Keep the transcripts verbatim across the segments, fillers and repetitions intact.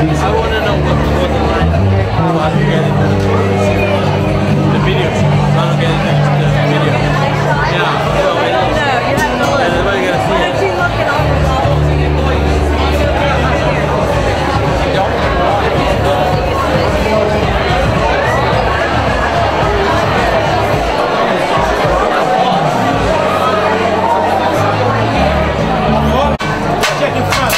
want to know what, what the line is. So I can get into the, the video. So I don't get into the video. Yeah. So I don't know. You have to look. Everybody got to see it. Why don't you look at all the walls? Check in front.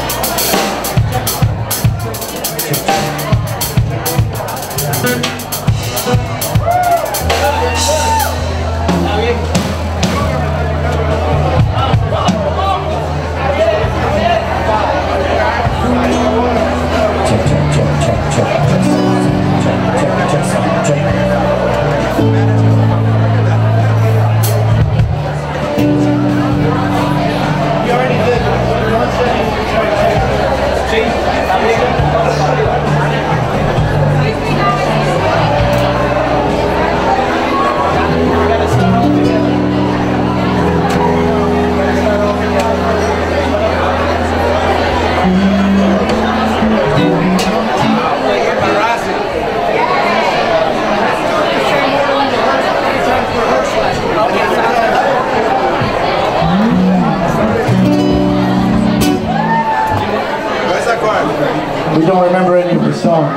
We don't remember any of the songs.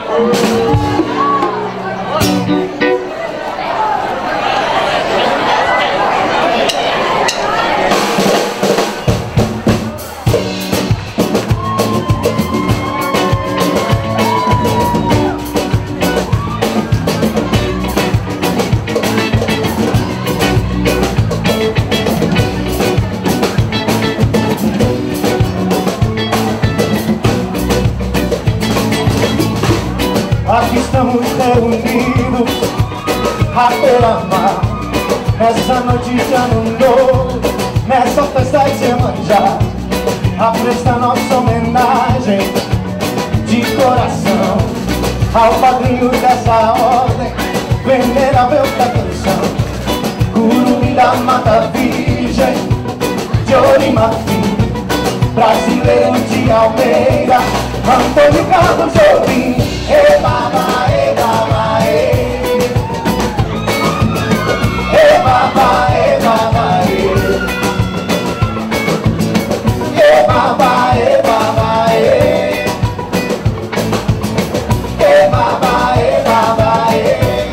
Aqui estamos reunidos a beira-mar, nessa noite de ano novo, nessa festa de Iemanjá, a prestar nossa homenagem de coração ao padrinho dessa ordem venerável da canção, Curumim da Mata Virgem de Ouro e Marfim, brasileiro de Almeida, Antônio Carlos Jobim. E baba, e baba, e E baba, e baba, e E baba, e baba, e E baba, e baba, e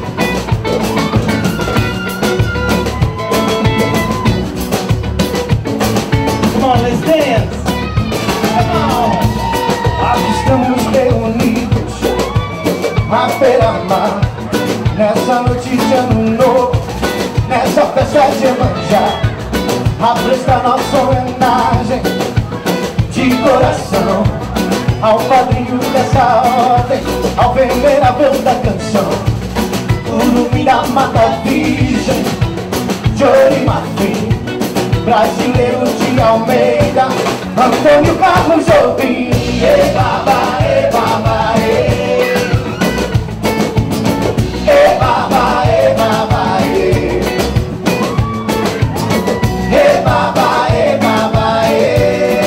Come on, let's dance. Come on. Aqui estamos reunidos a beira-mar, nessa noite de ano novo, nessa festa de Iemanjá, a prestar nossa homenagem de coração ao padrinho dessa ordem, ao venerável da canção, Curumim da Mata Virgem de Ouro e Marfim, brasileiro de Almeida, Antônio Carlos Jobim. E baba, e baba, e E baba, e baba, e E baba, e baba, e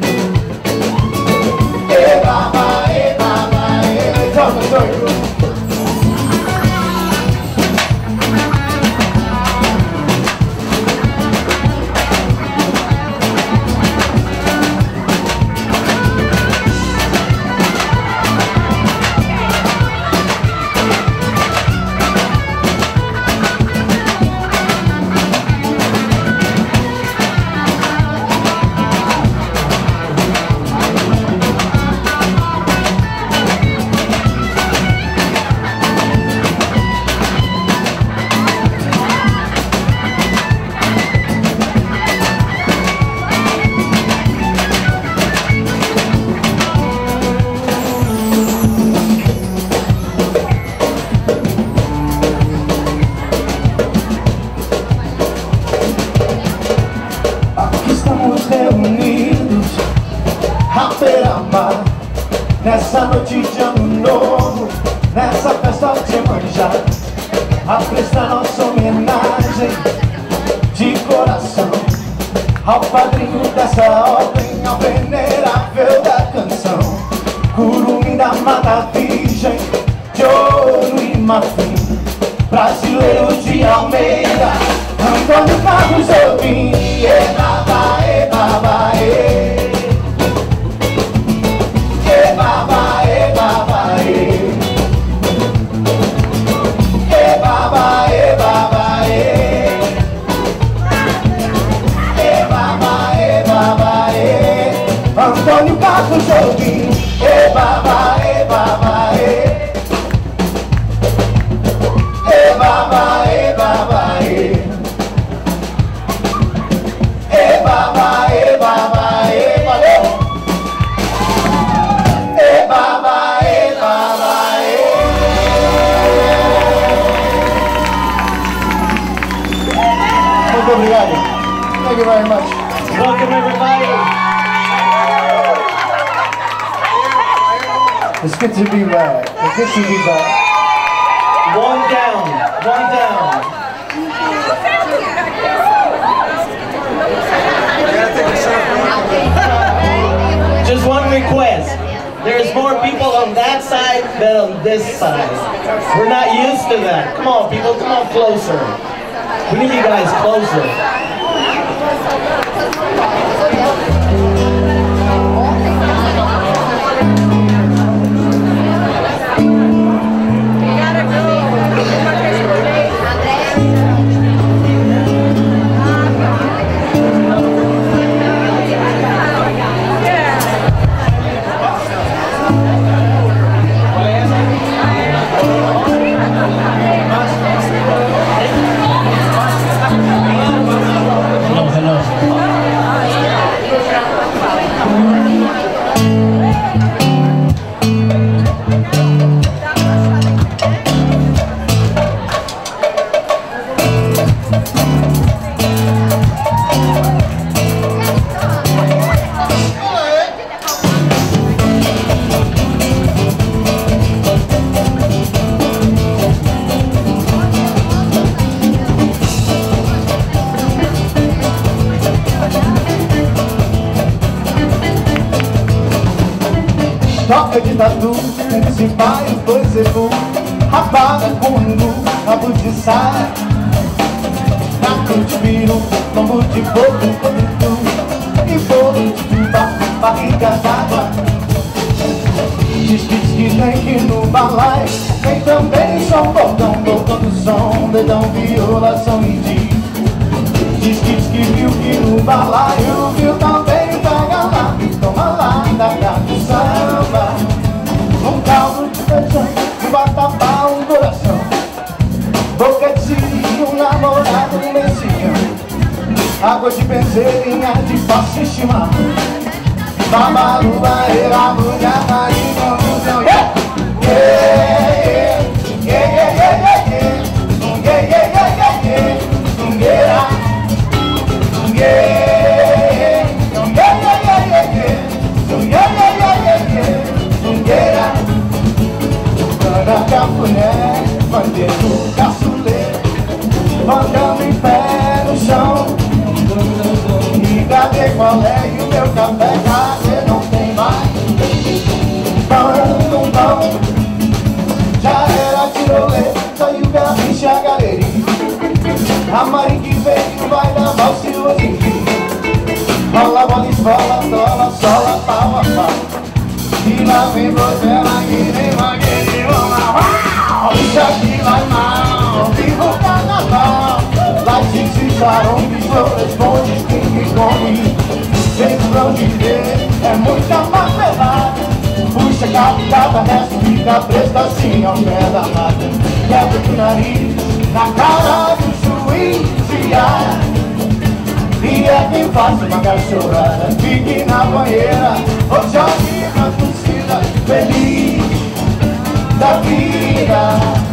E baba, e baba, e Tell the story. Nessa noite de ano novo, nessa festa de Iemanjá, a prestar nossa homenagem de coração ao padrinho dessa ordem, ao venerável da canção, mata virgem de ouro e marfim, brasileiro de Almeida, Antônio Carlos Jobim. E baba, e baba, e e baba, e baba, e e baba, e baba, e e baba, e baba, e Antônio Carlos Jobim. E baba, e baba, e e baba, e baba, e e baba, e baba, e valeu! E baba, e baba, e muito obrigado. Thank you very much. Welcome everybody. It's good to be back. It's good to be back. One down, one down. Just one request. There's more people on that side than on this side. We're not used to that. Come on, people, come on closer. We need you guys closer. Toca de tatu, esse bairro foi zebu, rapada com angu, rabo de saia, taco de biru, tombo de boco, cotutu, e bolo de fubá, barriga d'água. Diz que diz que tem que no balai, tem também som, bordão, bordão do som, dedão, violação e diz. Diz que diz que viu que no balaio, viu também o pega lá, toma lá da casa do samba. Um caldo de feijão, um vatapá, um coração, boca de siri, um namorado, um mexicano, água de benzerinha, de passe e chimarrão, babalu, barreira, mulher, marido, confusão. Yeah! Yeah, yeah, yeah, yeah, yeah, yeah, yeah, yeah, yeah, yeah, yeah, yeah. Yeah, yeah, yeah, yeah, yeah, yeah, yeah, yeah, yeah, Cana cafuné, bandeiro, caçulê, bancando em pé no chão. E cadê qual é? E o meu café, cadê? Não tem mais. Pão, não pão, já era tirolê, saiu pela bicha galeria. A mãe que veio vai dar valsa e hoje. Bola, bola, escola, sola, sola, pau a pau. E lá vem você, ela que nem magueiro, uau! Bicha que vai mal, viva o carnaval. Lá de se sarong, responde quem me come. Vem pra onde ver, é muita papelada. Puxa, captada, resto fica presta assim ao pé da mata. Quebra do nariz, na cara do juiz, ia. E é quem faz uma cachorrada, fique na banheira, ou jogue na torcida, feliz da vida.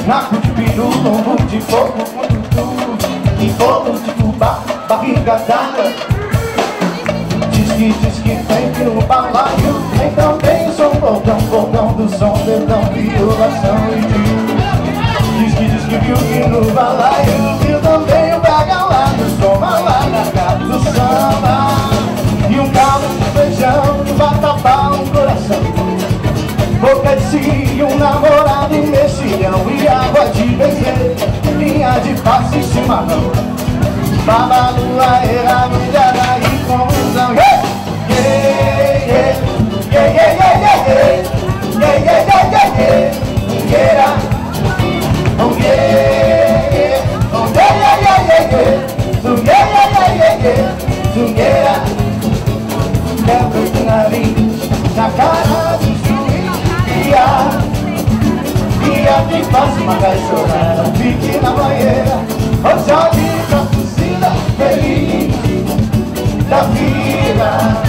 naco de peru, lombo de fogo, muito e bolo de fubá, barriga d'água. Diz que, diz que tem que no balaio, tem também som, bordão, bordão do som, dedão, violação e tio. Diz que, diz que viu que no balaio, viu também o bagalado, som lá na casa do samba. E um caldo de feijão, um vatapá, um coração. Boca de si, um namorado, um mexilhão e água de bezer, linha de passe e chimarrão. Babalu, aera, mulherada e confusão. Yeah! Yeah, yeah, yeah, yeah, yeah, yeah, yeah, yeah, yeah, yeah, yeah, yeah. Oh yeah, yeah, oh yeah, yeah, yeah, yeah, yeah, so yeah, yeah, yeah, yeah, yeah, so yeah. Quebra o nariz na cara do juiz, ia, ia que faz uma chorar, não fique na banheira, oh jogue pra torcida feliz da vida.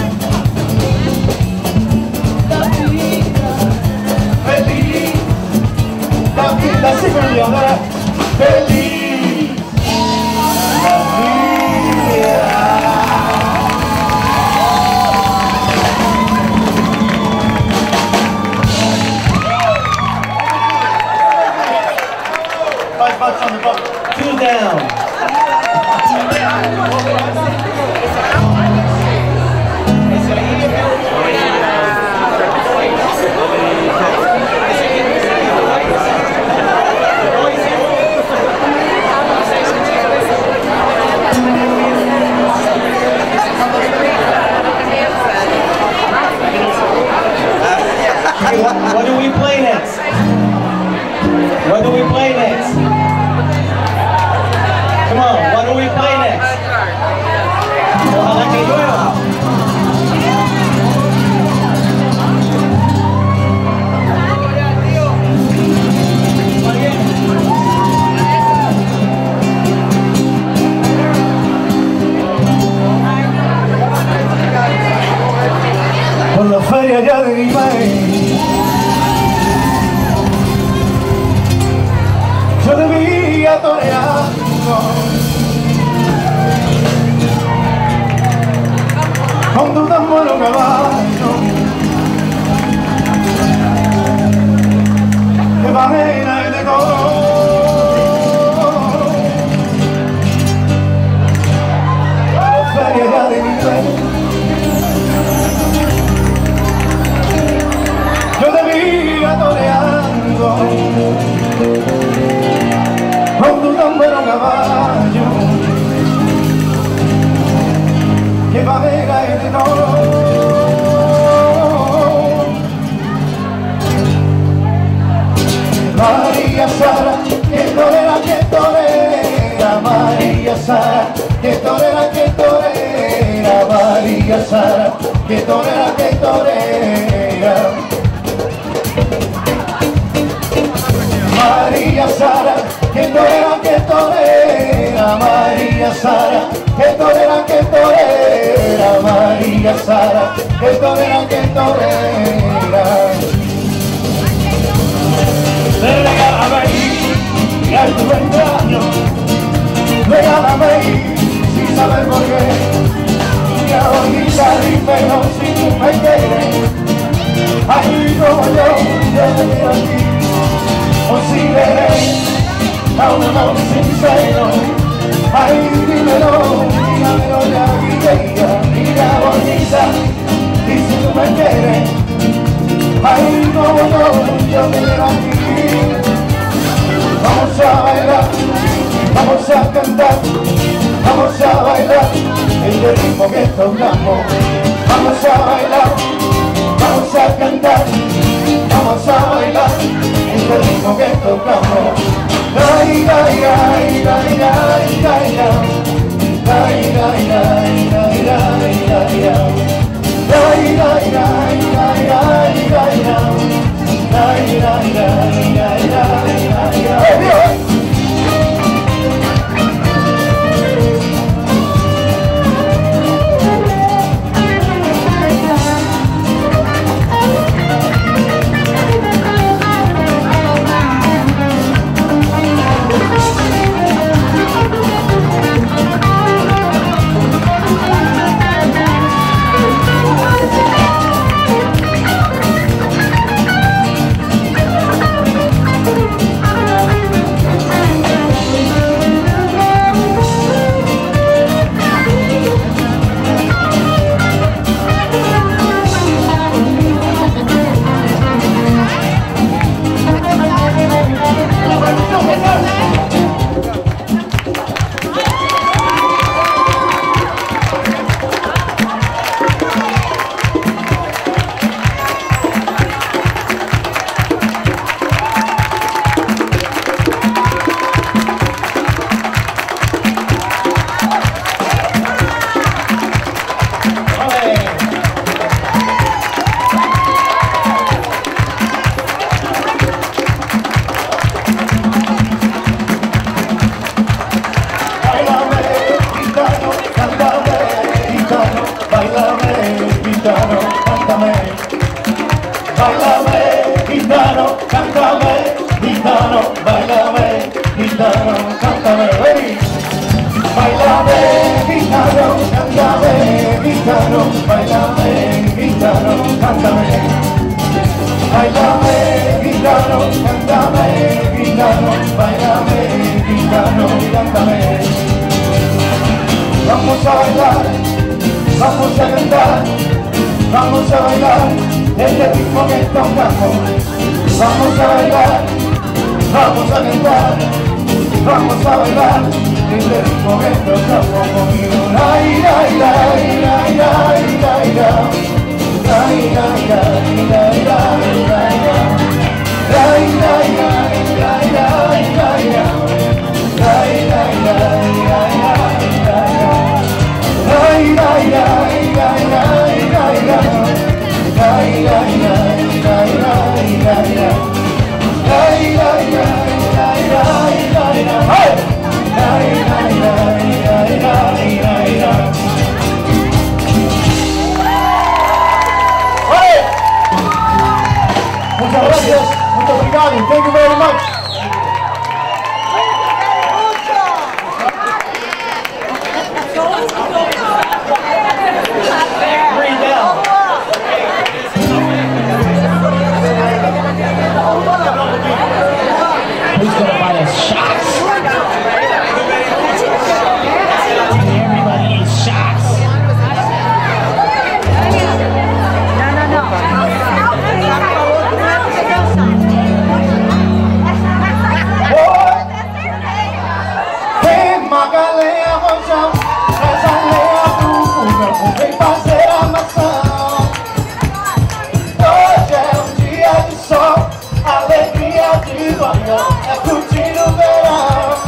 Feliz da vida, segura, feliz da vida. Five bucks on the boat. Two down. What, what do we play next? What do we play next? Come on, what do we play next? Ojalá que llueva. Por la feria ya de Guimay, yo debía toreando con tu tan bueno caballo, que bajena y de color. La feria ya de Guimay, yo debía toreando con tu tan bueno caballo, que va vega y de color. María Sara, que torera, que torera, María Sara, que torera, que torera, María Sara, que torera, que torera. María Sara, que torera, que torera, María Sara, que torera, que torera, María Sara, que torera, que torera. Regálame ahí, y a tu engaño, regálame ahí, sin saber por qué, y a bonita dime no si tú me quieres, ay como yo, yo te quiero a ti. O si veré a un amor sincero, ay dímelo, dígamelo ya, guilla, mira bonita, y si tú me quieres, ay como yo, yo te quiero a ti. Vamos a bailar, vamos a cantar, vamos a bailar el ritmo que tocamos. Vamos a bailar, vamos a cantar, vamos a bailar el ritmo que tocamos. Ay, ay, ay, ay, ay, ay, ay, ay, ay, ay, ay, ay, ay, ay. Ay, ay, ay, ay, ay, ay, ay, ay, ay, ay, ay, ay, ay. gitano, cántame, hey. Bailame, gitano, cántame, gitano, bailame, gitano, cántame. Bailame, gitano, cántame, gitano, bailame, gitano, cántame. Vamos a bailar, vamos a cantar, vamos a bailar este ritmo que tocamos. Vamos a bailar, vamos a cantar, vamos a bailar este ritmo que tocamos conmigo. Ay, ay, ay, ay, ay, ay, ay. Ay, ay, ay, ay, ay, ay, ay. Ay, ay, ay, ay, ay, ay, ay. Ay, ay, ay, ay, ay, ay. Ay, ay, ay, ay, ay, ay, ay. Ay, ay, ay, ay, ay, ay. Ay, ay, ay, ay, ay, ay. Ay, ay, ay, ay, ay, ay. Muchas gracias, muito obrigado, thank you very much. Breathe down. Who's gonna buy us shots? Everybody needs shots. No, no, no. Vem Magalhães, rojão, traz a lenha pro fogão, vem fazer a maçã. Hoje é um dia de sol, alegria de guardão, é curtir o verão.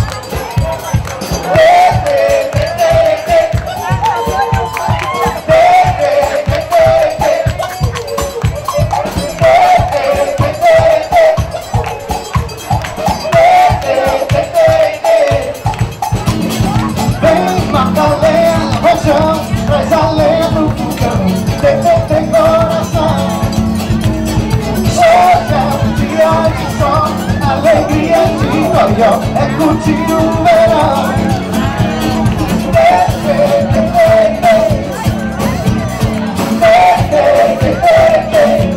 Traz a lenha pro fogão, tem, tem, tem coração. Hoje é um dia de sol, alegria de goió, é curtir o verão. Ei, ei, ei, ei. Ei, ei, ei, ei.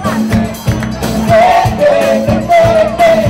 Ei, ei, ei, ei.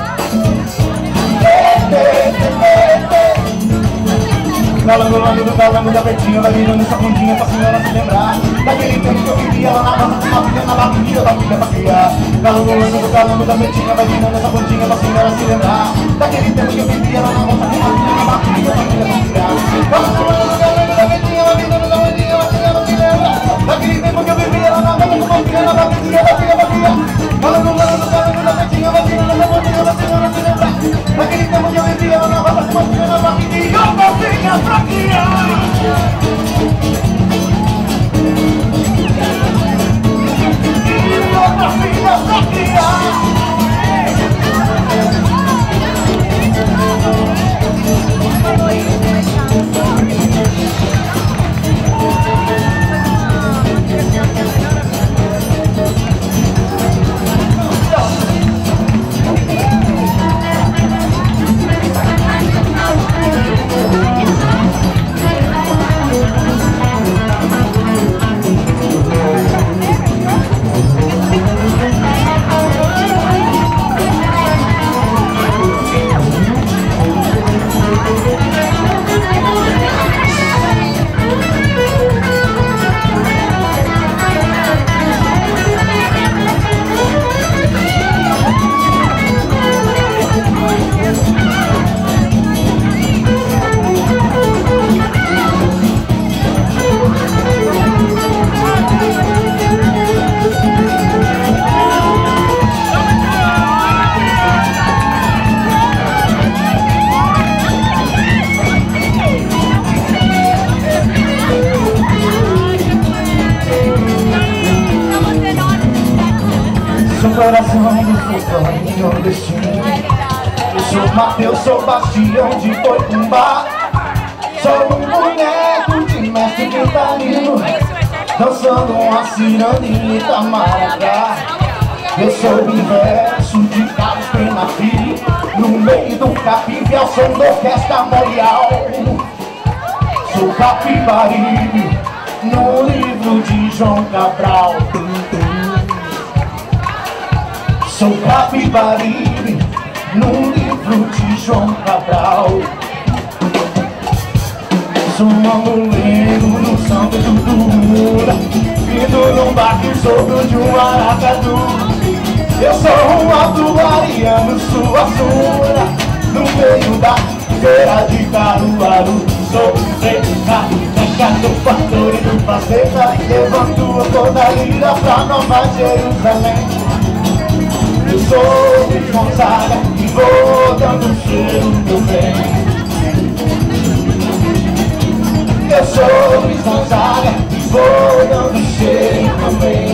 Ei, ei, ei, ei. Galangolando do calango da Betinha, vai virando essa bundinha pra senhora se lembrar daquele tempo que eu vivia lá na roça, uma filha na barriga da filha pra criar. Galangolando do calango da Betinha, vai virando essa bundinha pra senhora se lembrar daquele tempo que eu vivia lá na roça, uma filha na barriga da filha pra criar. Galangolando do calango da Betinha, vai virando essa bundinha pra senhora se lembrar daquele tempo que eu vivia lá na roça, uma filha na barriga da filha pra criar. Galangolando do calango da Betinha, vai virando essa bundinha pra senhora se lembrar daquele tempo que eu vivia lá na roça, uma filha na barriga e eu não tinha pra criar. E outra filha pra criar. Coração do fogão nordestino. Eu sou Mateus, sou bastião de Coitumbá. Sou um boneco de mestre cantarino, dançando uma ciranda Itamaracá. Eu sou o inverso de Carlos Penafim, no meio do Capive ao som da orquestra memorial. Sou Capibaribe no livro de João Cabral. Sou Capibaribe no livro de João Cabral. Sou um mamuleiro no samba do Luna, vindo num barco sobre de um maracatu. Eu sou um alto-bariano, sua sura, no meio da feira de Caruaru. Sou o rei do pastor e do faceta, levanto toda a lira pra Nova Jerusalém. Eu sou de Gonzaga e vou dando cheiro do bem. Eu sou de Gonzaga e vou dando cheiro também.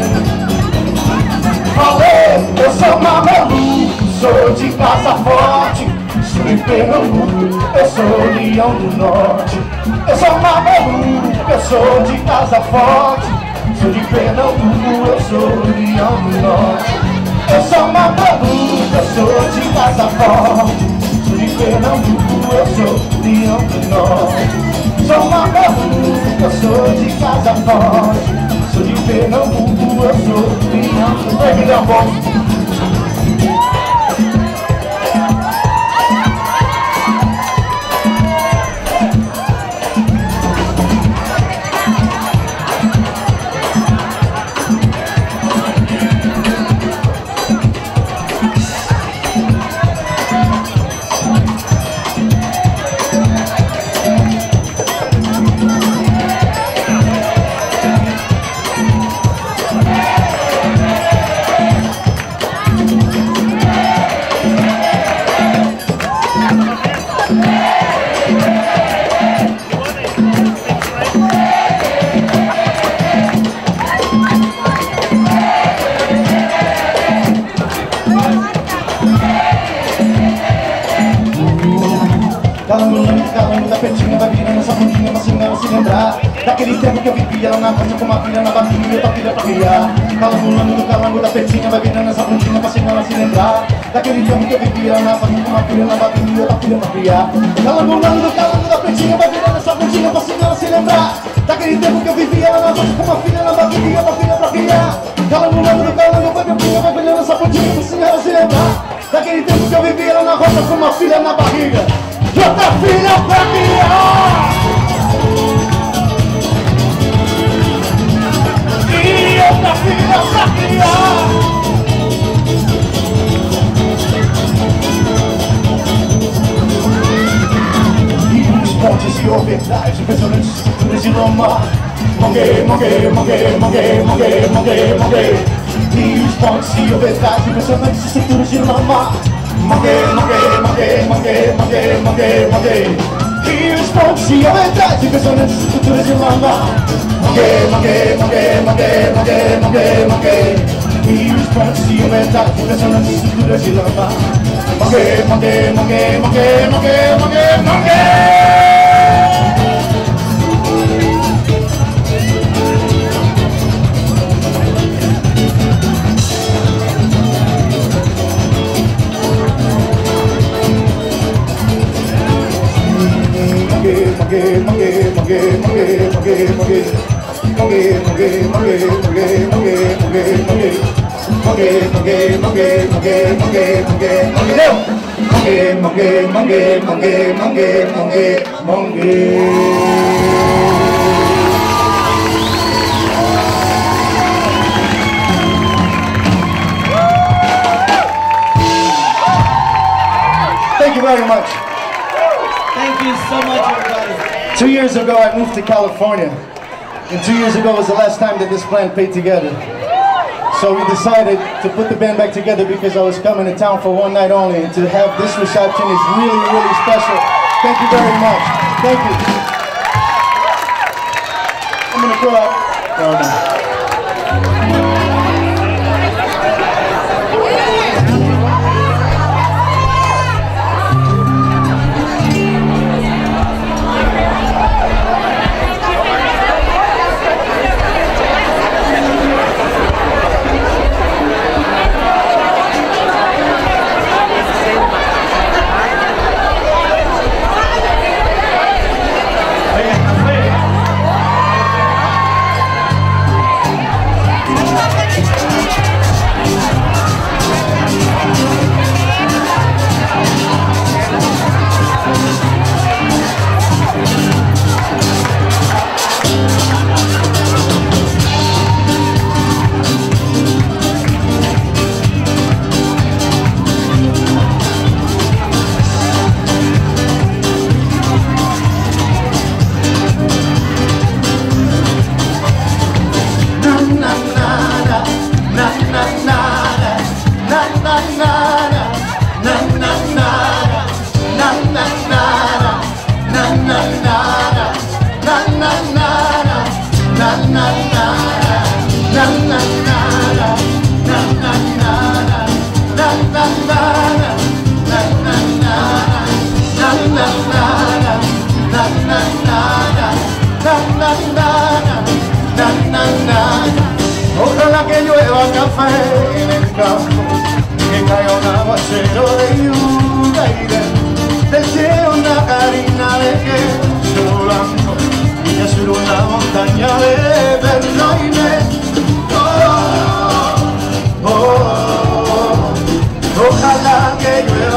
Falei, eu sou mameluco, sou de casa forte, sou de Pernambuco, eu sou leão do norte. Eu sou mameluco, eu sou de casa forte, sou de Pernambuco, eu sou leão do norte. Eu sou mameluco, eu sou de casa forte, sou de Pernambuco, eu sou leão do norte. Sou mameluco, eu sou de casa forte, sou de Pernambuco, eu sou leão do norte. Me dá um bom. Daquele tempo que eu vivia lá na casa com uma filha na barriga e outra filha pra criar. Calangulando do calango da petinha, vai virando essa bundinha pra senhora se lembrar. Daquele tempo que eu vivia lá na casa com uma filha na barriga e outra filha pra criar. Calangulando do calango da petinha, vai virando essa bundinha pra senhora se lembrar. Daquele tempo que eu vivia lá na casa com uma filha na barriga e outra filha pra criar. Calangulando do calango da petinha, vai virando essa bundinha pra senhora se lembrar. Daquele tempo que eu vivia lá na roça com uma filha na barriga e outra filha pra criar. E outra filha pra criar. E os pontes e overdrives, impressionantes estruturas de lama. Monguei, monguei, monguei, monguei, monguei, monguei, monguei. E os pontes e overdrives, impressionantes estruturas de lama. Monguei, monguei, monguei, monguei, monguei, monguei, monguei. E os pontes e overdrives, impressionantes estruturas de lama. Monguei, monguei, monguei, monguei, monguei, monguei, monguei. E os pontos e overdrives, impressionantes estruturas de lama. Monguei, monguei, monguei, monguei, monguei, monguei, monguei. Monguei, monguei, monguei, monguei, monguei, monguei. Monguei, monguei, monguei, monguei, monguei, monguei, monguei. Monguei, monguei, monguei, monguei, monguei, monguei, monguei. Monguei, monguei, monguei, monguei, monguei, monguei. Thank you very much. Thank you so much, everybody. Two years ago, I moved to California. And two years ago was the last time that this band played together. So we decided to put the band back together because I was coming to town for one night only. And to have this reception is really, really special. Thank you very much. Thank you. I'm going to go out. No, no.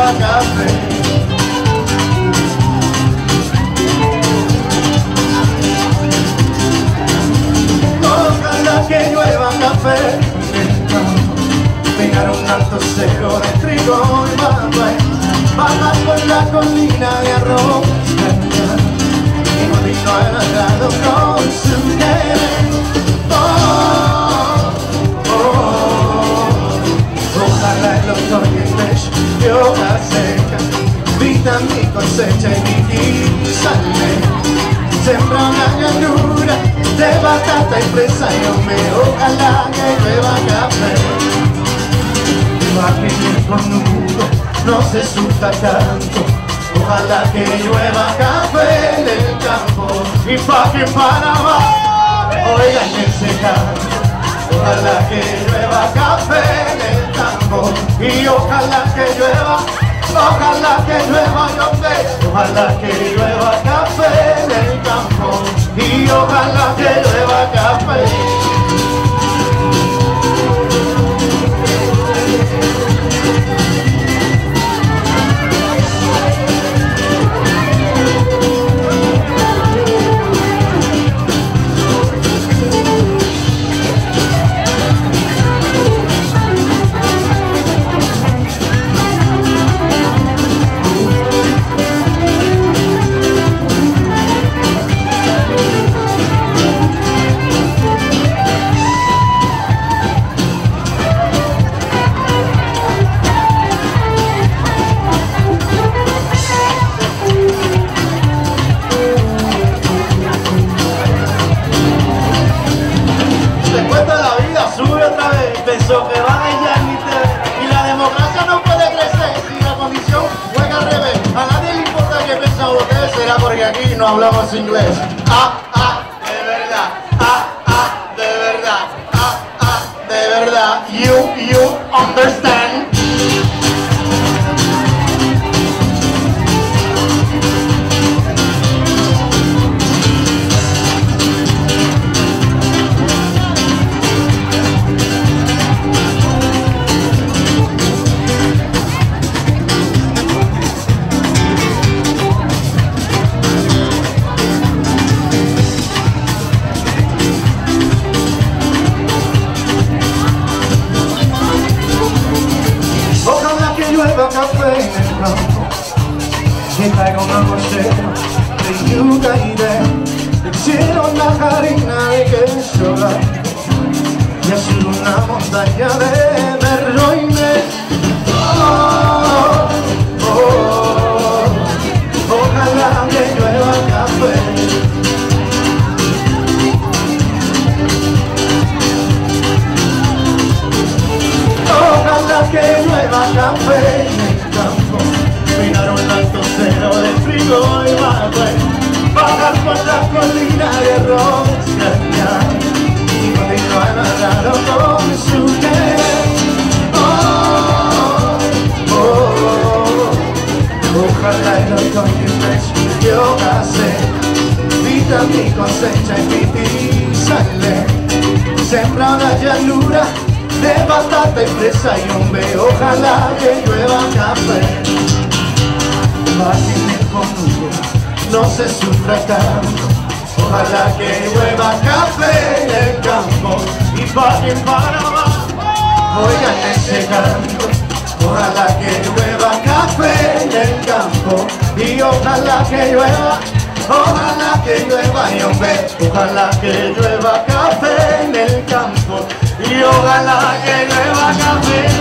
llueva café. Ojalá que llueva café en el campo, pegar un alto cero de trigo y mapa, bajar por la colina de arroz, y molino enamorado con su querer. Oh, oh, ojalá el otoño y la hoja seca pintan mi cosecha y mi sale. Sembra una llanura de batata y fresa y hombre, ojalá que llueva café. Pa' que el cornudo no se sufra tanto, ojalá que llueva café en el campo. Y pa' que en Panamá oigan ese canto, ojalá que llueva café en el campo. Y ojalá que llueva, ojalá que llueva hombre, ojalá que llueva café en el campo. Y ojalá que llueva café. Que van a ir y la democracia no puede crecer si la condición juega al revés. A nadie le importa que piensa usted, será porque aquí no hablamos inglés. Ah, ah, de verdad, ah, ah, de verdad, ah, ah, de verdad. You, you understand? Café en el campo, que traiga una botella de yuca y de cielo, una harina de queso y azul una montaña de berro y miel. Oh, oh, oh, ojalá que llueva café. Ojalá que llueva café en el campo, pegar un alto cero de trigo y mate, bajar por la colina de rosca y continuar amarrado con su querer. Oh, oh, oh, ojalá el otoño y yo casé, vita mi cosecha y mi sale, sembra una llanura de batata y fresa y hombre, ojalá que llueva café. Pa' que en el conudo no se sufra tanto, ojalá que llueva café en el campo. Y pa' que en Panamá oigan ese canto, ojalá que llueva café en el campo. Y ojalá que llueva, ojalá que llueva y hombre, ojalá que llueva café en el campo. Y ojalá que llueva café.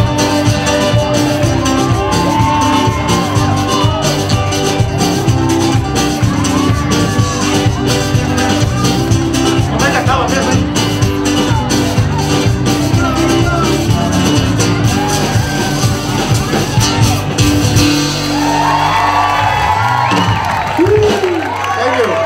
No me acaba, jefe. Thank you.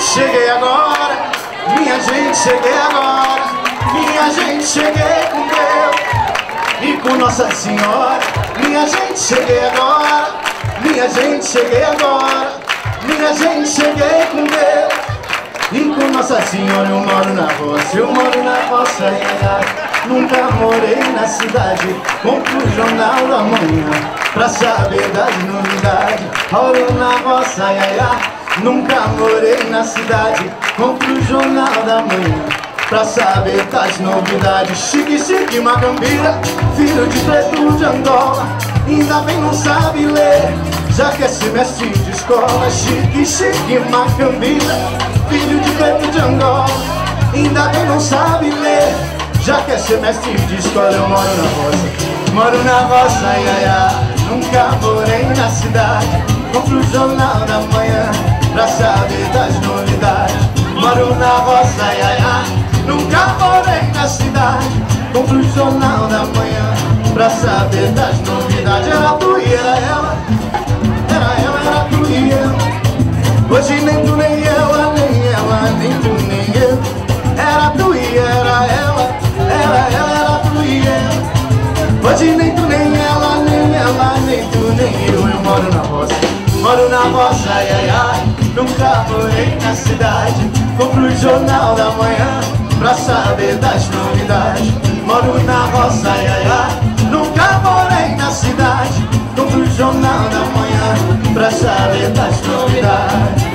cheguei agora, minha gente, cheguei agora, minha gente, cheguei com Deus e com Nossa Senhora. Minha gente, cheguei agora, minha gente, cheguei agora, minha gente, cheguei com Deus e com Nossa Senhora. Eu moro na roça, eu moro na roça, ai, ai. Nunca morei na cidade, compro o jornal da manhã pra saber das novidades. Moro na roça, ai, ai, ai. Nunca morei na cidade, compro o jornal da manhã pra saber das novidades. Chique, chique, macambira, filho de preto de Angola, ainda bem não sabe ler, já quer ser mestre de escola. Chique, chique, macambira, filho de preto de Angola, ainda bem não sabe ler, já quer ser mestre de escola. Eu moro na roça, moro na roça, ai, ai, ai. Nunca morei na cidade, compro o jornal da manhã pra saber das novidades. Moro na roça, ai, ai, ai. Nunca morei na cidade, compro o jornal da manhã pra saber das novidades. Era tu e era ela, era ela, era tu e eu. Hoje nem tu nem ela, nem ela, nem tu nem eu. Era tu e era ela, era ela, era tu e eu. Hoje nem tu nem ela, nem ela, nem tu nem eu. Eu moro na roça, moro na roça, ai, ai, ai. Nunca morei na cidade, compro o jornal da manhã pra saber das novidades. Moro na roça, ai, ai, ai. Nunca morei na cidade, compro o jornal da manhã pra saber das novidades.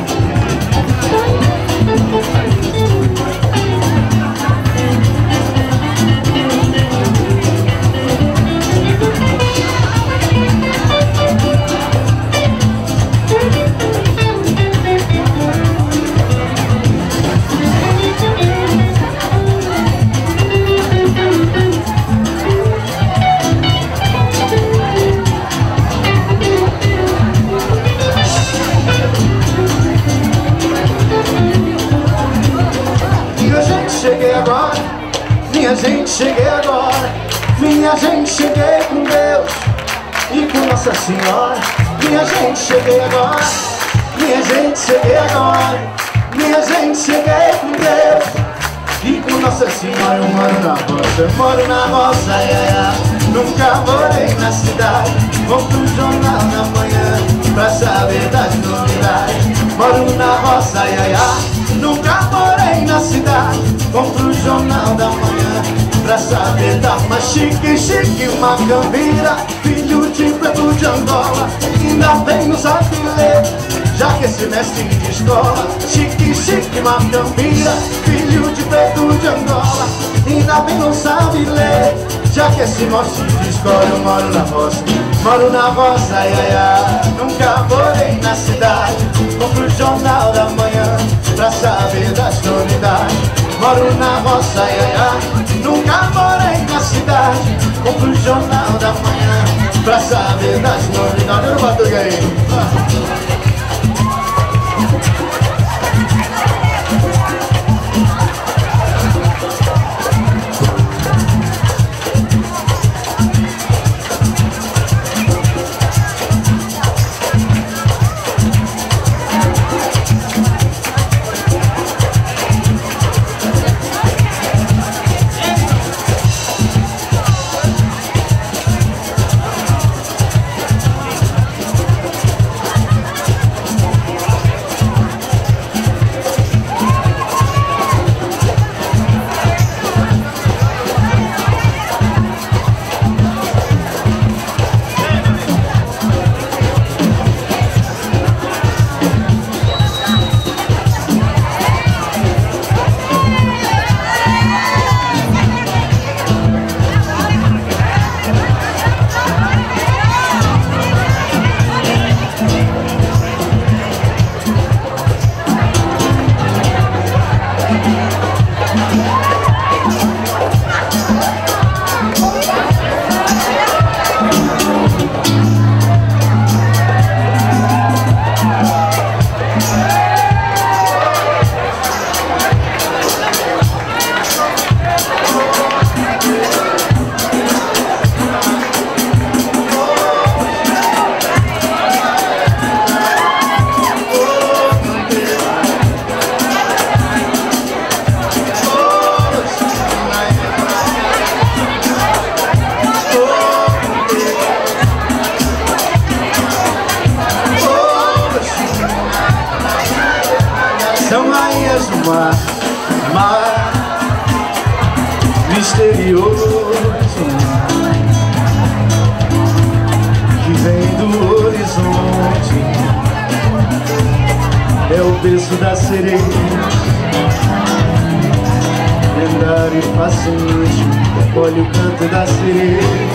Cheguei agora, minha gente, cheguei agora, minha gente, cheguei com Deus e com Nossa Senhora. Minha gente, cheguei agora, minha gente, cheguei agora, minha gente, cheguei com Deus e com Nossa Senhora. Eu moro na roça, eu moro na roça, ai, ai, ai. Nunca morei na cidade, compro o jornal da manhã pra saber das novidades. Moro na roça, ai, ai, ai. Nunca morei na cidade, compro o jornal da manhã pra saber da mais chique, chique, macambira, filho de preto de Angola, ainda bem não sabe ler, já que esse mestre de escola. Chique, chique, macambira, filho de preto de Angola, ainda bem não sabe ler, já que esse mestre de escola. Eu moro na roça, moro na roça, ai, ai, ai. Nunca morei na cidade, compro o jornal da manhã pra saber das novidades. Moro na roça, ai, ai, ai. Nunca morei na cidade, compro o jornal da manhã pra saber das novidades. Eu batuquei aí. São rainhas do mar, mar misterioso que vem do horizonte. É o berço da sereia, lendário e fascinante. Olha o canto da sereia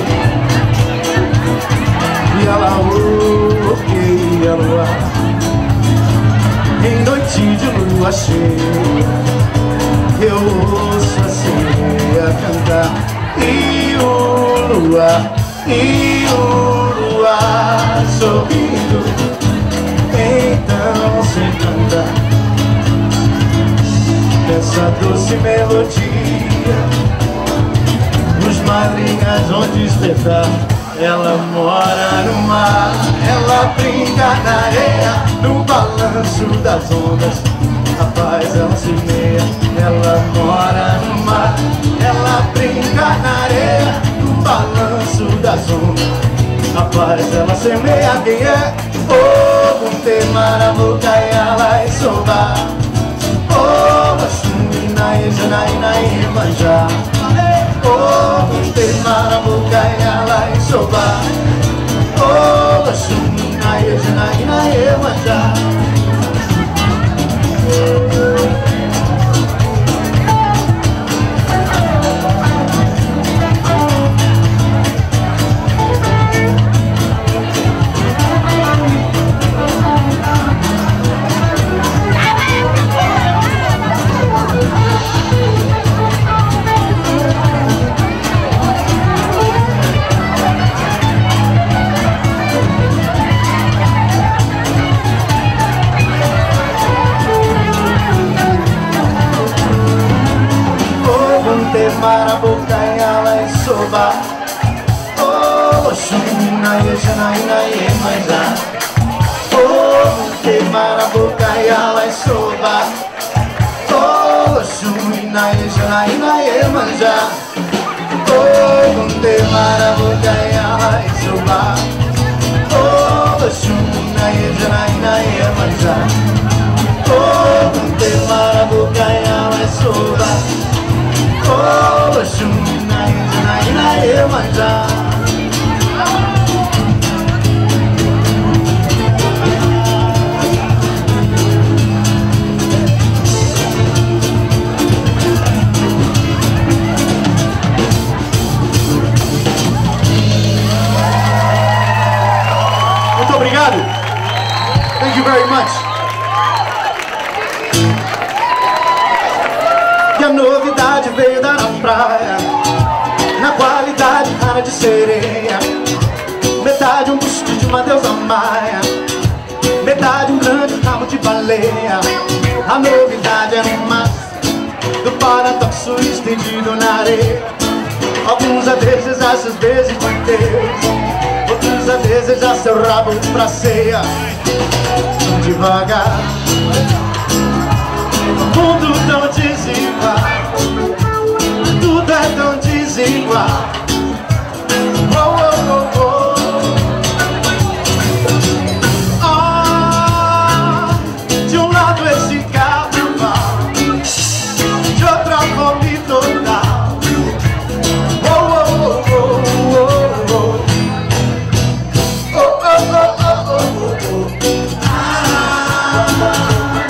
e ela orqueia no ar. Em noite de lua cheia eu ouço a sereia cantar. E o luar, e o luar sorrindo, então sem cantar essa doce melodia, os madrinhas vão despertar. Ela mora no mar, ela brinca na areia, no balanço das ondas, rapaz, ela semeia. Ela mora no mar, ela brinca na areia, no balanço das ondas, rapaz, ela semeia. Quem é? Oh, um temara, mucaiala e soba. Oh, basumi, nae, janai, nae, manjá. Oh, um temara, mucaiala e soba. Oh, basumi, nae, janai, nae, manjá. Marabucaiala e soba. Oh, Oxumina e Janaína e Emanjá. Oh, que marabucaiala e soba. Oh, Oxumina e Janaína e Emanjá. Oh, que marabucaiala e soba. Oh, Oxumina e Janaína e Emanjá. Oh, que marabucaiala e soba. Oh, Oxumina e Janaína e Emanjá. Muito obrigado. Thank you very much. E a novidade veio da praia, na qualidade rara de sereia. Metade um busto de uma deusa maia, metade um grande ramo de baleia. A novidade é no mar, do paradoxo estendido na areia. Alguns a desejar seus beijos inteiros, outros a desejar seu rabo pra ceia. Devagar, o mundo tão desigual, tudo é tão desigual. Oh, oh, oh, oh. Ah, de um lado esse carnaval, de outra fome total. Oh, oh, oh, oh, oh, oh. Oh, oh, oh, oh, oh, oh. Ah.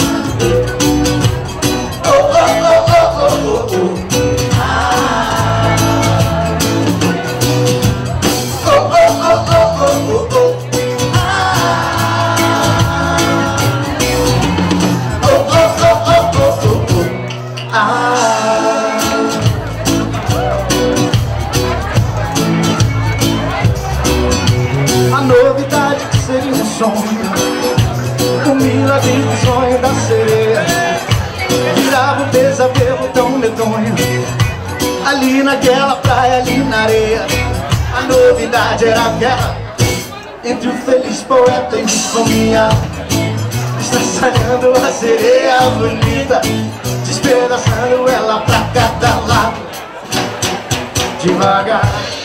A novidade que seria um sonho, o milagre do sonho da sereia, virava um pesadelo tão medonho, ali naquela praia, ali na areia. A novidade era a guerra entre o feliz poeta e o fominha, estraçalhando a sereia bonita, despedaçando ela pra cada lado. Devagar,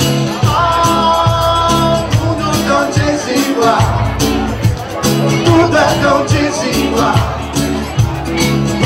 ah, o mundo tão desigual, tudo é tão desigual.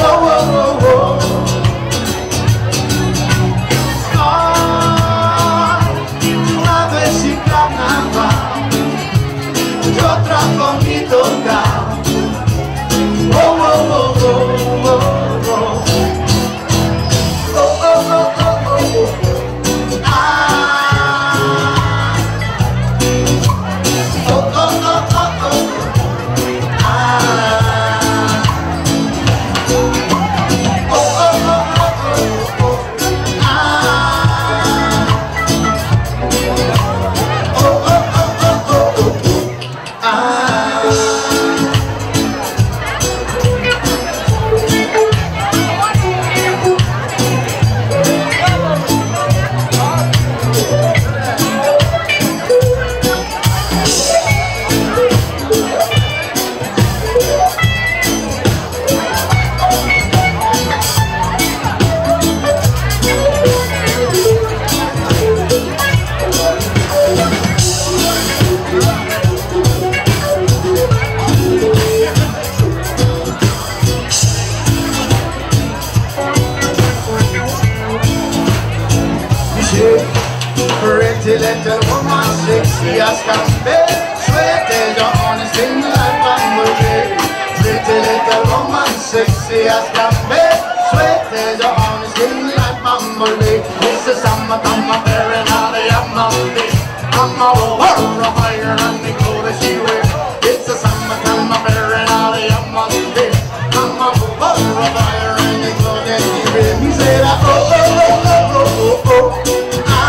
little woman, sexy as can be. Sweet as your honest in life and movie. Pretty little woman, sexy as can be. Sweet as your honest in life and movie. It's the summertime affair and all the amount. I'm a war of fire and the clothes she wears. It's the summertime affair and all the amount. I'm a war of fire and the clothes she wears. He said, oh, oh, oh, oh, oh, oh, oh.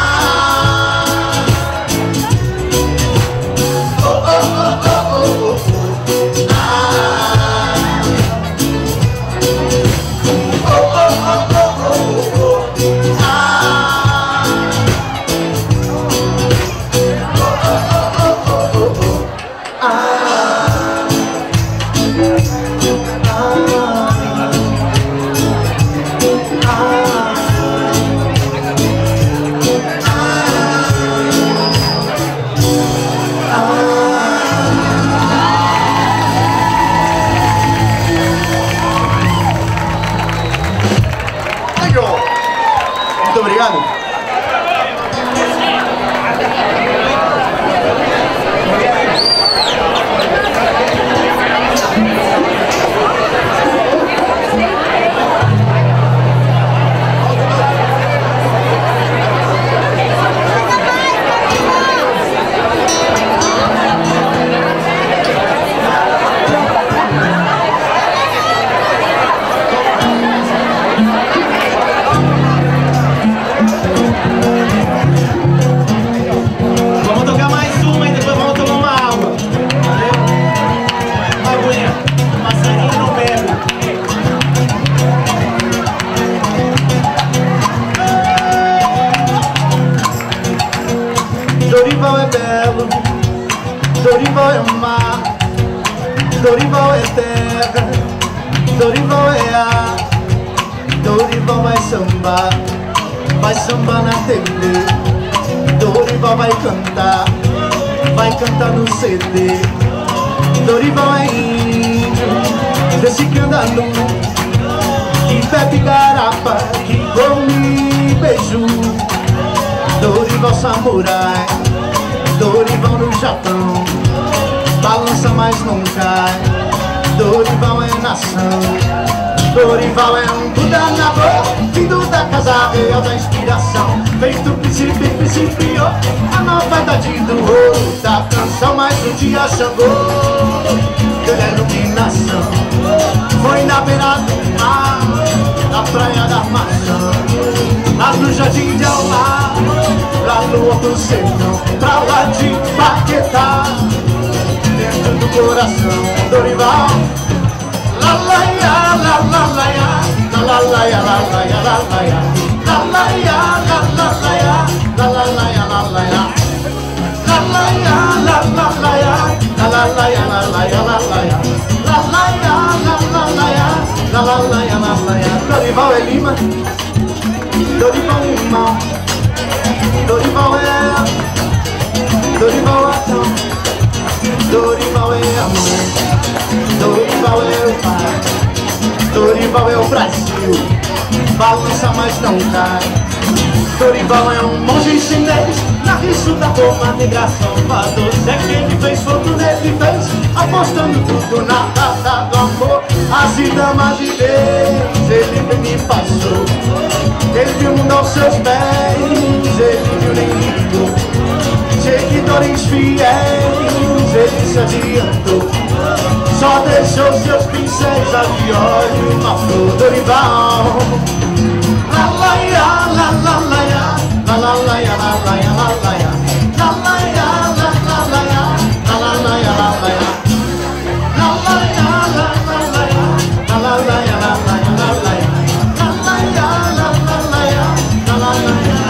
Muito obrigado. Dorival é mar, Dorival é terra, Dorival é ar, Dorival vai sambar, vai sambar na T V, Dorival vai cantar, vai cantar no C D, Dorival é índio, desse que anda nu, que bebe garapa, que come beiju, Dorival samurai, Dorival no Japão, balança mas não cai. Dorival é nação, Dorival é um Buda na boca, filho da casa real da inspiração. Feito príncipe, principiou a novidade do ouro da canção. Mas um dia chegou, ele é iluminação. Foi na beira do mar, na praia da maçã, lá no jardim de Almar, lá no outro sertão, pra lá de Paquetá, dentro do coração. Dorival, la la ya, la la la ya, la la la ya, la la ya, la la ya, la la ya, la la la ya, la la la ya, la la ya, la la ya, la la la ya, la la la ya, la la ya, la la ya, la la ya, la la la ya, la la la ya, la la ya. Dorival é Lima, Dorival é irmão, Dorival é, Dorival é tão, Dorival é amor, Dorival é o pai, Dorival é o Brasil, balança mas não cai. Dorival é um monge chinês, na risco da Roma, migração fador. É quem fez fogo nele fez, apostando tudo na data do amor. As damas de Deus, ele me passou, ele viu o mundo aos seus pés, ele viu nem ligou. Seguidores fiéis, ele se adiantou, só deixou seus pincéis a viola e uma flor. Dorival, la la ya, la la la ya, la la la ya, la la ya, la la ya, la la ya, la la la ya, la la la ya, la la ya, la la ya, la la la ya, la la la ya, la la ya, la la ya, la la ya, la la la ya, la la la ya.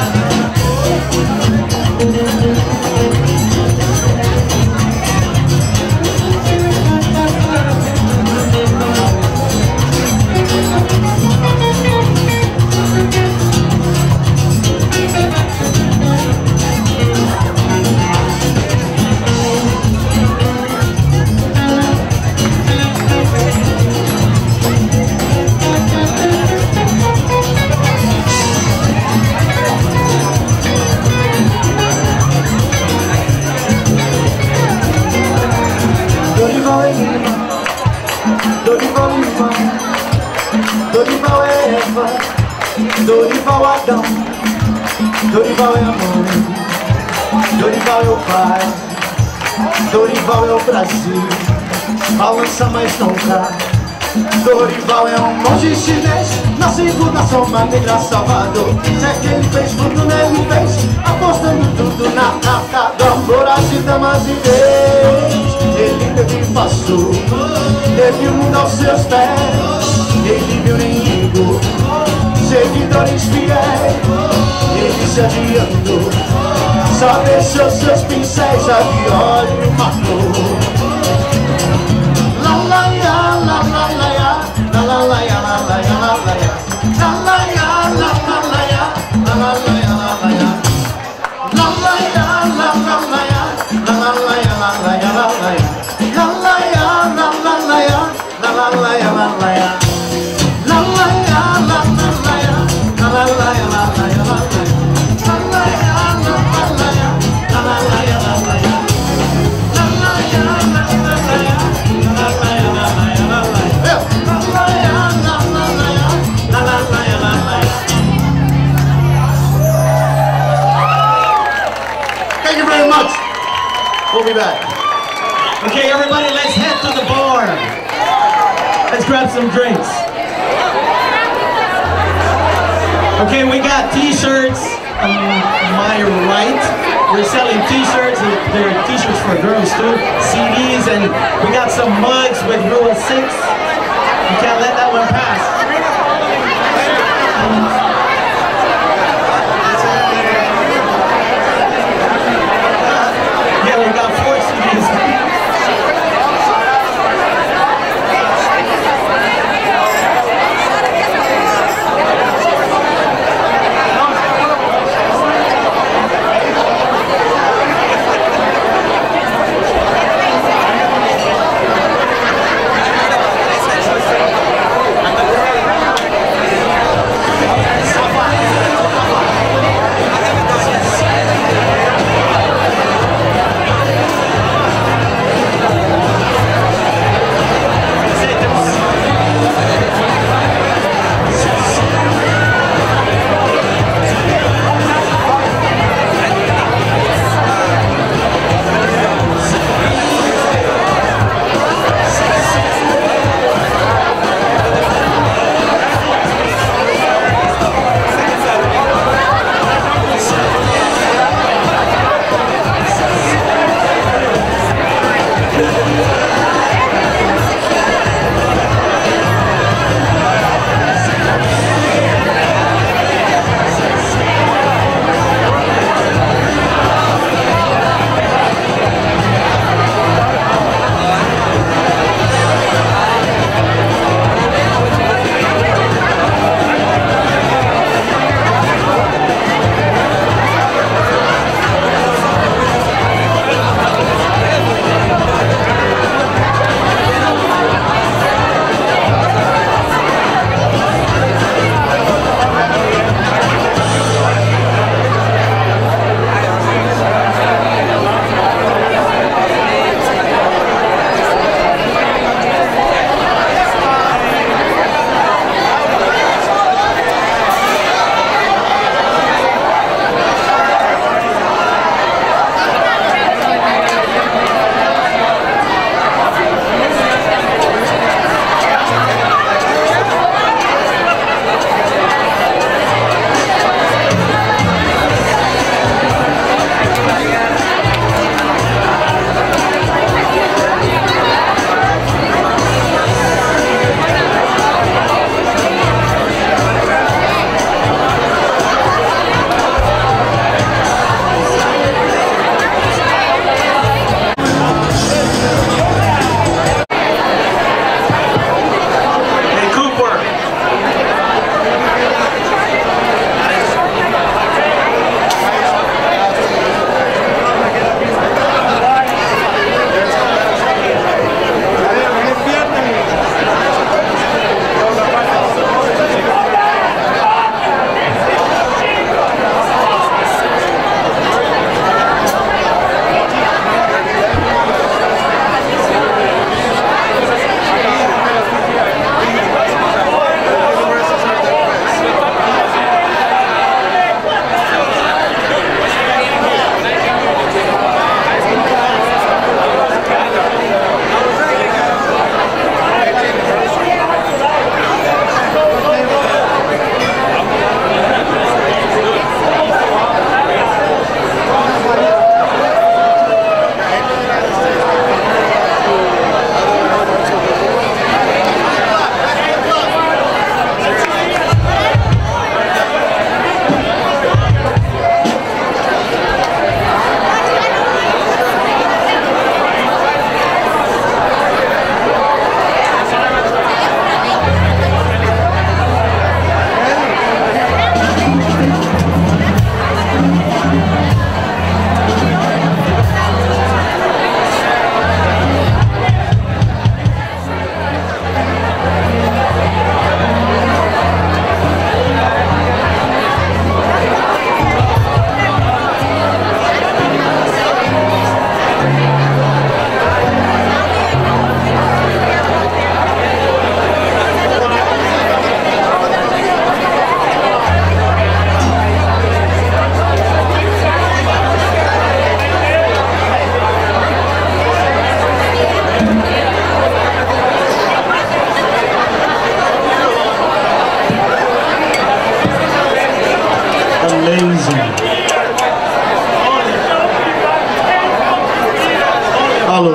Dorival é Eva, Dorival Adão, Dorival é a mãe, Dorival é o pai, Dorival é o Brasil, balança mas não cai. Dorival é um monge chinês, na segunda soma negra Salvador. É que ele fez tudo, né? Ele fez, apostando tudo na carta do amor, de damas e reis. Ele teve e passou, teve o mundo aos seus pés. Ele viu nem ligou, seguidores fiéis. Ele se adiantou, só deixou seus pincéis, a viola e o matou. La la ya, la la la ya, la la la ya, la la ya, la la ya, la la ya, la la la ya, la la la ya, la la ya, la la ya, la la la ya, la la la ya, la la ya, la la ya, la la ya, la la la ya, la la la ya, la la ya, la la ya, la la la ya, la la la ya, la la ya, la la ya, la la ya, la la la ya, la la ya, la la ya. Thank you very much. We'll be back. Okay, everybody, let's head to the bar. Let's grab some drinks. Okay, we got t-shirts on my right. We're selling t-shirts. There are t-shirts for girls too, C Ds, and we got some mugs with Rule six. You can't let that one pass. Yeah, we got four C Ds. At the amazing. Alô.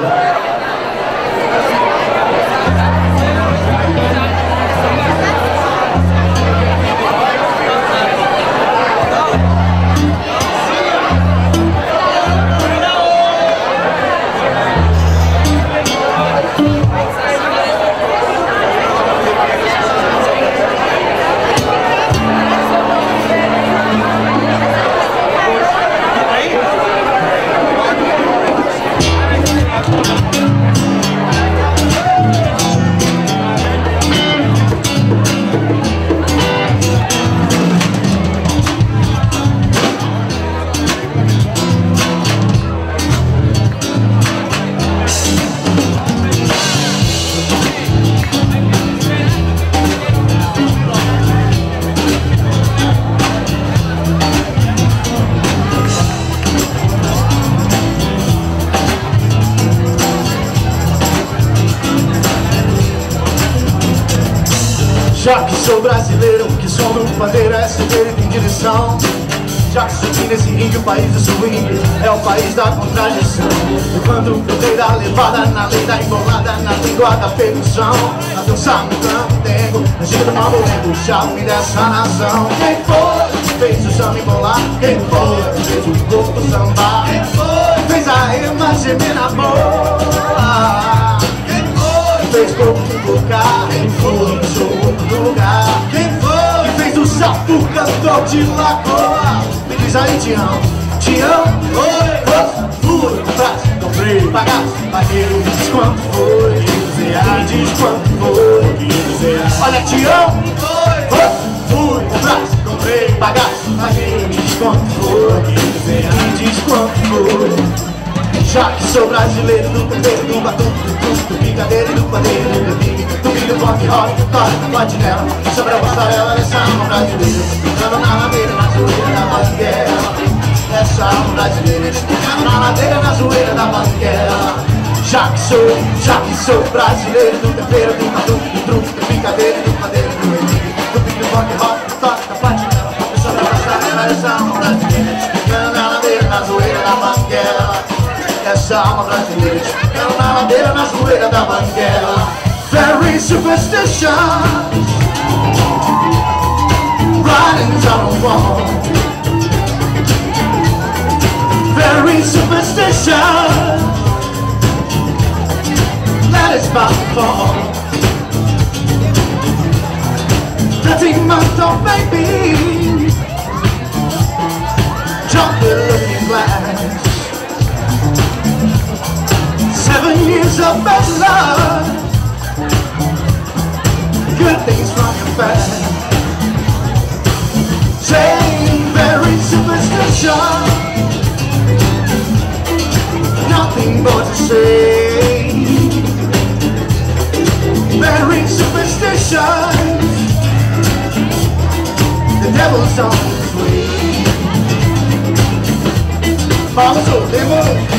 Já que sou brasileiro, que som no bandeira é certeiro e tem direção. Já que subi nesse ringue, o país do swing é o país da contradição. E quando eu dei da levada, na lei da embolada, na língua da percussão, na dança no campo tengo, na gira do mambo lento, chave dessa nação. Quem foi? Fez o samba embolar. Quem foi? Fez o corpo sambar. Quem foi? Fez a rima gemer na boa. Fez corpo tocar, quem foi? Sou outro lugar. Quem foi? Fez o sapo cantor de lagoa. Me diz aí, Tião, Tião, oi, fui, atrás, comprei, pagaste, paguei, me diz quanto foi, me diz quanto foi. Olha, Tião, oi, fui, atrás, comprei, pagaste, paguei, me diz quanto foi, me diz quanto foi. Já que sou brasileiro, do canteiro, do batuque, do truque, do picadeiro e do padeiro, do big, do big, do rock, rock, do toque, do patinela, sobre a passarela dessa alma brasileira, ficando na ladeira, na zoeira da banguela. Essa alma brasileira, ficando na ladeira, na zoeira da banguela. Já que sou, já que sou brasileiro, do tempero, do batuque, do truque, do picadeiro e do padeiro, do big, do big, do rock, rock, do toque, do patinela, sobre a passarela dessa alma brasileira, ficando na ladeira, na zoeira da banguela. Essa alma brasileira, ficando na ladeira, na zoeira da banguela. Very superstitious, writings on the wall. Very superstitious, that is about to fall. Thirteen month old baby, drop the looking glass. Seven years of bad luck, good things from your past. Saying very superstitious, nothing more to say. Very superstitious, the devil's on his way. Vamos ao demo.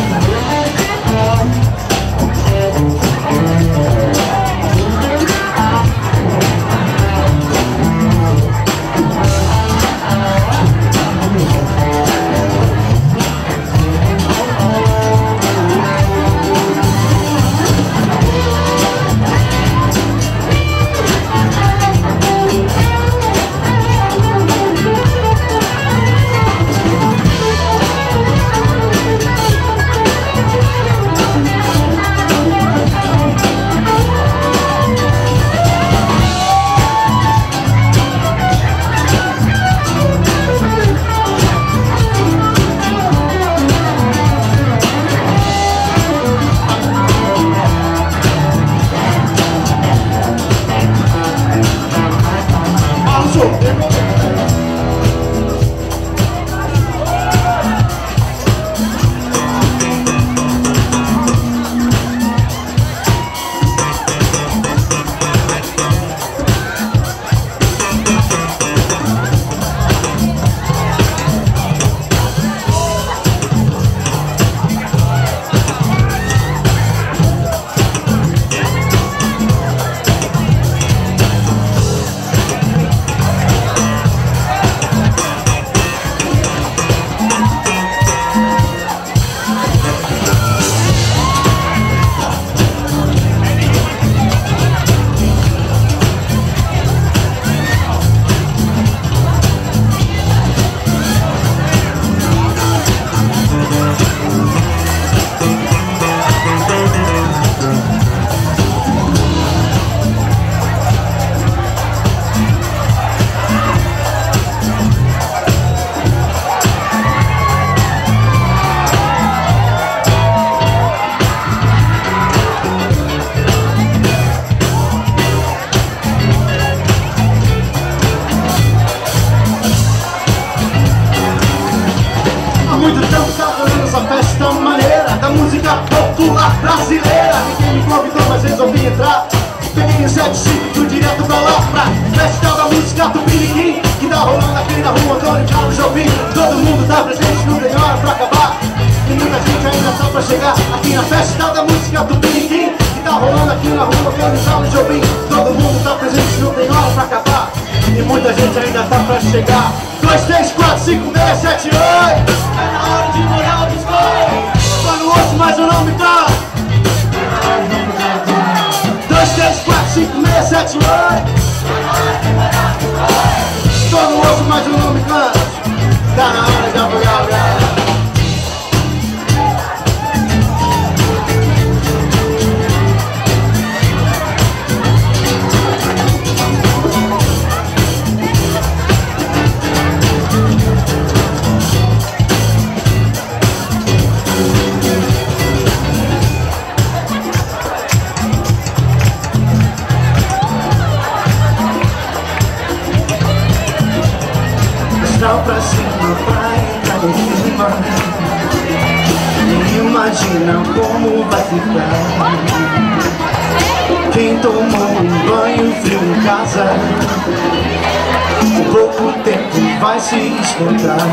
brasileira. Ninguém me convidou, mas resolvi entrar. Peguei o sete cinco, fui direto pra lá, pra festival da música do Piriquim, que tá rolando aqui na rua Antônio Carlos Jobim. Todo mundo tá presente, não tem hora pra acabar. E muita gente ainda tá pra chegar aqui na festival da música do Piriquim, que tá rolando aqui na rua Antônio Carlos Jobim. Todo mundo tá presente, não tem hora pra acabar. E muita gente ainda tá pra chegar. Dois, três, quatro, cinco, seis, sete, oito. É na hora de molhar o biscoito. Só no osso, mas eu não me canso. Dois, três, quatro, cinco, seis, sete, oito. Tô no osso, mas eu não me canso. Tá na hora de apagar o gás. Pra cima, pra entrar no clima. Nem imagina como vai ficar. Quem tomou um banho frio em casa, em pouco tempo vai se esquentar.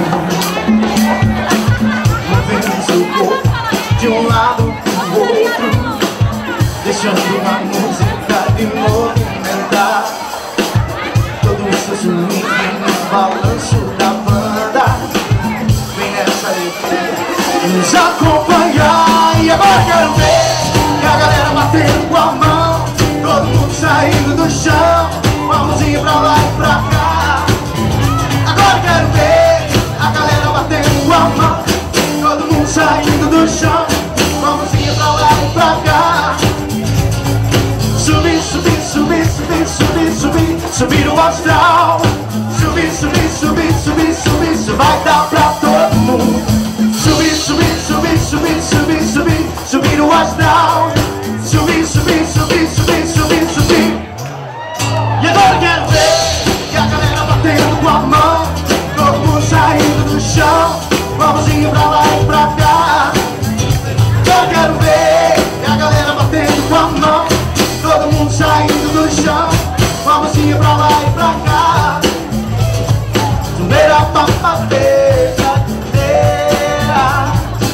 Movendo seu corpo de um lado pro outro, deixando a música de movimentar. Todo isso sumindo no balanço da banda. Vem nessa alegria nos acompanhar. E agora quero ver que a galera batendo com a mão, todo mundo saindo do chão, com a mãozinha pra lá e pra cá. Agora quero ver a galera batendo com a mão, todo mundo saindo do chão, com a mãozinha pra lá e pra cá. Subir, subir, subir, subir, subir, subir, subir o astral. Subir, subir, subir, subir, subir, isso vai dar pra todo mundo. Subir, subir, subir, subir, subir, subir, subir o astral. Subir, subir, subir, subir, subir, subir. E agora quero ver que a galera batendo com a mão, todo mundo saindo do chão, com a mãozinha pra lá e pra cá. Eu quero ver que a galera batendo com a mão, todo mundo saindo do chão, com a mãozinha pra lá e pra cá. Zumeira, papadeira, zumeira.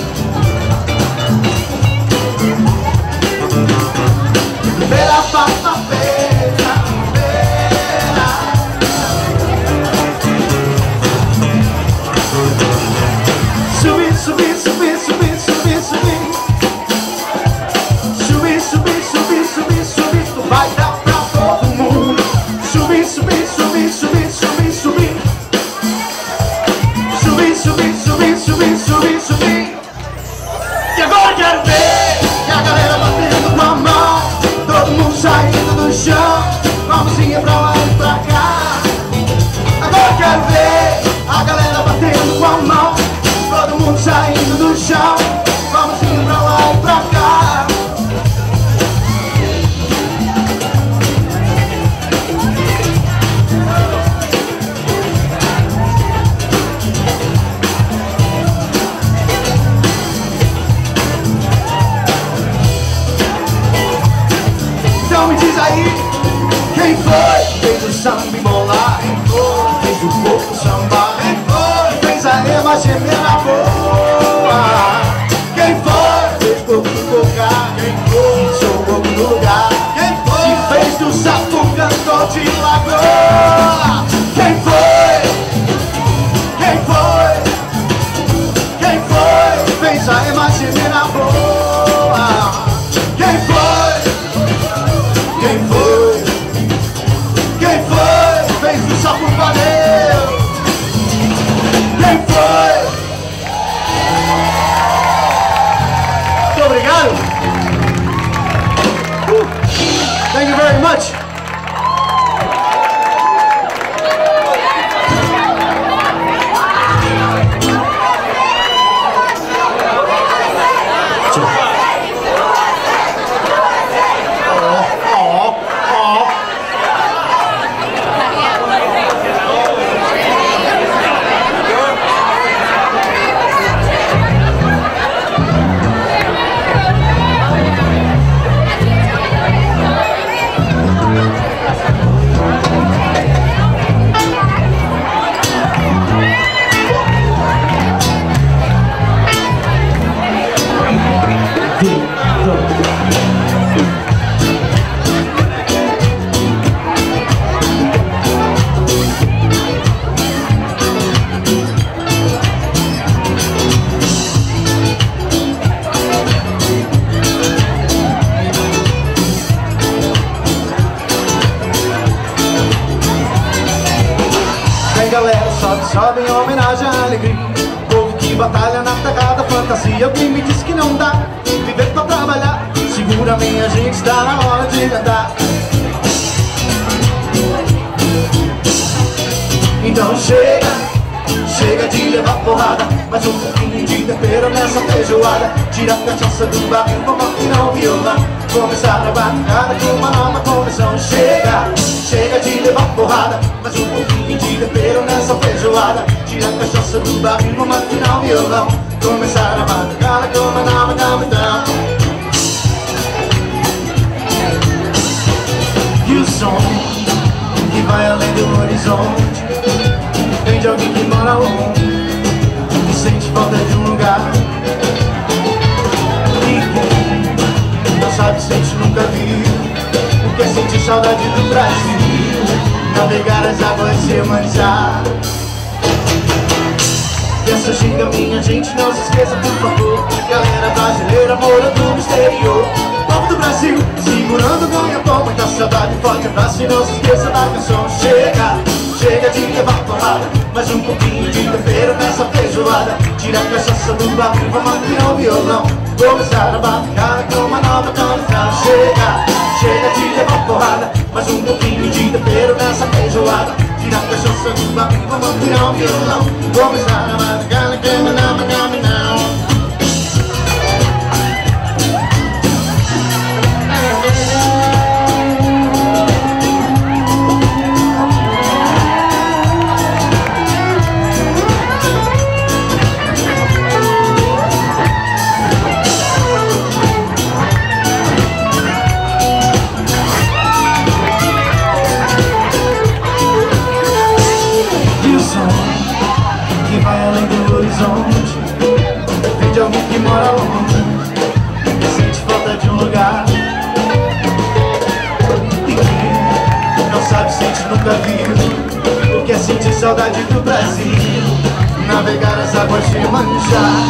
Zumeira, papadeira, zumeira. Subir, subir, subir, subir, subir, subir. Subir, subir, subir, subir, subir, tu vai dar pra todo mundo. Subir, subir, subir, subir, subir, subir. Subir, subir, subir, subir, subir, subir. E agora quero ver que a galera batendo com a mão, todo mundo saindo do chão, com a mãozinha pra lá e pra cá. Agora quero ver a galera batendo com a mão, todo mundo saindo do chão, com a mãozinha pra lá e pra cá. Então me diz aí, quem foi que fez o samba embolar? Quem foi que fez o corpo sambar? Quem foi que fez a ema gemer na boa? Quem foi que fez o corpo tocar? Quem foi que jogou no lugar? Quem foi que fez do sapo cantor de lagoa? Quem foi? Quem foi? Quem foi que fez a ema gemer na boa? Quem foi? Quem foi? Quem foi? Fez o sapo paneu. a galera sobe, sobe em homenagem à alegria. Povo que batalha na tacada, fantasia. Alguém me disse que não dá viver pra trabalhar. Segura minha gente, está na hora de cantar. Então chega, chega de levar porrada, mas um pouquinho de tempero nessa feijoada. Tira a cachaça do barril, vamos afinar o violão, começar a batucada com uma nova conversão. Chega, chega de levar porrada, mas um pouquinho de tempero nessa feijoada. Tira a cachaça do barril, vamos afinar o violão, começar a batucada com uma nova conversão. E o som que vai além do horizonte vem de alguém que mora longe, que sente falta de um lugar. E quem não sabe, sente, nunca viu o que é sentir saudade do Brasil, navegar as águas e se manchar. Dessa ginga minha gente, não se esqueça por favor, galera brasileira morando no exterior. Povo do Brasil, segurando o ganha-pão, muita saudade, forte abraço e não se esqueça da canção. Chega, chega de levar porrada, mas um pouquinho de tempero nessa feijoada. Tira a cachaça do barril, vamos afinar o violão, começar a batucada com uma nova canção. Chega, chega de levar porrada, mas um pouquinho de tempero nessa feijoada. Tira a cachaça do barril, vamos afinar o violão, começar a batucada com uma nova canção. Vem de alguém que mora longe, que sente falta de um lugar. E quem não sabe, sente, nunca viu o que é sentir saudade do Brasil, navegar as águas de manjar.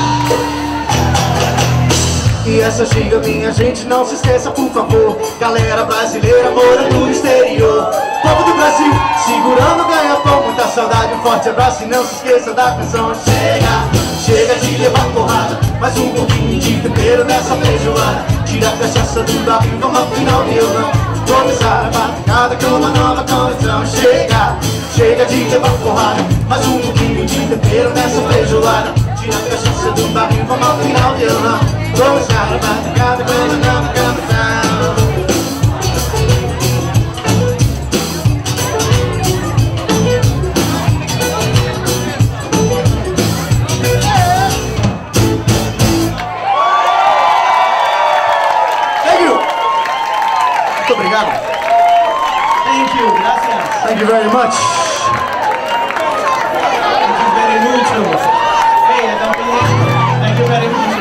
E essa ginga minha gente, não se esqueça por favor, galera brasileira morando no exterior. Povo do Brasil, segurando o ganha-pão, muita saudade, um forte abraço e não se esqueça da canção. Chega, chega de levar porrada, mas um pouquinho de tempero nessa feijoada. Tira a cachaça do barril, vamos afinar o violão, começar a batucada com uma nova canção. Chega, chega de levar porrada, mas um pouquinho de tempero nessa feijoada. Tira a cachaça do barril, vamos afinar o violão, começar a batucada com uma nova canção. Obrigado. Thank you, gracias. Thank you very much. Thank you very mucho. Hey, también. Thank you very much.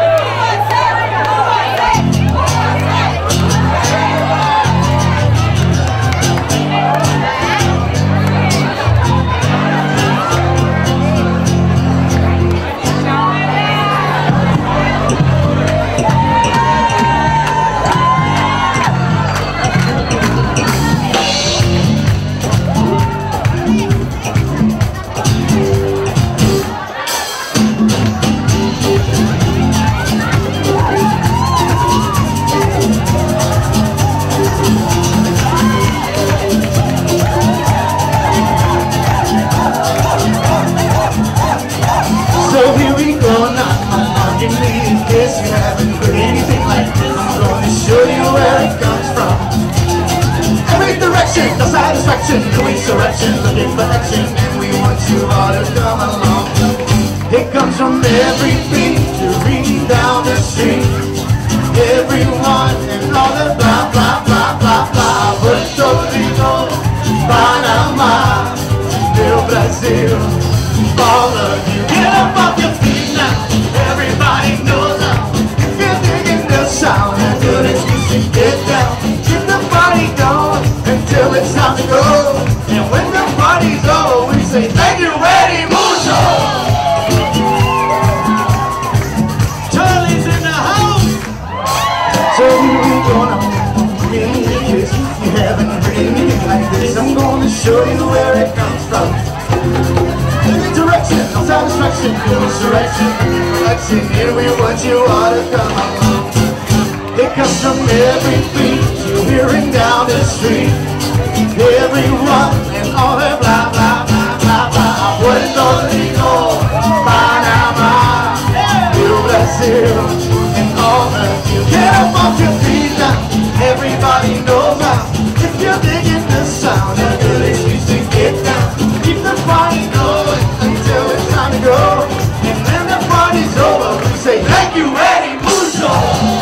So here we go now, on your knees, guess you haven't heard anything like this. I'm gonna show you where it comes from. Every direction, the satisfaction, the resurrection, looking for action, and we want you all to come along. It comes from every beat to read down the street. Everyone and all the blah, blah, blah, blah, blah. Puerto Rico, Panama, meu Brasil, all of you. Get up off your feet now, everybody knows now. If you're digging the sound, a good excuse to get down. Keep the party going until it's time to go. And when the party's over, we say thank you very mucho. Charlie's in the house. So here we go now, in case you haven't heard anything like this. I'm gonna show you where it comes from. direction, new insurrection, election, here we want you all to come along. It comes from every beat, you're hearing down the street. Everyone and all that blah, blah, blah, blah, blah. Puerto Rico, Panama, Rio Brazil, and all that you get up off your feet now. Everybody knows now. If you're digging the sound, a good excuse to get down. Keep the party going until it's time to go. And when the party's over, we say thank you very mucho.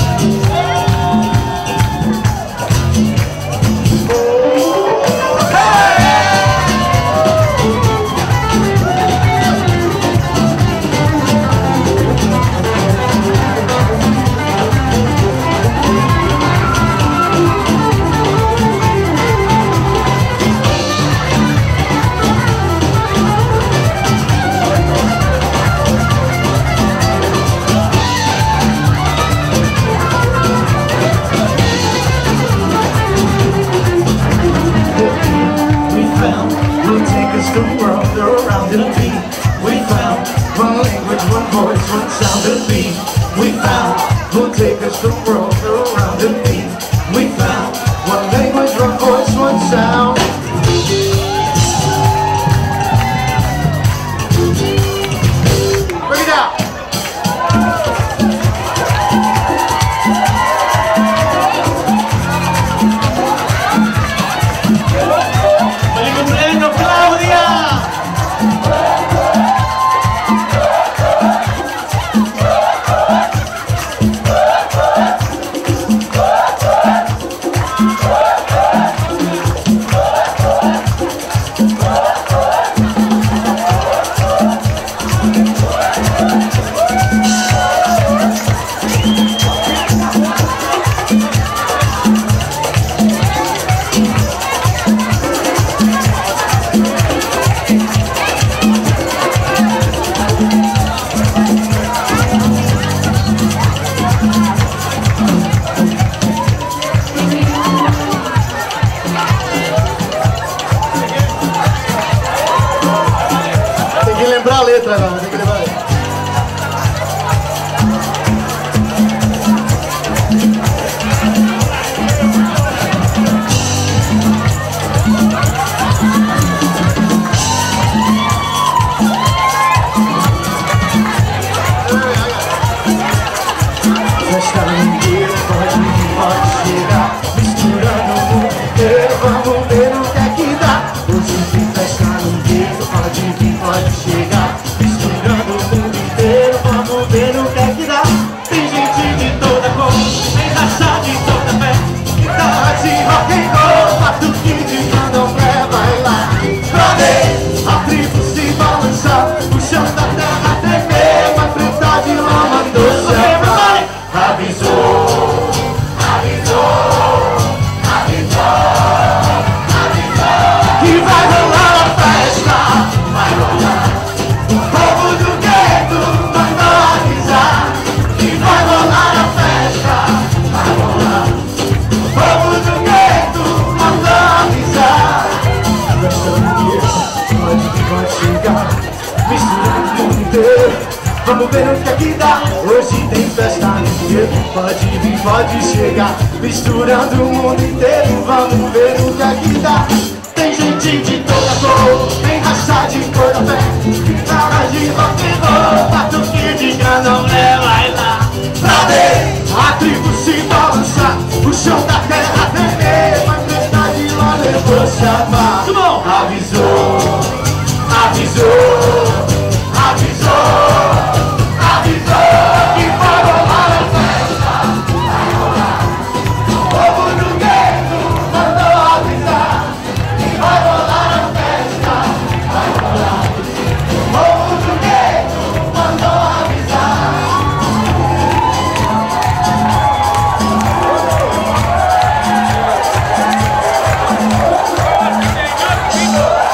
The world around the beat. We found one language, one voice, one sound to beat. We found who'll take us the world around the beat. We found one language, one voice, one sound. Bring it out. Lembrar a letra, não, tem que lembrar a letra. Festa inteira, pode vir, pode chegar, misturando o mundo inteiro, vamos ver o que é que dá. Hoje tem festa inteira, pode vir, pode chegar, misturando o mundo inteiro, vamos ver o que é que dá. Tem gente de toda cor, tem raça de toda fé, guitarra de rock and roll, batuque de candomblé, vai lá pra ver a tribo se balançar, o chão da terra tremer, uma preta de lá mandou chamar. Avisou, avisou, avisou, avisou, que vai rolar a festa, vai rolar. O povo do gueto mandou avisar, que vai rolar a festa, vai rolar. O povo do gueto mandou avisar. Festa do gueto, pode vir, pode chegar, mistura o mundo inteiro, vamos ver o que é que dá. Hoje tem festa no gueto, pode vir, pode chegar, misturando o mundo inteiro, vamos ver o que é que dá. Tem gente de toda cor, tem raça de cor da fé, guitarra de rock and roll, batuque de candomblé, vai lá pra ver a tribo se balançar, o chão da terra tremer, vai prestar de lá, levou chamar. Avisou, avisou, avisou, avisou, que vai rolar a festa, vai rolar. O povo do gueto mandou avisar, que vai rolar a festa, vai rolar. O povo do gueto mandou avisar. Senhor,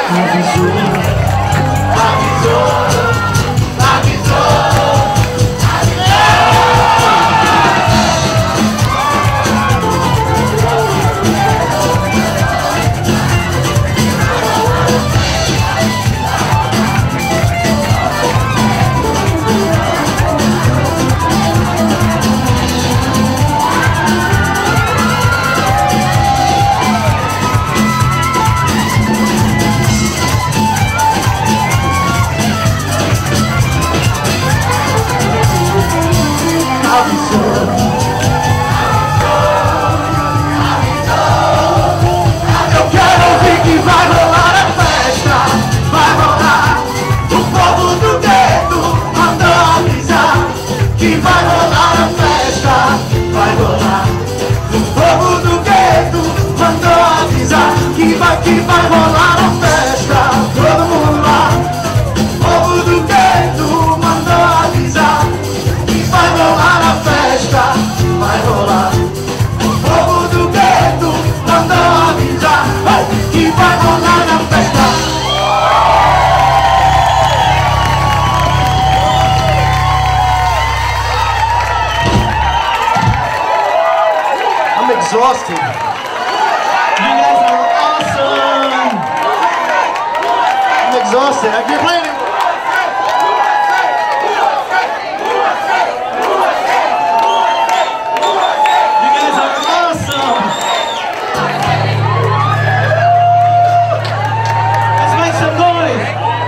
Avisou, avisou, avisou. Eu quero ouvir que vai rolar a festa, vai rolar. O povo do gueto mandou avisar que vai rolar a festa, vai rolar. O povo do gueto mandou avisar que vai, que vai rolar a festa, todo mundo lá. O povo do gueto mandou avisar que vai rolar a festa, vai rolar. O povo do gueto mandou avisar que vai rolar a festa. I'm exhausted. You guys are awesome! I'm exhausted. I can't play anymore. You guys are awesome! Let's make some noise!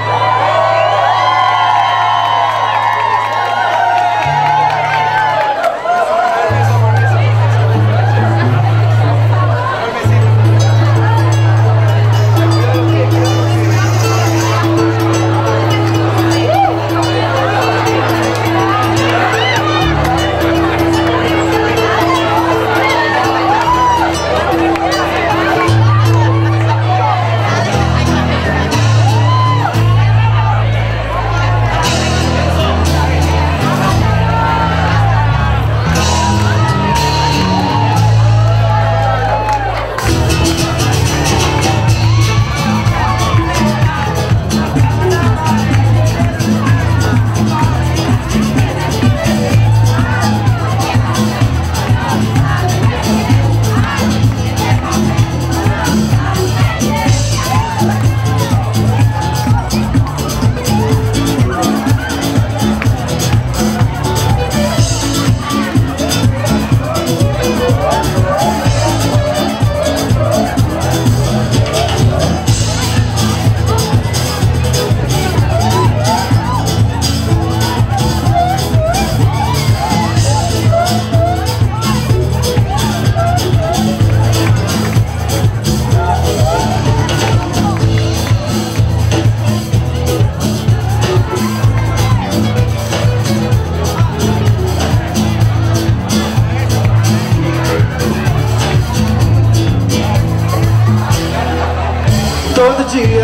Todo dia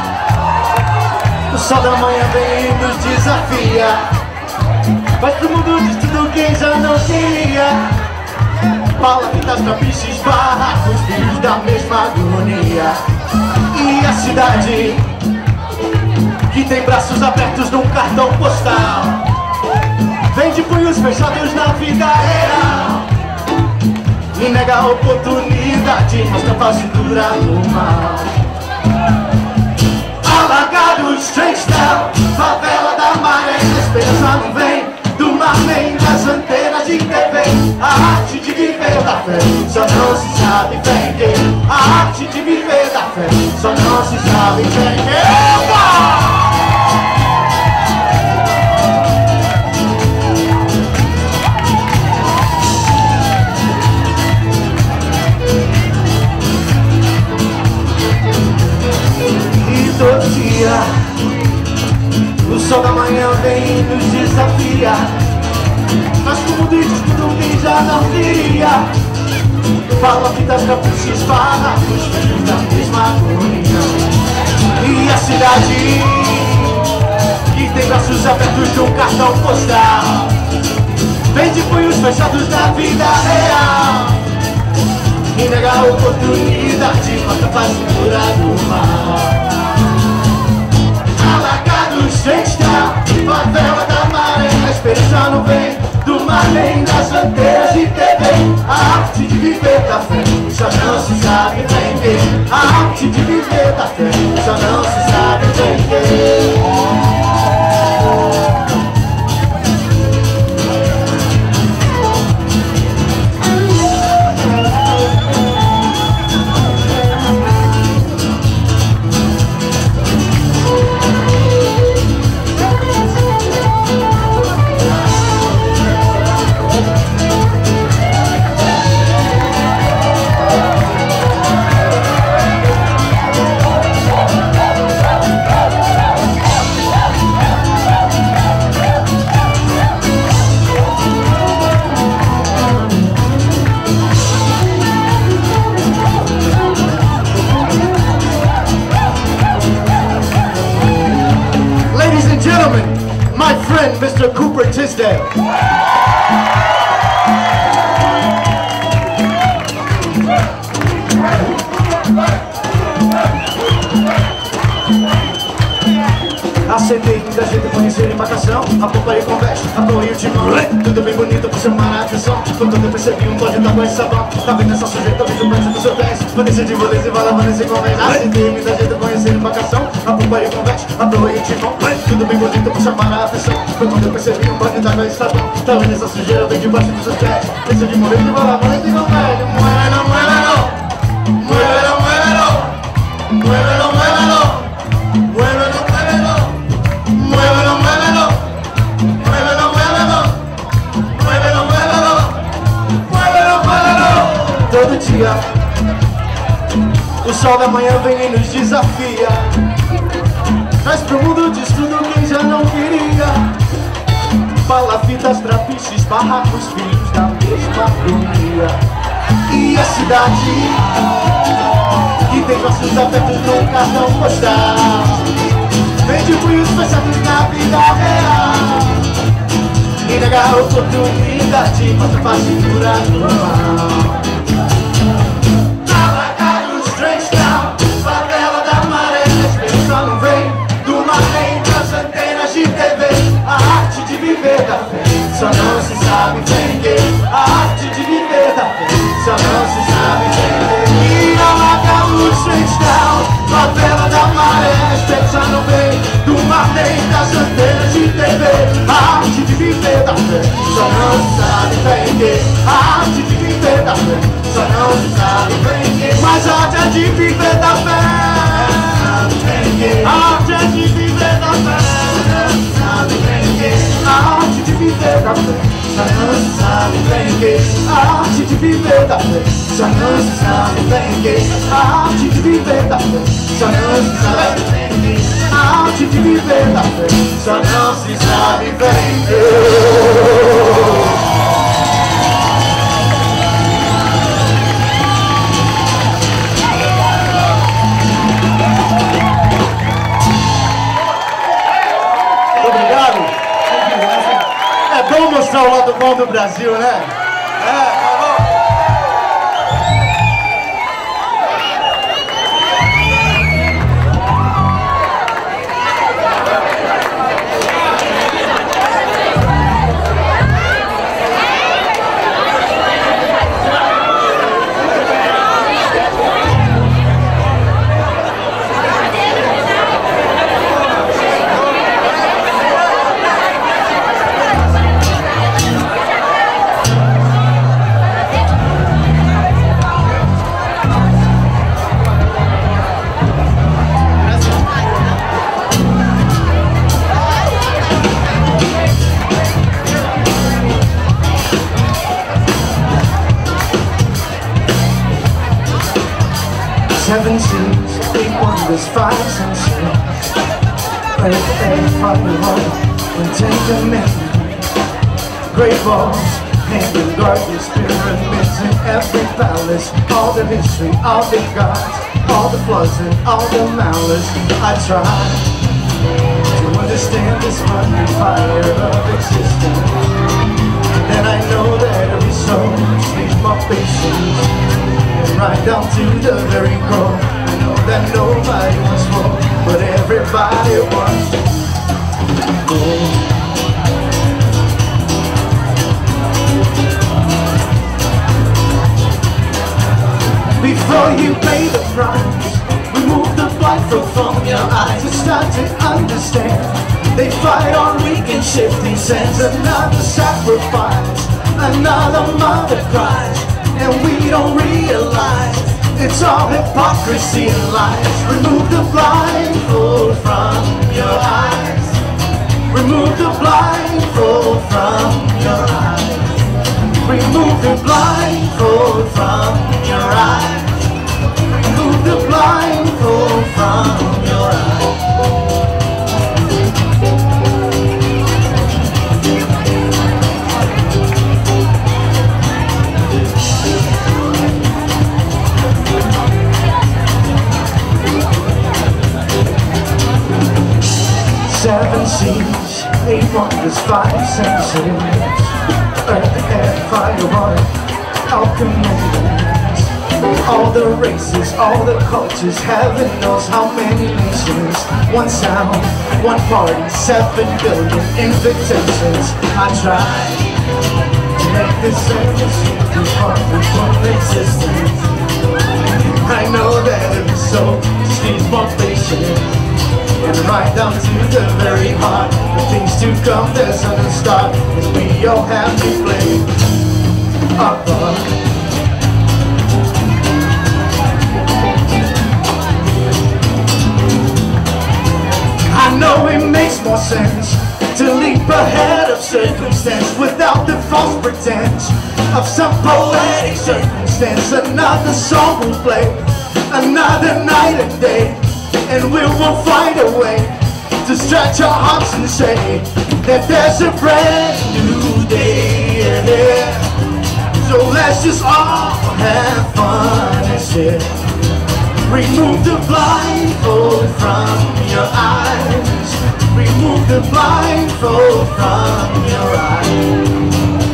o sol da manhã vem e nos desafia, mas pro mundo diz tudo quem já não queria. Paula, pintas, trapiches, barracos, filhos da mesma agonia. E a cidade que tem braços abertos num cartão postal, vem de punhos fechados na vida real e nega a oportunidade, mostra a face dura do mal. Alagados, Trenchtown, favela da maré, a esperança não vem do mar nem das antenas de T V. A arte de viver da fé só não se sabe bem quem. A arte de viver da fé só não se sabe bem quem. Todo dia o sol da manhã vem e nos desafia, mas como diz tudo quem já não queria. Fala que das capuchas, fala os filhos da mesma agonia. E a cidade que tem braços abertos num cartão postal, vem de punhos fechados na vida real e nega a oportunidade, mata a faz dura do mal. esperança não vem do mar nem das anteias de T V. A arte de viver da fé só não se sabe vender. A arte de viver da fé só não se sabe vender. My friend, Mister Cooper Tisdale. Aceitei muita gente conhecer embarcação. A popa e conveste, a toa e o timão. Tudo bem bonito pra chamar a atenção. Quando eu percebi um pode dar com esse sabão. Tá vendo essa sujeita, vindo perto dos seus pés. Vanessa de moleza e vala, Vanessa e convence. Aceitei muita gente conhecer embarcação. A popa e conveste, a toa e o timão. Tudo bem bonito pra chamar a atenção. Quando eu percebi um pode dar com esse sabão. Tá vendo essa sujeita, vem debaixo dos seus pés. Vanessa de moleza e vala, Vanessa e convence. Muévelo, muévelo. Muévelo, muévelo. Muévelo, muévelo. Muévelo, muévelo. Muévelo, muévelo. Muévelo, muévelo. Muévelo, muévelo. Muévelo, muévelo. Todo dia o sol da manhã vem e nos desafia. Traz pro mundo diz tudo quem já não queria. Palafitas, trapiches, barracos, filhos da mesma agonia. E a cidade que tem nossos afetos no cartão postal. Vende punhos fechados na vida real. E nega a oportunidade, bota pra cintura do mal. Trabalhar os trens down, favela da maré. A esperança não vem do mar nem das antenas de T V. A arte de viver da fé só não se sabe vender. A arte de viver da fé só não se sabe vender. E não larga os trens down, favela da maré. A esperança não vem do mar nem das antenas de T V. A arte de viver da fé só não se sabe vender. A arte de viver da fé só não se sabe vender. Mas a arte é de viver da fé. A arte é de viver da fé. A arte de viver da fé só não se sabe vender. A arte de viver da fé só não se sabe vender. A arte de viver da fé só não se sabe vender. A arte de viver da fé só não se sabe vender. É bom mostrar o lado bom do Brasil, né? É, tá bom. Seven seas, eight wonders, five senses. Break every fucking hole and take a minute. Great walls, hanging gardens, pyramids in every palace. All the history, all the gods, all the flaws and all the malice. I try to understand this running fire of existence. Then I know that every soul needs more patience. Right down to the very core. I know that nobody wants more, but everybody wants more. before you pay the price. Remove the blindfold from your eyes and start to understand. They fight on weak and shifting sands. Another sacrifice, another mother cries, and we don't realize it's all hypocrisy and lies. Remove the blindfold from your eyes. Remove the blindfold from your eyes. Remove the blindfold from your eyes. Remove the blindfold from your eyes. Seven seas, eight wonders, five senses. Earth, air, fire, water, alchemy. All the races, all the cultures, heaven knows how many nations. One sound, one party, seven billion invitations. I tried to make this industry part of existence. I know that it's so, just needs more patience. And right down to the very heart, the things to come, there's a new start. And we all have to play our part. I know it makes more sense to leap ahead of circumstance without the false pretense of some poetic circumstance. Another song will play, another night and day, and we will find a way to stretch our hearts and say that there's a brand new day ahead. So let's just all have fun and share. Remove the blindfold from your eyes. Remove the blindfold from your eyes.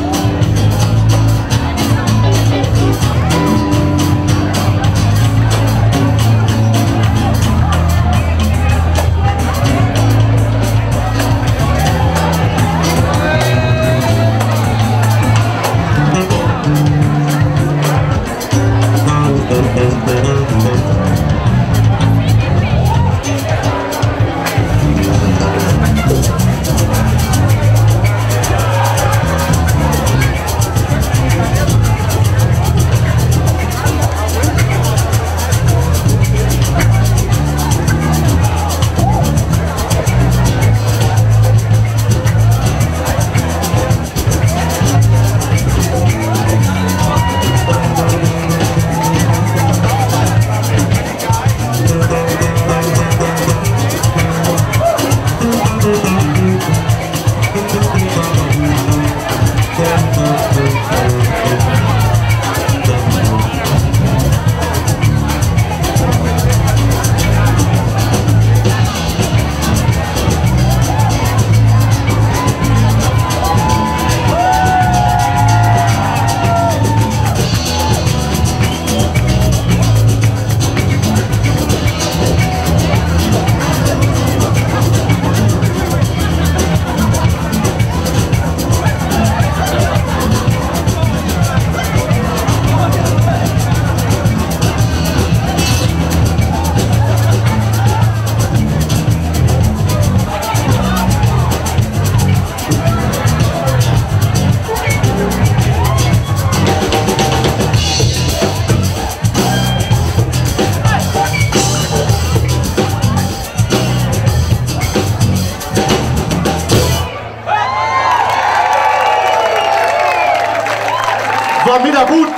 Vlamir Abbud.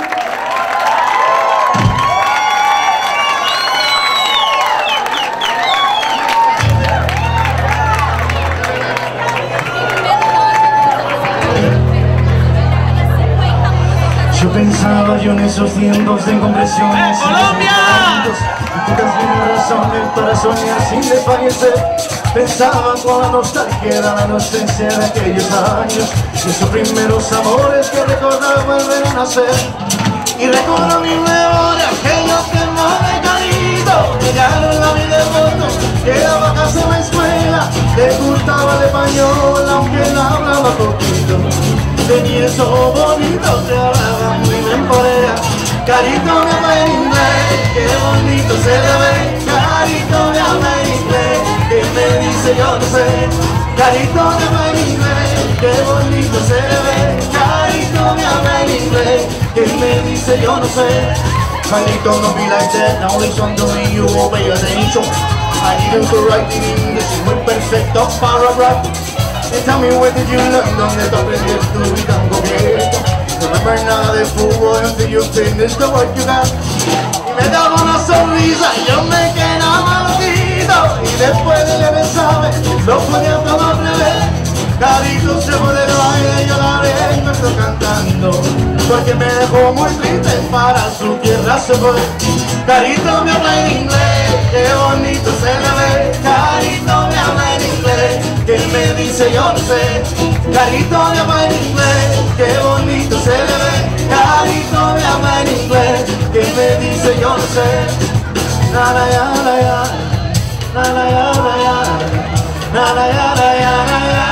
Yo pensaba yo en esos tiempos de compresiones. ¡Eh, Colombia! Y pocas razones para soñar sin desfallecer. Pensaba con la nostalgia, era la inocencia de aquellos años, y esos primeros amores que recordar vuelven a nacer. Y recuerdo mis memorias, aquellos temas de cariño, llegaron a mi devoto, llegaba a casa a la escuela, le gustaba el español, aunque él hablaba poquito. Tenía eso bonito, te hablaba muy bien por ella. Carito me habla en inglés, qué bonito se le ve. Carito me habla en inglés, que me dice yo no sé. Carito me habla en inglés, qué bonito se le ve. Carito me habla en inglés, que me dice yo no sé. Carito, don't be like that, now listen to me, you obey attention. I need you to write in English, muy perfecto paragraph. And tell me where did you learn, donde te aprendiste tú y tan coqueto. No remember nada de fútbol until you finish the work you got. Y me daba una sonrisa y yo me quedaba maldito. Y después del examen lo ponía todo al revés. Carito se fue del baile y yo la vengo cantando, porque me dejó muy triste, para su tierra se fue. Carito me habla en inglés, qué bonito se le ve. Carito me habla en inglés, que me dice yo no sé. Carito me habla en inglés, qué bonito se le ve. Carito me habla en inglés, que me dice yo no sé. Na na ya na ya, na na ya na ya, na na ya na ya na ya.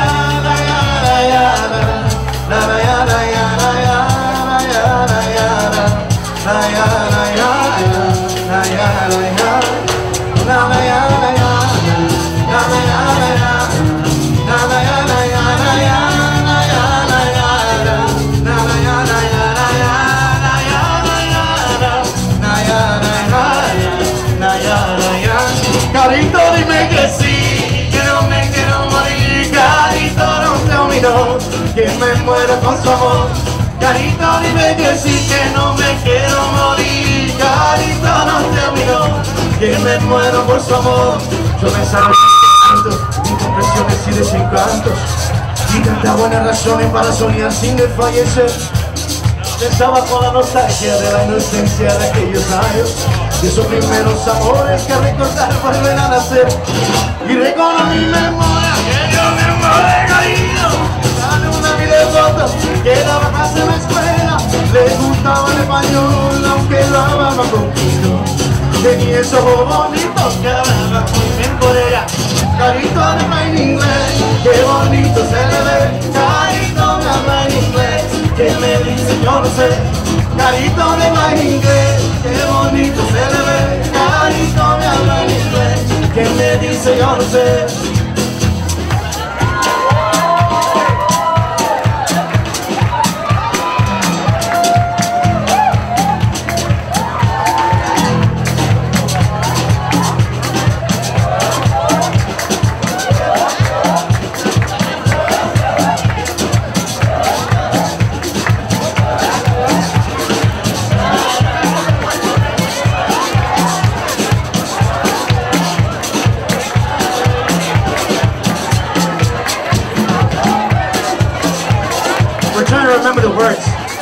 Carito, dime que sí, que no me quiero morir. Carito, no te olvido, que me muero con su amor. Carito, dime que sí, que no me quiero morir. Carito, no te olvido, que me muero por su amor. Yo me saco incompresiones y desencantos, y tanta buenas razones para soñar sin desfallecer. Pensaba con la nostalgia de la inocencia de aquellos años, y esos primeros amores que recordar vuelven a nacer. Y recuerdo mi memoria, que yo me he caído. Dale una videofoto que daba clase en la escuela. Le gustaba el español, aunque lo hablaba poquito. Tenía esos ojos bonitos que hablaba muy bien por ella. Carito me habla en inglés, qué bonito se le ve. Carito me habla en inglés, que me dice yo no sé. Carito me habla en inglés, qué bonito se le ve. Carito me habla en inglés, que me dice yo no sé. Remember the words.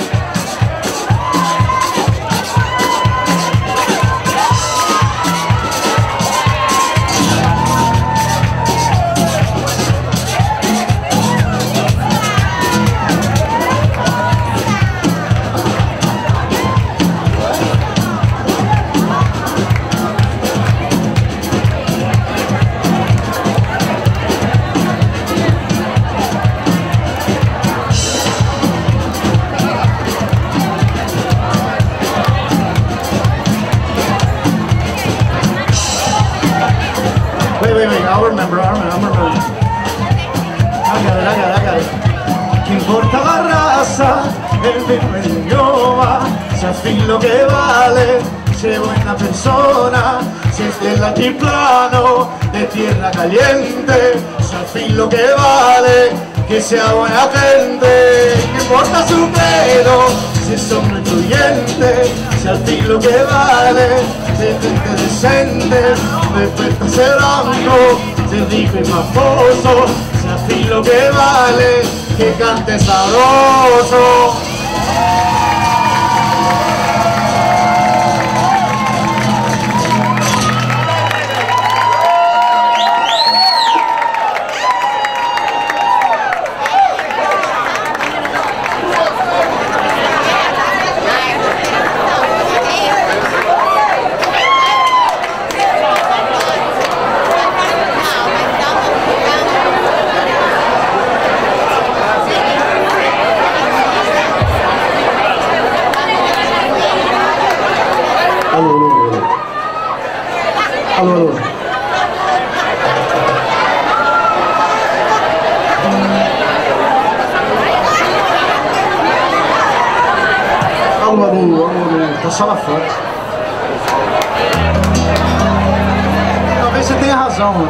Wait, wait, wait, I'll remember, I'll remember, I'll remember. I got it, I got it, I got it. ¿Qué importa la raza, el vino el idioma? Si al fin lo que vale, sé buena persona. Si es del altiplano, de tierra caliente. Si al fin lo que vale, que sea buena gente. ¿Qué importa su credo, si es hombre influyente? Si al fin lo que vale, de gente decente, respeta ese blanco, se rico y famoso. Si al fin lo que vale, que cante sabroso. só fora. Talvez você tenha razão, mano.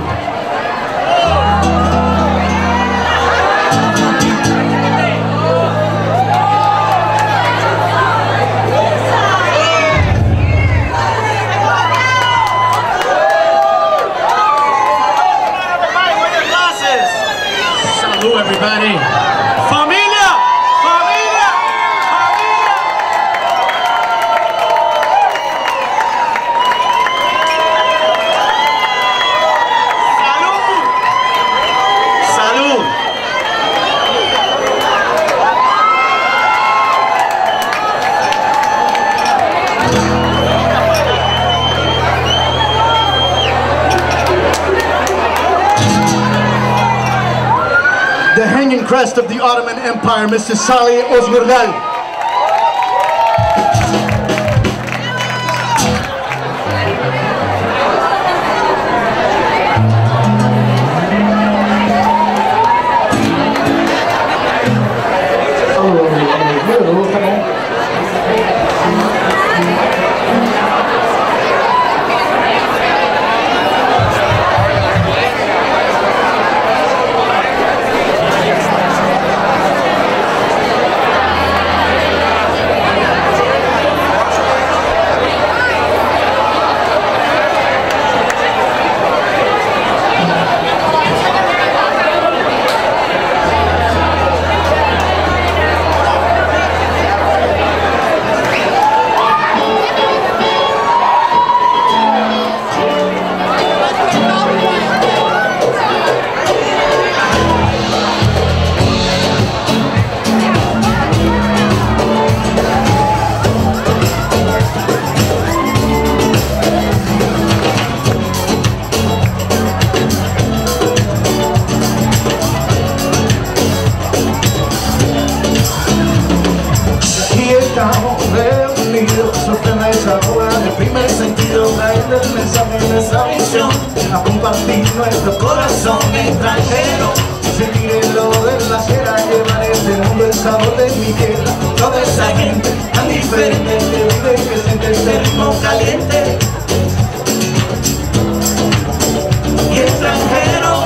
Salud, everybody. Familia! Familia! Familia! Salud! Salud. The hanging crest of the Ottoman Empire, Mister Salih Özgürdal. A compartir nuestro corazón extranjero, sentir el olor de la cera, llevar este mundo el sabor de mi tierra. Toda esa gente tan diferente que vive y que siente este ritmo caliente y extranjero.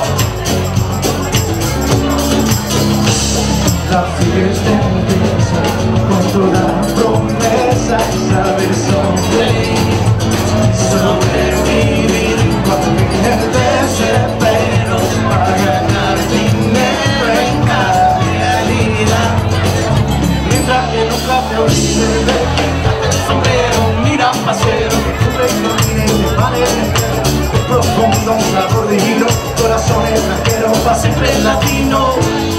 La fiesta empieza con toda promesa, saber sonreír, sobrevivir cuando el desespero para ganar dinero en cada realidad. Mientras que nunca te olvides de quitarte el sombrero, mira pasero, que cubre el continente, vale entero, profundo, un sabor divino, corazón extranjero, pa' siempre latino.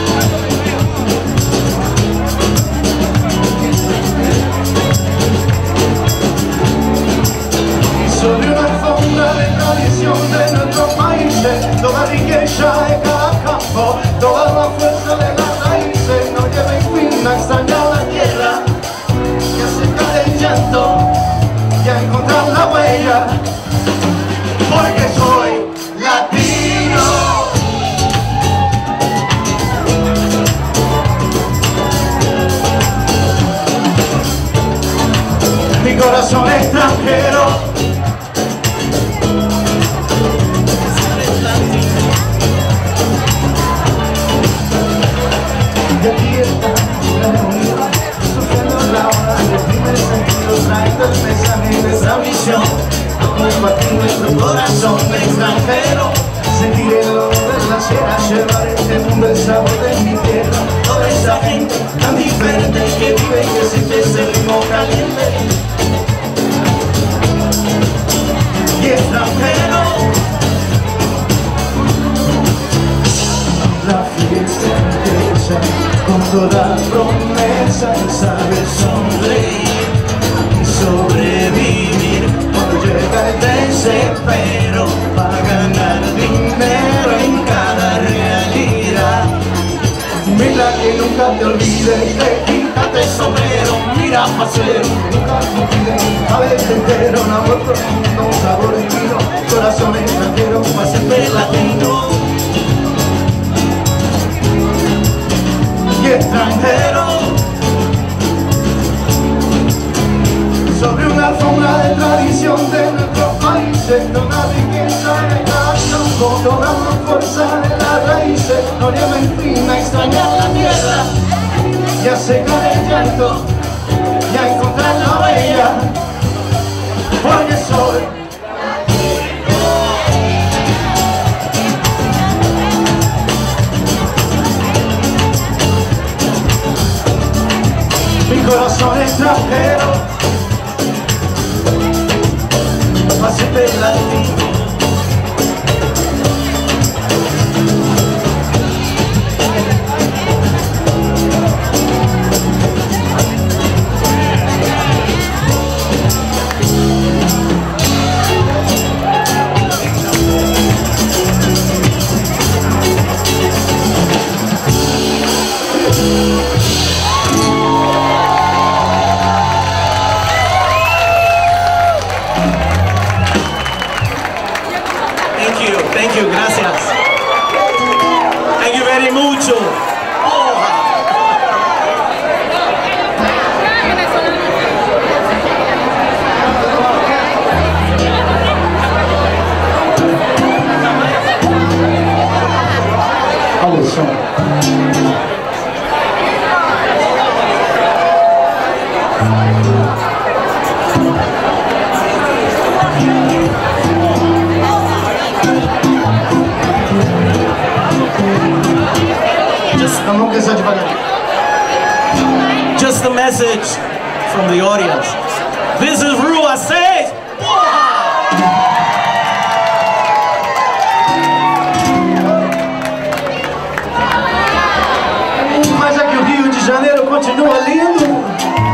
Sobre una alfombra de tradición de nuestros países, toda riqueza de cada campo, toda la fuerza de las raíces, nos lleva en fin a extrañar la tierra y a secar el llanto y a encontrar la huella, porque soy latino. Mi corazón extranjero. Y aquí estamos reunidos, sufriendo la hora del primer sentido, trayendo el mensaje de esa visión, compartir nuestro corazón extranjero, sentir el olor de la cera, llevar este mundo el sabor de mi tierra. Toda esa gente tan diferente que vive y que siente ese ritmo caliente y extranjero. La fiesta empieza con toda promesa, saber sonreír y sobrevivir cuando llega el desespero para ganar dinero en cada realidad. Mira que nunca te olvides de quitarte el sombrero, mira paseo, nunca te olvides, a veces entero, un amor profundo, un sabor divino, corazón extranjero, para siempre latino y extranjero. Sobre la alfombra de tradición de nuestros países, una riqueza de nación, cobrando fuerza de las raíces, gloria me inclina a extrañar la tierra y a secar el llanto y a encontrar la huella, porque soy mi corazón extranjero, así te latino. Thank you, gracias. Thank you very mucho. Oh. Olha só. Vamos começar devagar. Just a message from the audience. This is Rua seis. Mas é que o Rio de Janeiro continua lindo.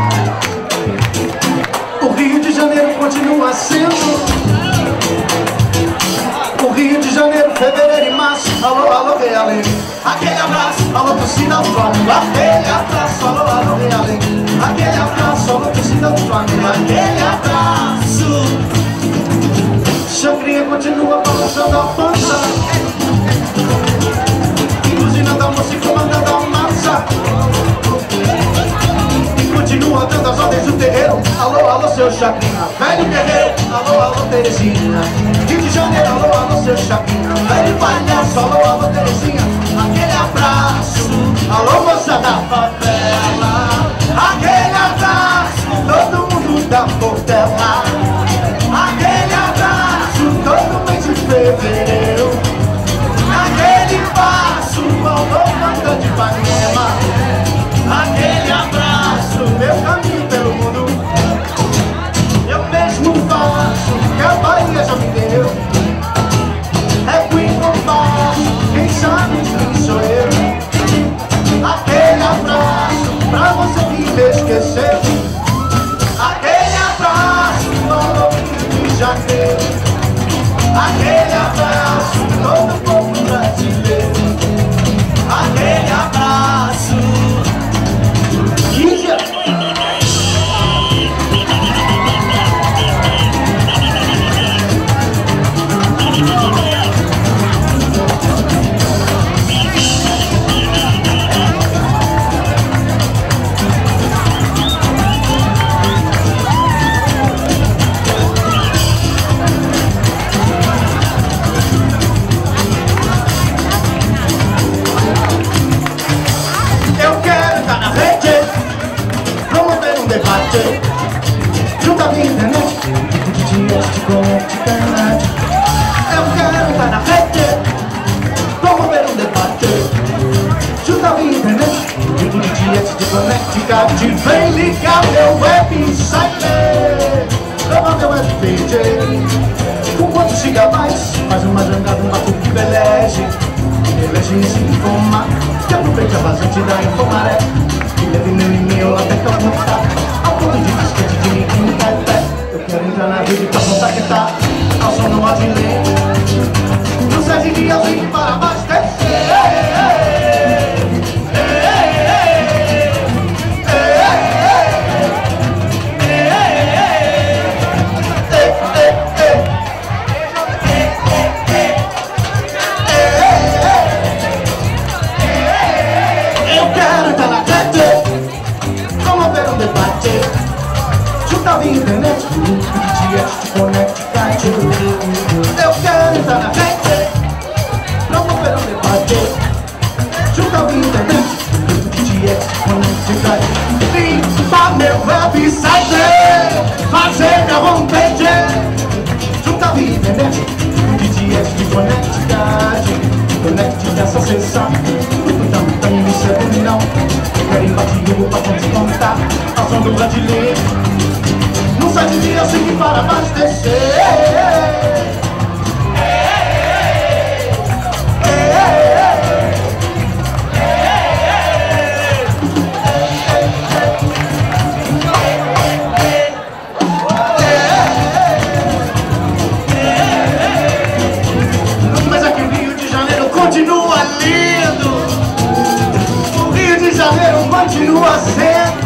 O Rio de Janeiro continua sendo. O Rio de Janeiro, fevereiro e março. Alô, alô, Realengo. Aquele abraço, alô, torcida do Flamengo. Aquele abraço, alô, alô, Realengo. Aquele abraço, alô, torcida do Flamengo. Aquele abraço. Chacrinha continua balançando a pança, buzinando a moça e comandando a massa. E continua dando as ordens do terreiro. Alô, alô, seu Chacrinha, velho guerreiro. Alô, alô, Terezinha. Rio de Janeiro, alô, alô, seu Chacrinha, velho palhaço. Alô, alô, Terezinha. Aquele abraço, alô, moça da favela. Aquele abraço, todo mundo da Portela. Aquele abraço, todo mês de fevereiro. Aquele passo, alô, canta de Ipanema. Aquele abraço, meu caminho pelo mundo. Eu mesmo faço, que a Bahia já me deu. É quem compasso, quem sabe quem sou eu. Aquele abraço, pra você que me esqueceu. Aquele abraço, alô, Rio de Janeiro. Aquele abraço, todo o povo brasileiro. Aquele abraço. Nydia. Junta a minha internet, de dias de conecte internet. Eu quero estar na rede, promover um debate. Junta a minha internet, de dias de conecte card. Vem ligar meu website, leva meu F P J. Com quantos gigabytes? Faz uma jangada, um batuque que elege. Elege e se informar, que aproveite a vazante da Infomaré. E leve meu e-mail até que eu contar. Ponto de disquete de mim que me cai pé. Eu quero entrar na rede pra contactar ao som no áudio lento. No sete dias vim para abastecer. continua pra descontar a som do brasileiro. Não sai de dia assim para abastecer. Mas aqui o Rio de Janeiro continua lindo. O Rio de Janeiro continua sendo.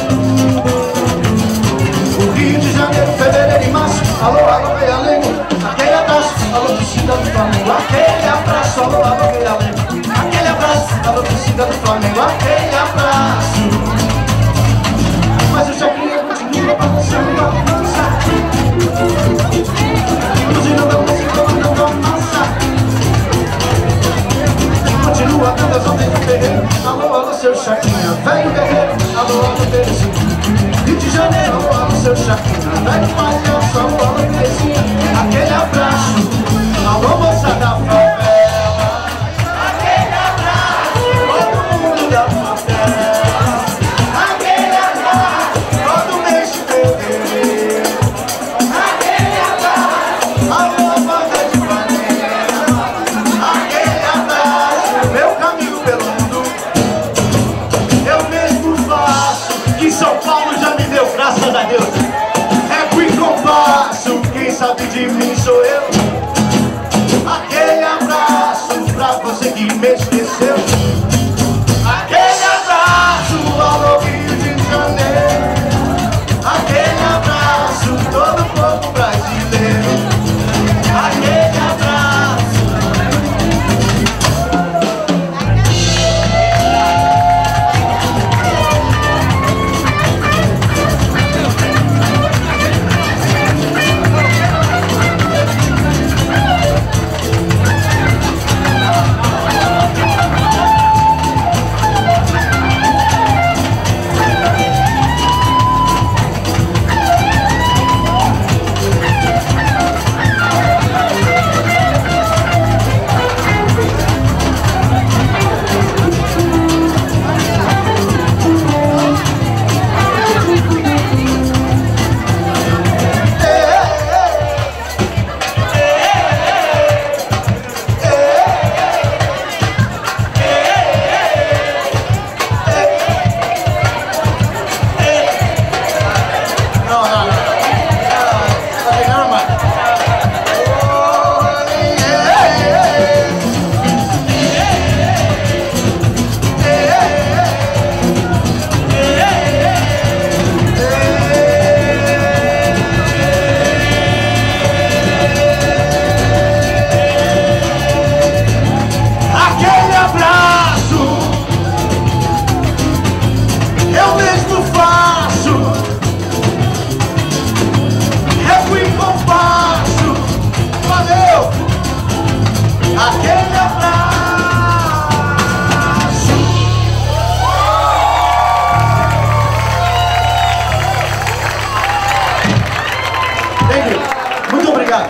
O Rio de Janeiro, fevereiro e março. Alô, alô, veio além. Aquele abraço, alô, torcida do Flamengo. Aquele abraço, alô, alô, veio além. Aquele abraço, alô, torcida do Flamengo. Aquele abraço. Mas o Chacrinha continua balançando a dança. Cozinhando a música, mandando a massa. Continua dando as ordens do terreiro. Alô, alô, seu Chacrinha, velho guerreiro. Alô, alô, Terezinha. Rio de Janeiro, alô, alô, seu Chacrinha, velho palhaço, alô, alô, Terezinha. Aquele abraço, alô, moça da favela. Aquele abraço, todo mundo da favela. Aquele abraço, todo mês de fevereiro. Aquele abraço, alô, banda de panela. Aquele abraço, meu caminho pelo mundo. Eu mesmo faço, que São Paulo já me deu, graças a Deus. É com compasso, quem sabe de mim sou eu. Aquele abraço pra você que me esqueceu. Aquele abraço, alô, Rio de Janeiro. Aquele abraço, todo o povo brasileiro. Aquele abraço. Muito obrigado.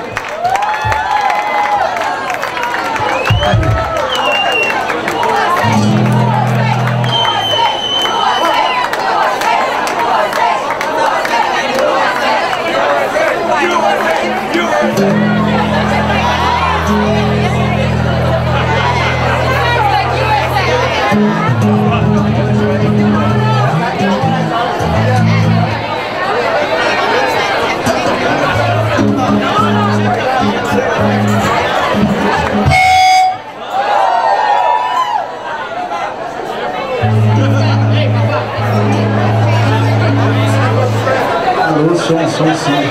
Alô, som, som, som.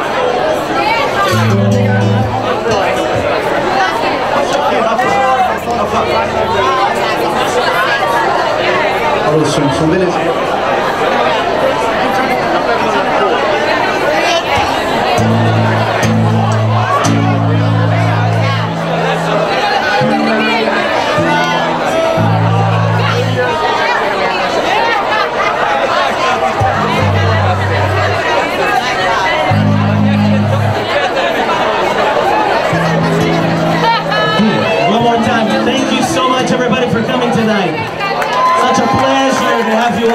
Alô, som, som, beleza. One more time, thank you so much everybody for coming tonight. Such a pleasure to have you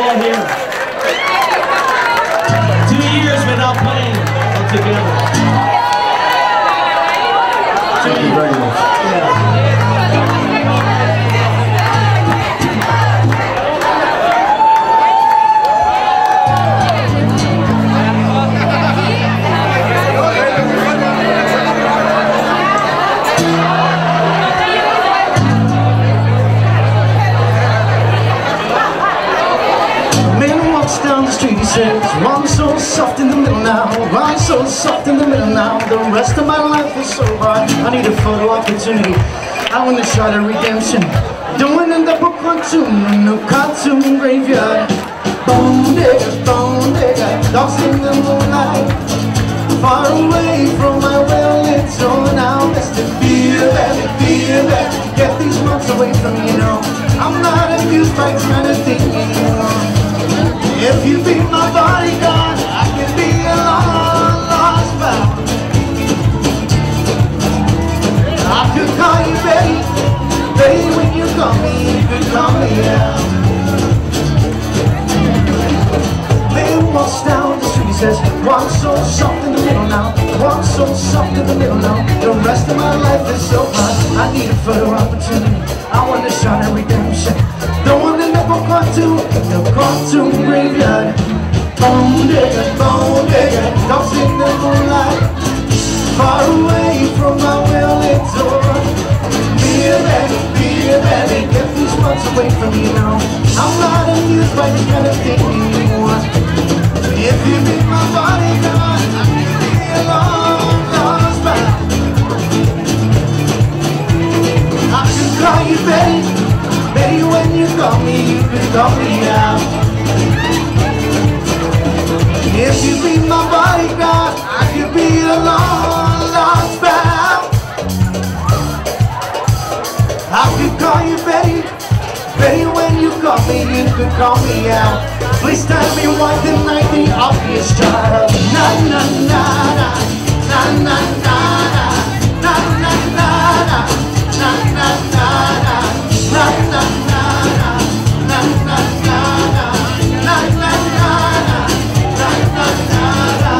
down the street, he says, I'm so soft in the middle now, I'm so soft in the middle now. The rest of my life is so hard, I need a photo opportunity. I want a shot of redemption. Don't want to end up a cartoon, no cartoon graveyard. Bone digger, bone digger, lost in the moonlight, far away from my well-lit zone. Now Mister Feel that, feel that, get these months away from me, you know. I'm not amused by this kind of thing anymore. If you be my bodyguard, I can be a long lost pal. I could call you Betty, Betty when you call me, you could call me out. Man walks down the street, he says, walk so soft in the middle now, walk so soft in the middle now. The rest of my life is so hard, I need a further opportunity. I want to shine at redemption. Don't want to never cartoon, no cartoon graveyard. Bone digger, bone digger, lost in the moonlight, far away from my well-lit door. Be a baby, be a baby, get these months away from me now. I'm not amused by this kind of thing anymore. If you be my bodyguard, I can be a long lost pal. I can call you Betty, Betty when you call me, you can call me out. If you be my bodyguard, I can be a long lost pal. I can call you Betty, Betty when you call me, you can call me out. Please tell me why deny the obvious child. Na na na na, na na na na, na na na na, na na na na, na na na na, na na na na, na na na na, na na na na.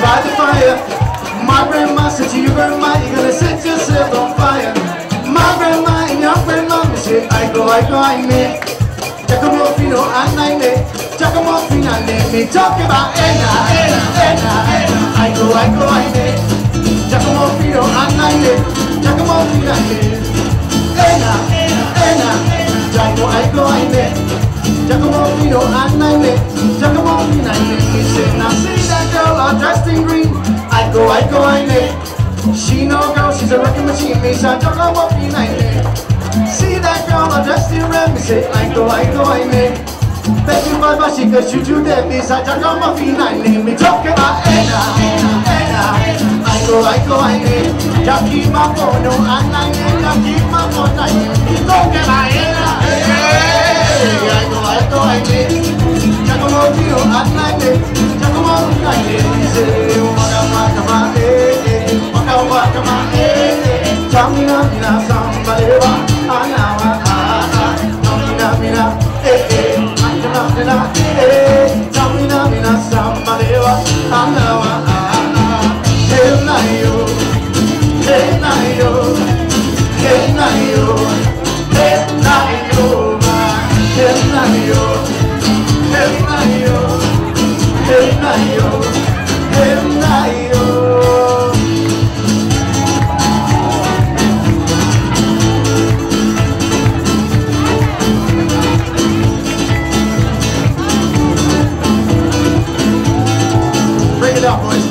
by the fire. My grandma said to your grandma, you're gonna set yourself on fire. My grandma and your grandma said, I go, I go, I may. Giacomo fino a nine, Giacomo fino a let me talk about Ena, Ena, Ena, Ena. I go, I go, I may. Giacomo fino a nine, Giacomo fino a let. Ena, Ena, Ena. Giacomo, I go, I may. Giacomo fino a nine, Giacomo fino a let. He said, now see that girl all dressed in green. I go, I go, I may. She no girl, she's a wrecking machine. Me say, Giacomo fino a let. See that girl all dressed in red. Me say, I go, I go, I may. Bet you my she could shoot you dead. Me say, Giacomo fino a let. Me talk about Ena, Ena, Ena. I go, I go, I may. Just keep my phone, no, I nine, just keep my phone, nine. Me talk about Ena, I go, I go, I may. Giacomo fino a nine, Giacomo fino a let. Me say, waka waka ma, eh, eh, waka waka ma, eh, eh. Jamina mina samba lewa, anawa, ah, ah. Jamina mina, eh, eh, jamina mina, eh, jamina mina samba lewa, anawa, ah, ah. Hey nayo, hey nayo, hey nayo, hey nayo, hey nayo, hey nayo, hey nayo, hey nayo. Bring it up, boys.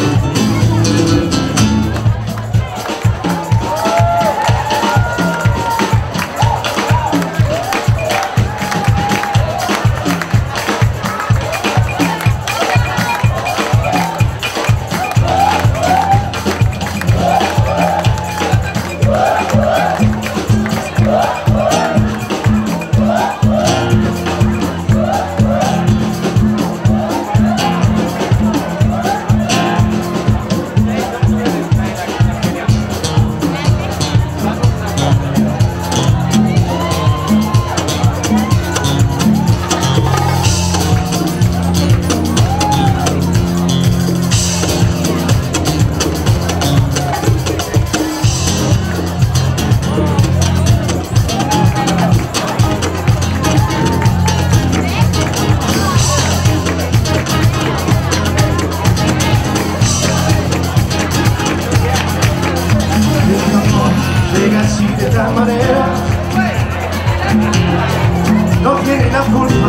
No tiene la culpa.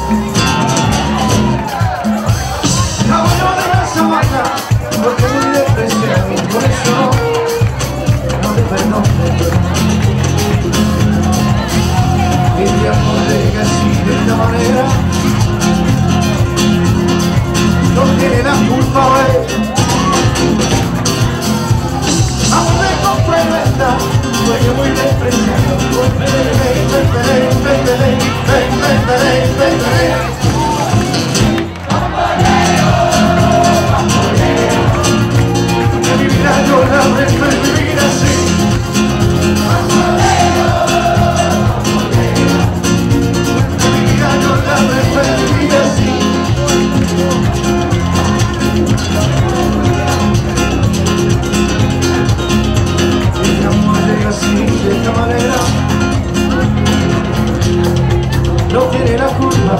Caballo de la sabana, porque muy despreciado, por eso no le perdono. Mi amor llega así de esta manera, no tiene la culpa, wey. Amor de complementa, porque muy despreciado, por ven, ven, ven, ven, ven, ven, ven, ven, ven, ven. Que mi vida yo la prefiero vivir así. Que mi vida yo la prefiero vivir así. Mi amor llega así, de esta manera. No tiene la culpa.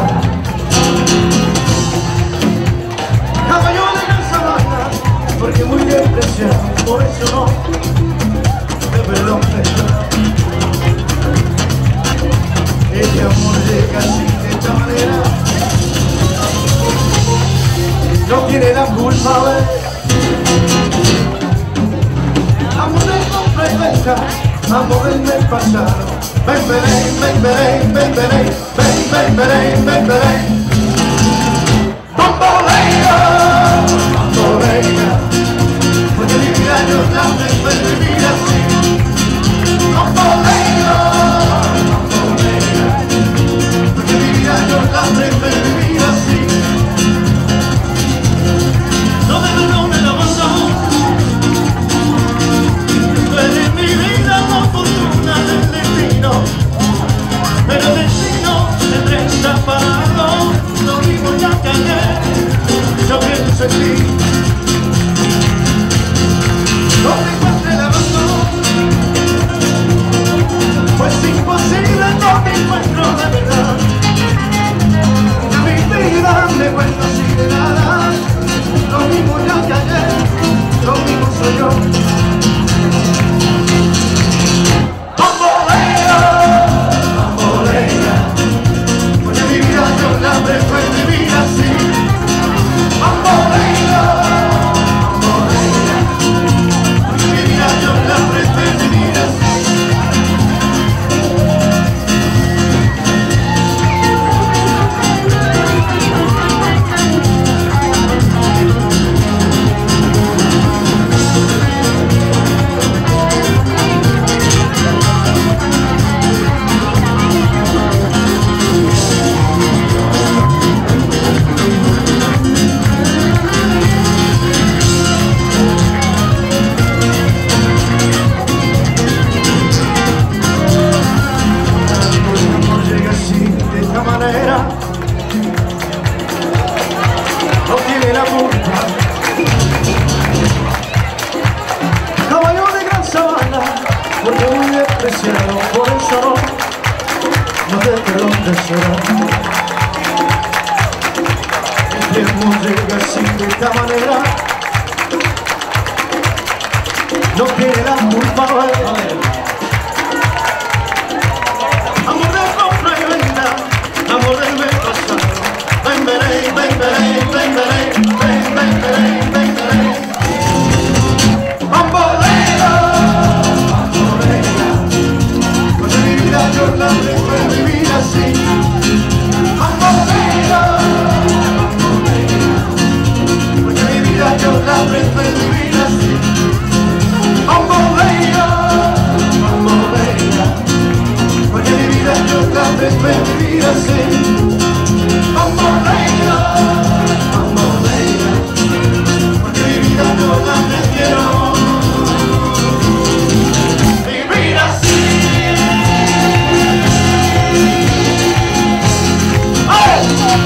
Caballo de la sabana, porque muy despreciado, por eso no te perdono. Este amor llega así de esta manera, no tiene la culpa, ¿ves? Amor de complementa, amor del pasado. Ven, ven, ven, ven, ven, ven, ven, ven, ven, ven, ven. Bambolea, bambolea, porque mi vida yo la prefiero vivir así. Bambolea, bambolea, porque mi vida yo la prefiero vivir así. No me perdone la abandono, tú eres mi vida, la fortuna del destino, pero el destino me presta parado, no vivo ya que ayer. Yo pienso hacer llorar. El tiempo llega así de esta manera. No tiene la culpa, ¿vale? Amor de compra y venta, amor del mes pasado. Ven, veré, ven, veré, ven, veré, ven, ven, veré, ven, veré. Bambolea, bambolea, pues mi vida yo la tengo en vivir así. Bambolea, bambolea, pues mi vida yo la tengo en vivir así. Bambolea, bambolea, porque mi vida yo la tengo en vivir así. Bambolea, bambolea, porque mi vida yo la prefiero vivir así. ¡Ay!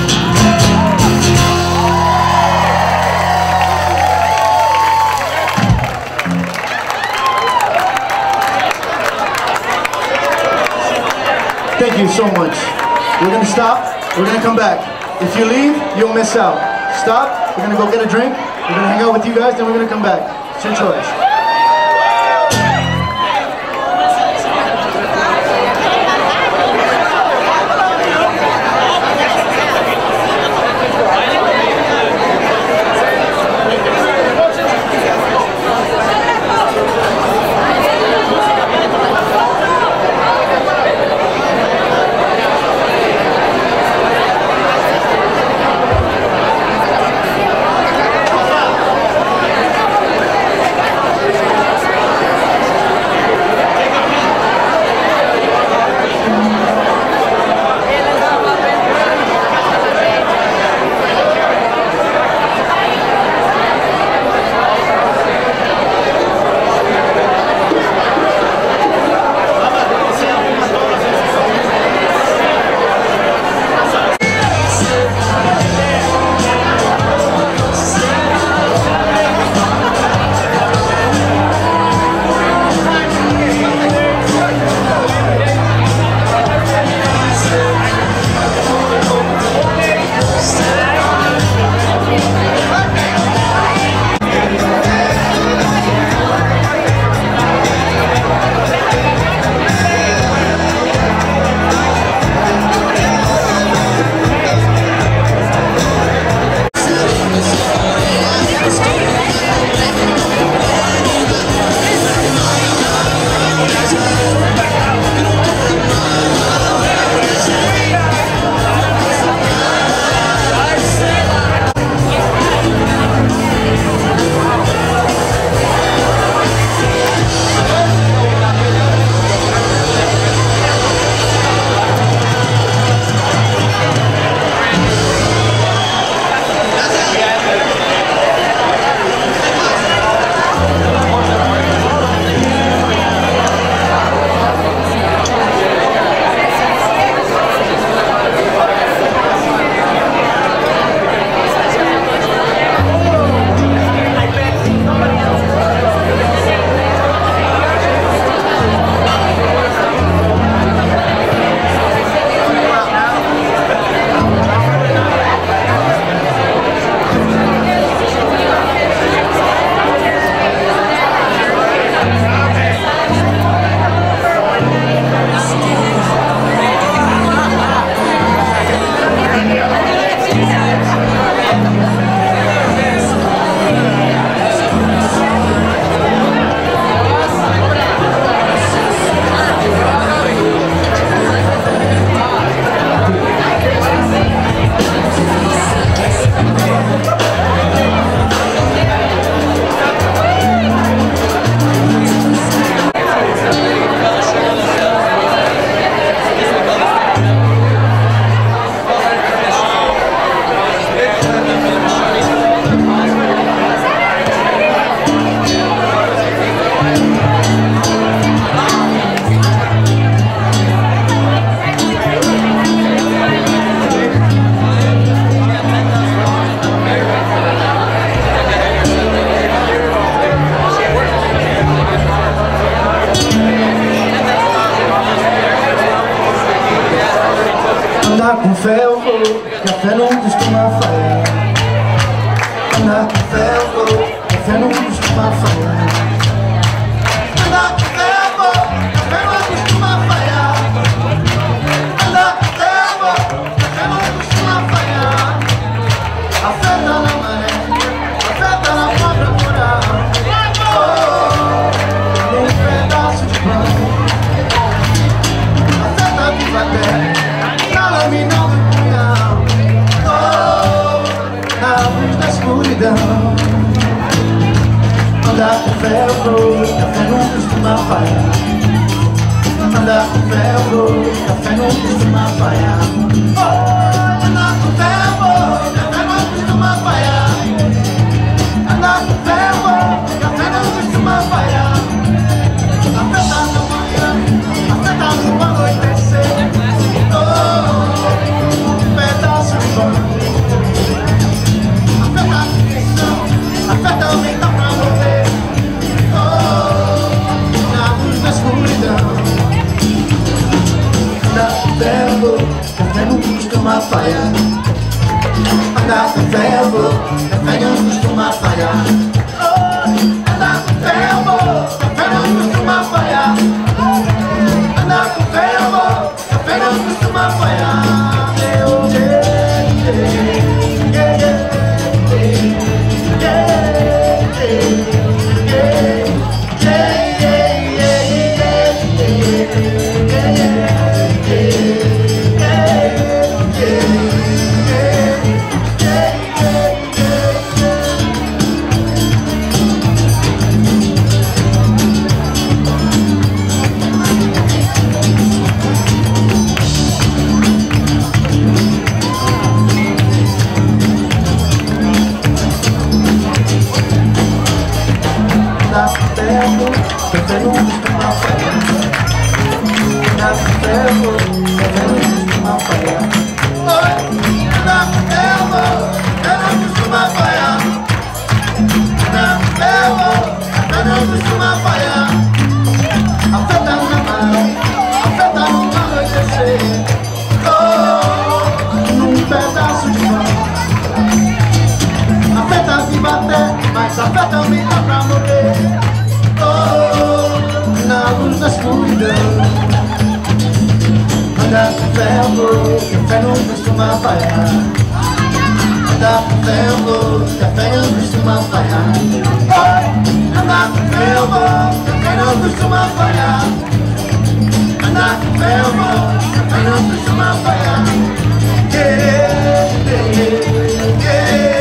Thank you so much. We're gonna stop, we're gonna come back. If you leave, you'll miss out. Stop, we're gonna go get a drink, we're gonna hang out with you guys, then we're gonna come back. It's your choice. Com fé eu vou, que a fé não costuma falhar. Andar com fé eu vou, que a fé não costuma falhar. Andar com fé eu vou, que a fé não costuma falhar. Andar com fé eu vou, que a fé não costuma falhar. A fé tá na maré, a fé tá na própria moral. Oh, num pedaço de pão. A fé tá viva até na lâmina do punhal. Oh, na luz da escuridão. Andar com fé eu vou, que a fé não costuma falhar. Andar com fé eu vou, que a fé não costuma falhar. Oh, andar com fé eu vou, que a fé não costuma falhar. Andar com fé eu vou, que a fé não costuma falhar. A fé tá na manhã, a fé tá no anoitecer. Oh, um pedaço de pão. A fé tá na direção, a fé também tá pra morrer. Oh, na luz da escuridão. Andar com fé eu vou, que a fé não costuma falhar. Andar com fé eu vou, que a fé não costuma falhar. Oh, andar com fé eu vou, que a fé não costuma falhar. Andar com fé eu vou, que a fé não costuma falhar. Meu Deus, yeah, yeah, yeah, yeah, yeah, yeah, mas a fé também tá pra morrer. Oh, na luz da escuridão. Andar com fé eu vou, que a fé não costuma falhar. Andar com fé eu vou, que a fé não costuma falhar. Oh, andar com fé eu vou, que a fé não costuma falhar. Andar com fé eu vou, que a fé não costuma falhar. Yeah, yeah, yeah, yeah.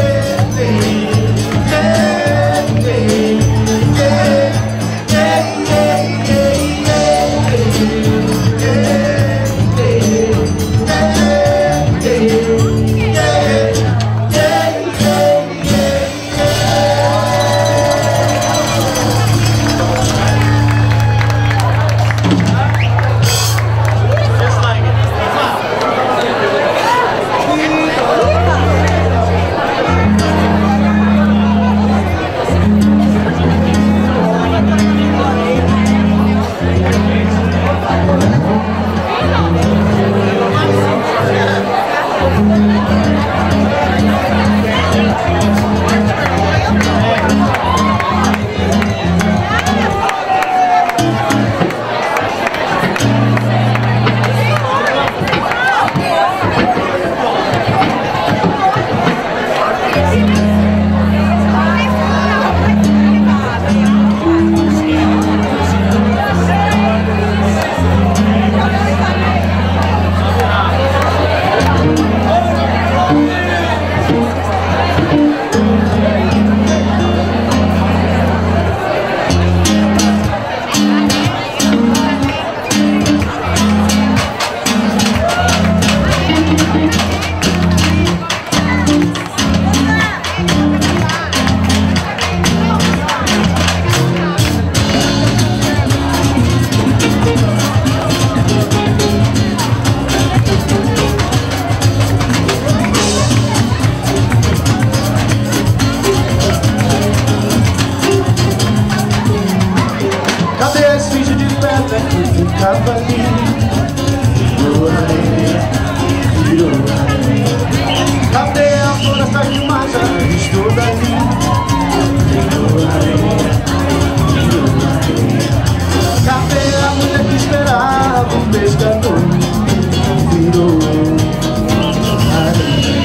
virou areia. Cadê a floresta de massa? Estou dali. Virou areia, virou areia. Cadê a mulher que esperava um pescador? Virou areia.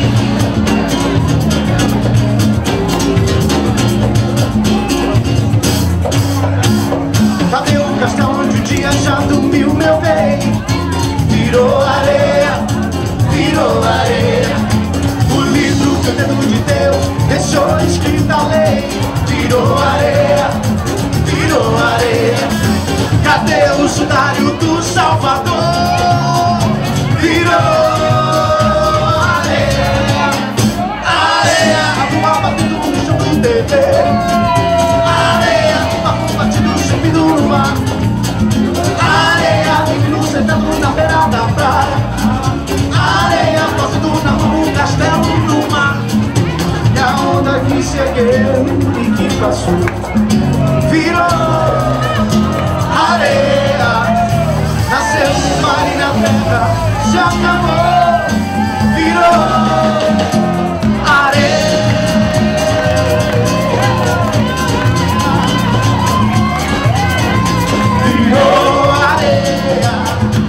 Cadê o castelo onde o dia já dormiu, meu bem? Virou areia, virou areia. O livro que o dedo de Deus deixou escrita a lei. Virou areia, virou areia. Cadê o sudário do Salvador? Virou areia, areia. A rua batendo no chão do T V. Areia, uma rua batendo subindo no mar. Areia, menino sentado na beira da praia. Areia, passando na mão um castelo no mar. E a onda que se ergueu e que passou virou areia. Nasceu no mar e na terra, já acabou. Virou areia. Virou areia.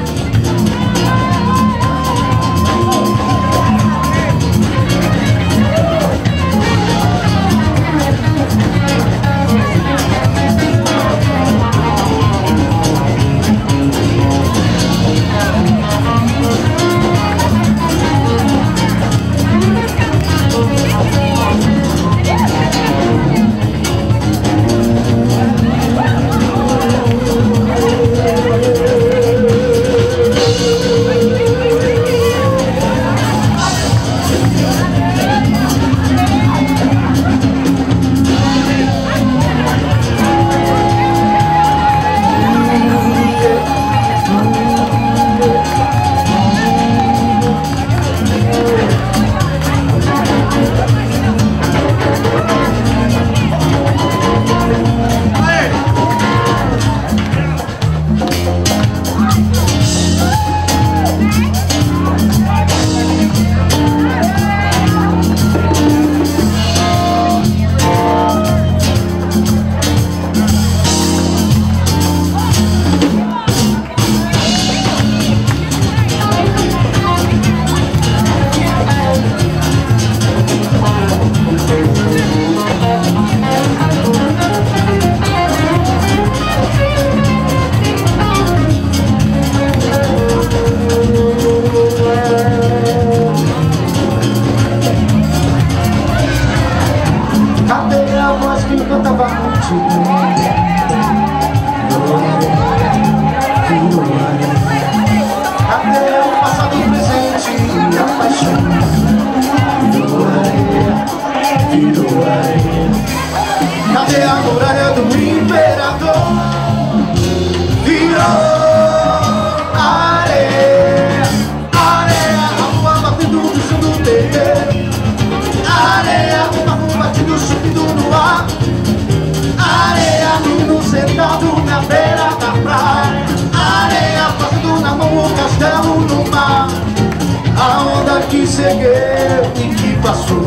Que segueu e que passou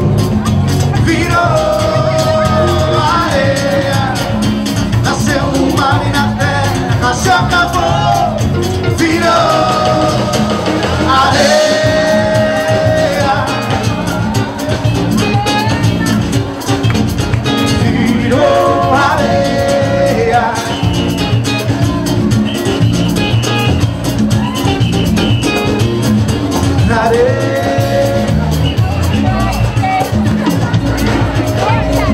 virou areia. Nasceu no mar e na terra, se acabou. Virou areia. Virou areia. Areia.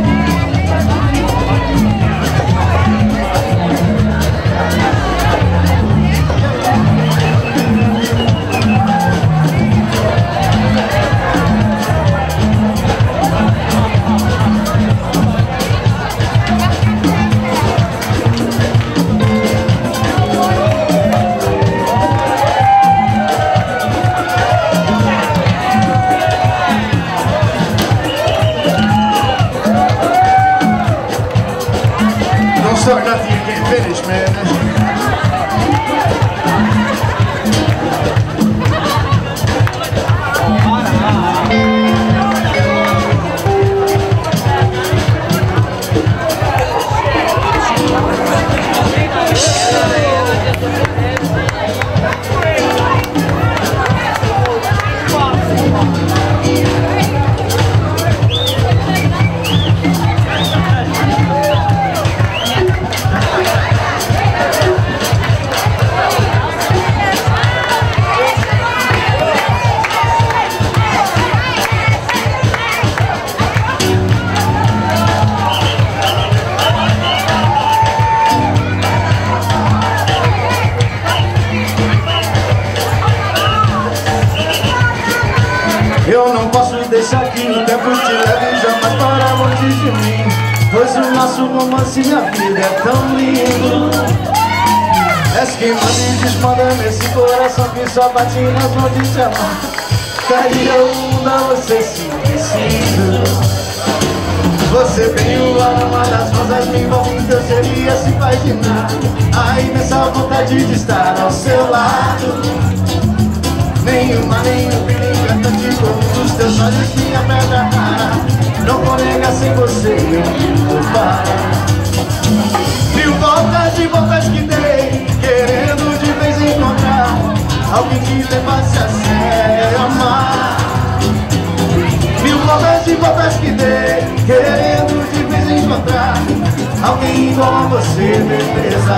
o nosso romance, minha vida é tão lindo. És quem manda e desmanda nesse coração que só bate nas mãos de te amar. Daria o mundo a você se preciso. Você tem o aroma das rosas me envolvendo, eu seria se imaginar a imensa vontade de estar ao seu lado. Nenhuma, nenhum perigo é tanto como os teus olhos, minha pedra rara. Não vou negar sem você, eu vivo para. Mil voltas e voltas que dei, querendo de vez encontrar alguém que levasse a sério amar. Mil voltas e voltas que dei, querendo de vez encontrar alguém igual a você, beleza.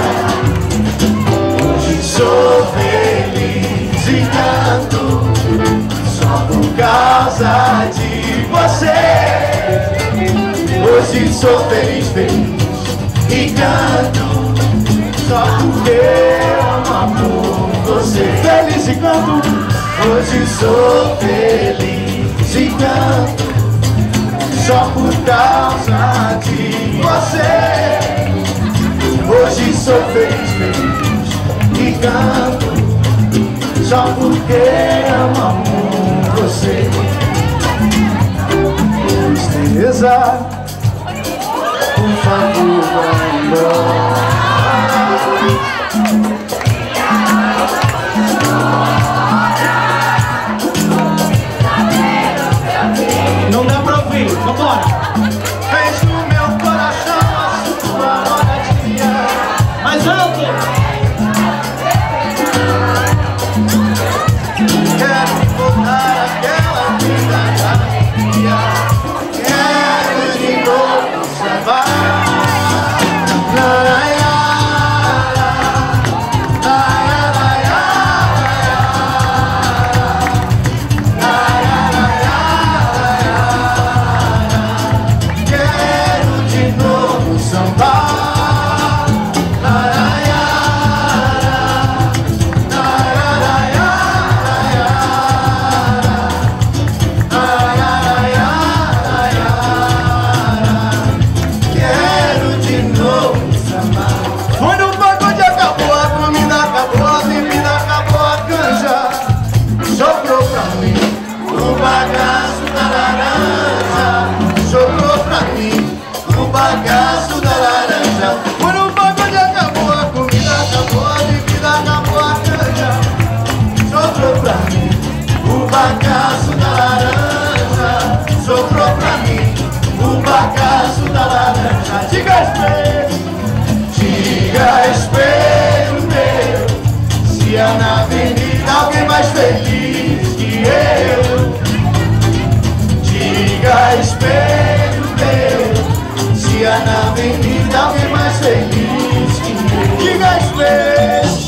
Hoje sou feliz e canto só por causa de você. Hoje sou feliz, feliz e canto só porque amo por você. Feliz e canto. Hoje sou feliz e canto só por causa de você. Hoje sou feliz, feliz e canto só porque amo por você. Tristeza, por favor, vai embora. Não dá pra ouvir, vambora. Fez no meu coração a sua moradia. Mais alto. Quero voltar àquela vida da alegria. Quero de novo salvar. Bagaço da laranja soprou pra mim, o bagaço da laranja. Diga espelho, diga espelho meu, se há na avenida alguém mais feliz que eu. Diga espelho meu, se há na avenida alguém mais feliz que eu. Diga espelho.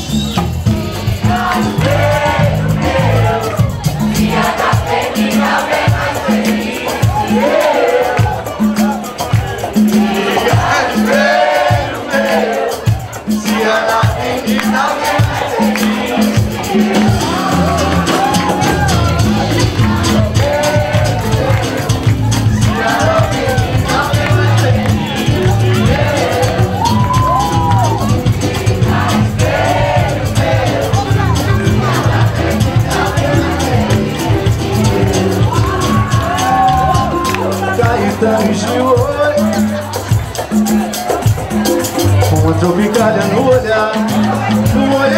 Uma tropicalha no olhar, no olhar.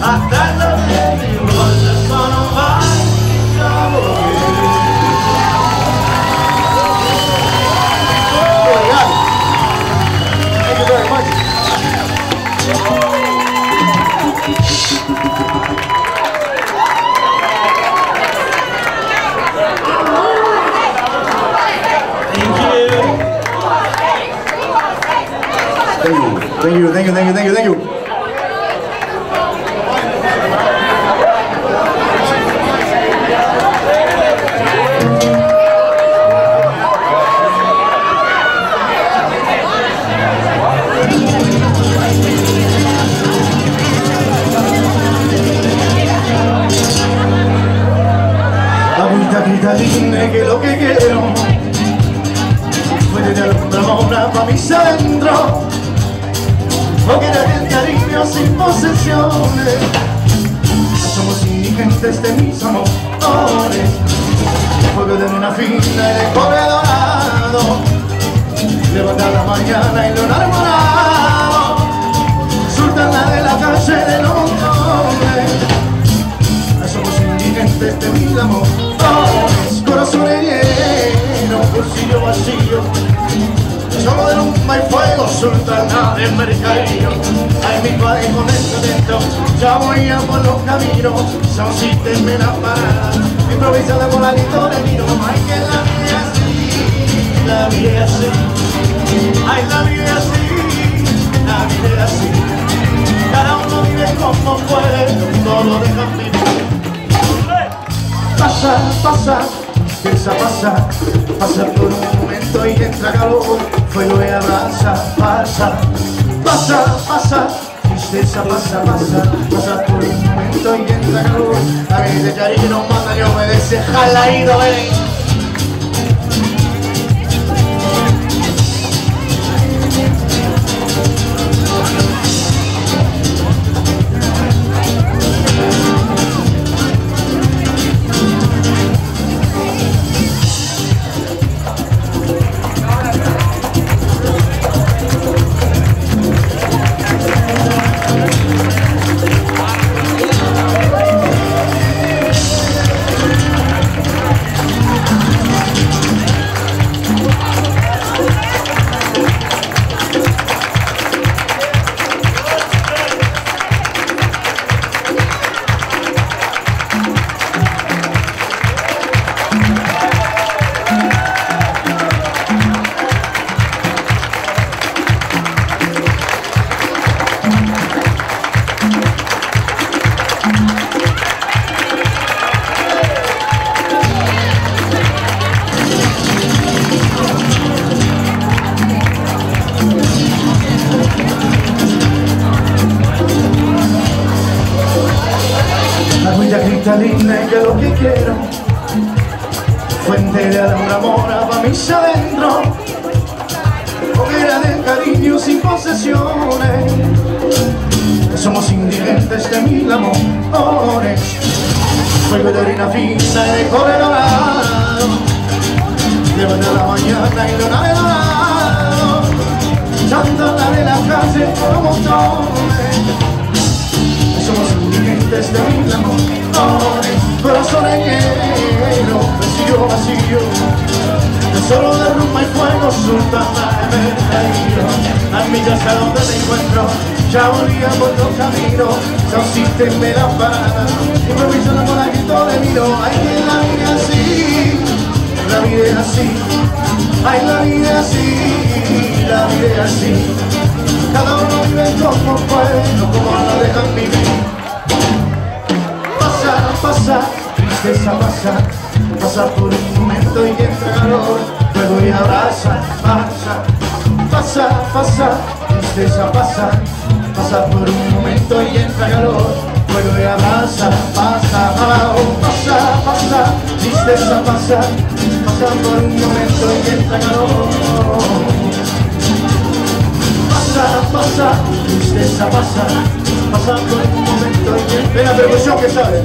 hasta la noche sono mai Thank you very much. Thank you, thank you, thank you, thank you, thank you. Agüita cristalina, que lo que quiero fue tener una mona pa' mis adentro, porque era el cariño sin posesiones. Somos indigentes de mis amores, fuego de una fina y de cobre dorado, levanta la mañana y lo enamorado, sultana de la calle de los montones. Somos indigentes de mis amores, corazones llenos, bolsillo vacío. Somos de lumba y fuego, sultana del mercadillo. Ay, mi padre con esto dentro, ya voy a por los caminos. Son sísteme la parada, improvisada por la historia de vino. Ay, que la vida es así, la vida es así. Ay, la vida es así, la vida es así. Cada uno vive como puede, todo deja vivir. Pasa, pasa, piensa pasar, pasa por un momento y entra calor, fuego y abraza, pasa, pasa, pasa, tristeza, pasa, pasa, pasa por un momento y entra calor, la vida de cariño nos manda y obedece, jala y no ven. Cristalina, que lo que quiero, fuente de amor para mis adentro, hoguera del cariño sin posesiones. Somos indigentes de mil amores, fuego de harina fina y de cobre dorado, levanta la mañana y luna de dorado, chándala de la calle por montones. Somos indigentes de mil amores, corazones llenos, vacío, vacío. Solo de rumba y fuego, sultana de mercadillo. A millas a donde me encuentro, ya volvía por los caminos. Son sísteme la parada, improvisando con la grito de vino. Ay, que la vida es así, la vida es así. Ay, la vida es así, la vida es así. Cada uno vive como puede, no como lo dejan vivir. Pasa, pasa, tristeza pasa, pasa por un momento y entra calor, fuego y abraza, pasa, pasa, pasa, tristeza pasa, pasa por un momento y entra calor, fuego y abraza, pasa, oh, pasa, pasa, tristeza pasa, pasa por un momento y entra calor. Pasa, pasa, tristeza pasa, pasa por un momento y entra. Ven la percusión que sabe.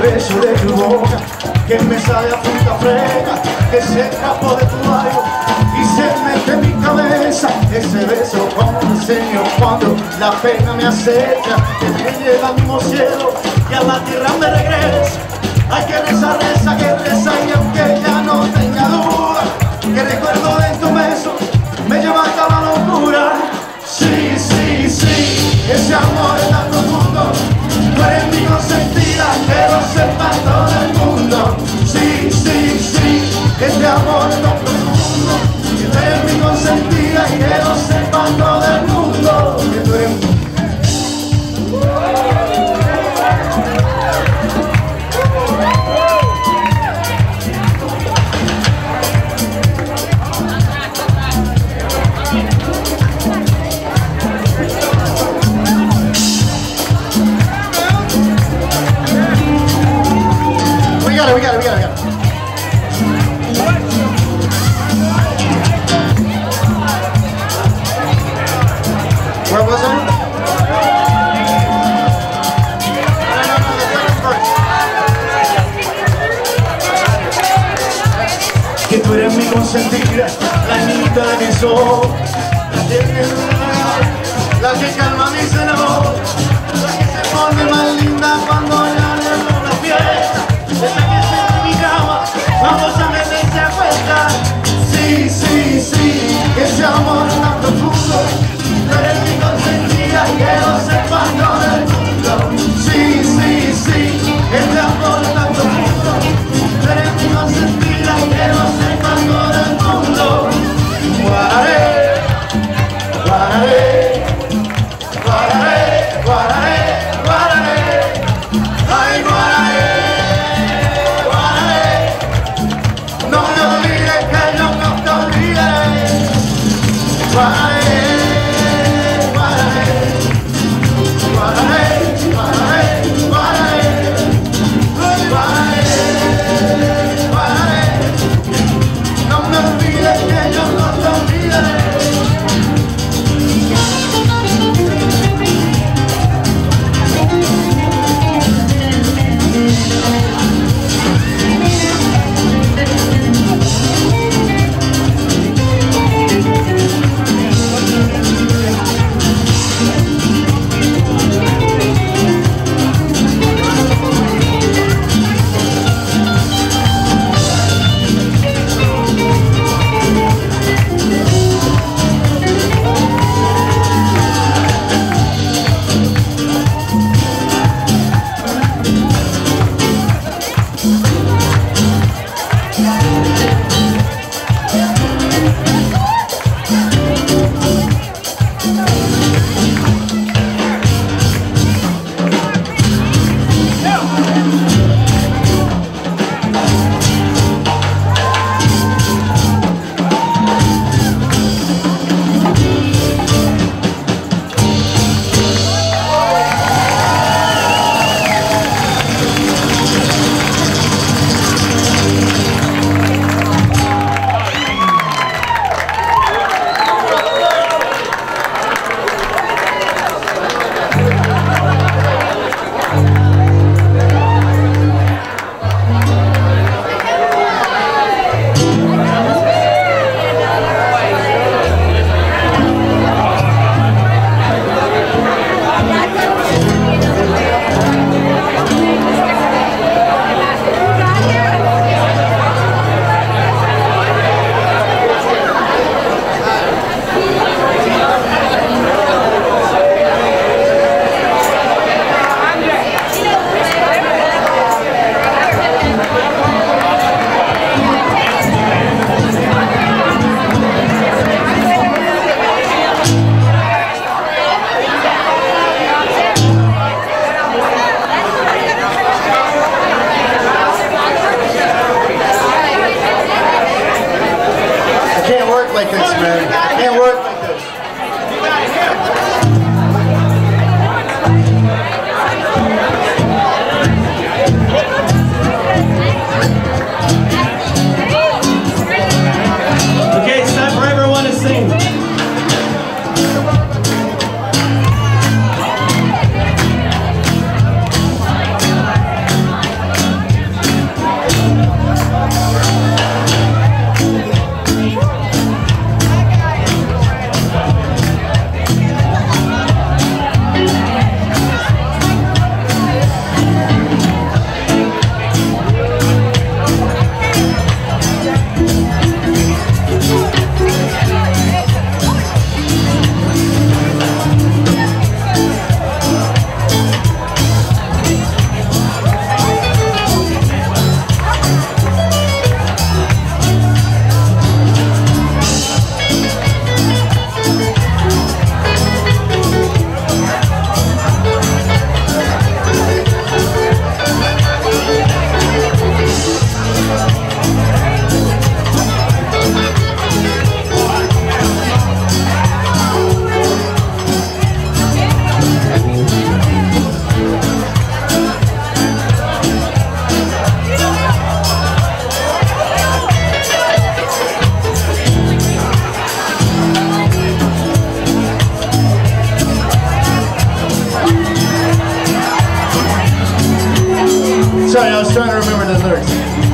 beso de tu boca, que me sabe a fruta fresca, que se escapó de tu labio y se mete en mi cabeza. Ese beso como un enseño cuando la pena me acecha, que me lleva al mismo cielo y a la tierra me regresa. Hay que rezar, reza, que reza, y aunque ya no tenga duda, que recuerdo de tu beso me lleva hasta la locura. Sí, sí, sí, ese amor es tan profundo, tú eres mi consentida, que lo sepa todo el mundo. Sí, sí, sí, ese amor es tan profundo, tú eres mi consentida, que lo sepa todo el mundo. Que tú eres... We got it, we got it, we got it. Where was I? Que tú eres mi consentida, la niñita de mis ojos, la que, la que calma mis enojos, la que se pone más linda cuando ya le doy una fiesta, esa que se en mi cama cuando se me se acuesta. Sí, sí, sí, ese amor es tan profundo, tú eres mi consentida, que lo sepa todo el mundo. Sí, sí, sí, ese amor es tan profundo, tú eres mi consentida, que lo sepa todo el mundo. Guararé, guararé, guararé, guararé, guararé, ay guararé, guararé, no me olvides que yo no te olvidaré. Guararé, guararé, guararé, guararé, guararé, guararé, guararé, no me olvides que yo no te olvidaré. Sorry, I was trying to remember the lyrics.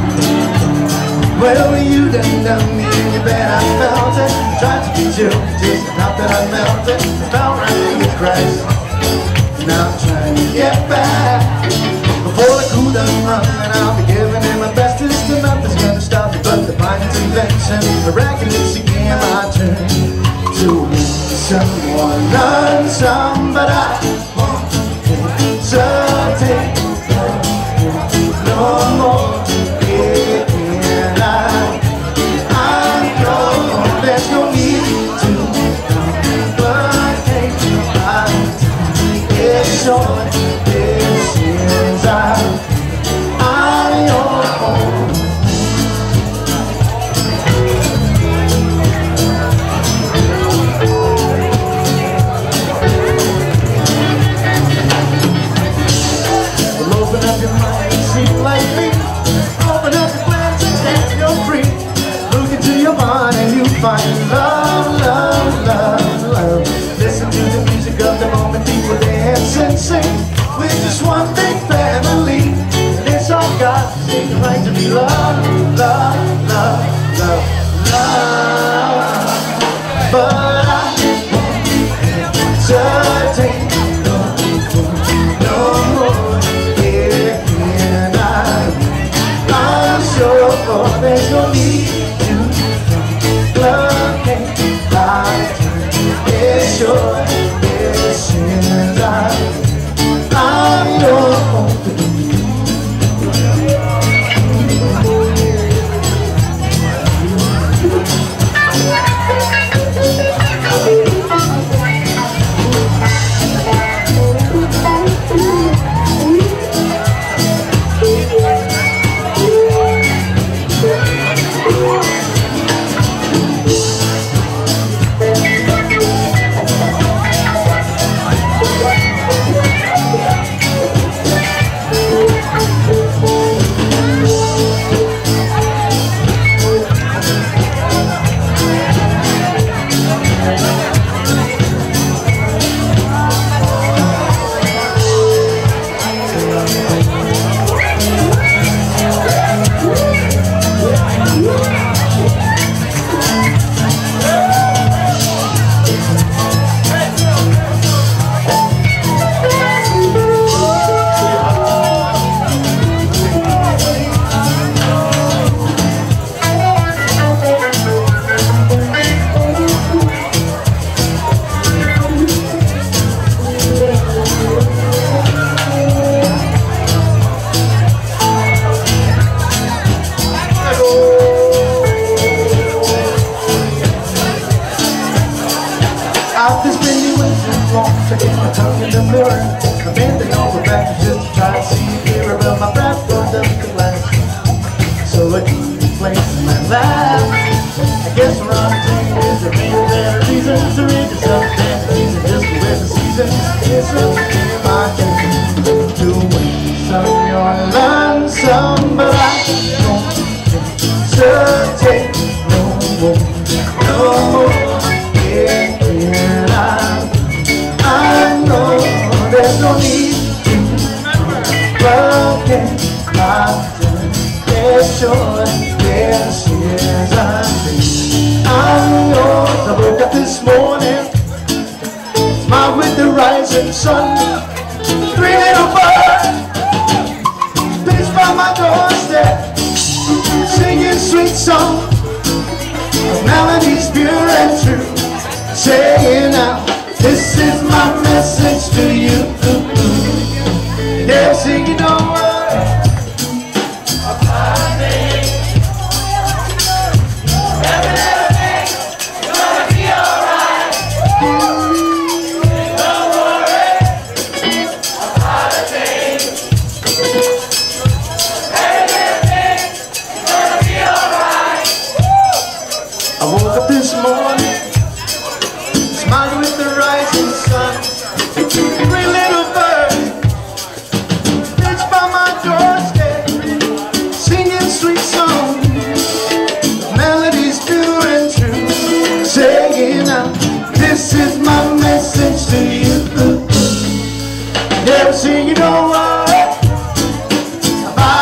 Well, you done done me in your bed, I felt it. Tried to get you, just not that I melted. Fell right in your Christ. Now I'm trying to get back. Before the cool done run, and I'll be giving it my bestest. And nothing's gonna stop me but the blinding invention. I reckon it's again my turn to win someone, learn some, but I won't hesitate no more. Yeah, and I, I know there's no need to complicate my time. It's short, this is I, I'm your home. Well, open up your mind and see like me. Open up your plans and dance, you're free. Look into your mind and you find love, love, love, love. Listen to the music of the moment, people dance and sing. We're just one big family, and it's all God. It's the right to be loved, love, love, love, love. But I won't hesitate no more, no more. Yeah, and I, I'm sure there's no need to complicate my time. It's sure, this is I. I'm your home. Never seen you know what about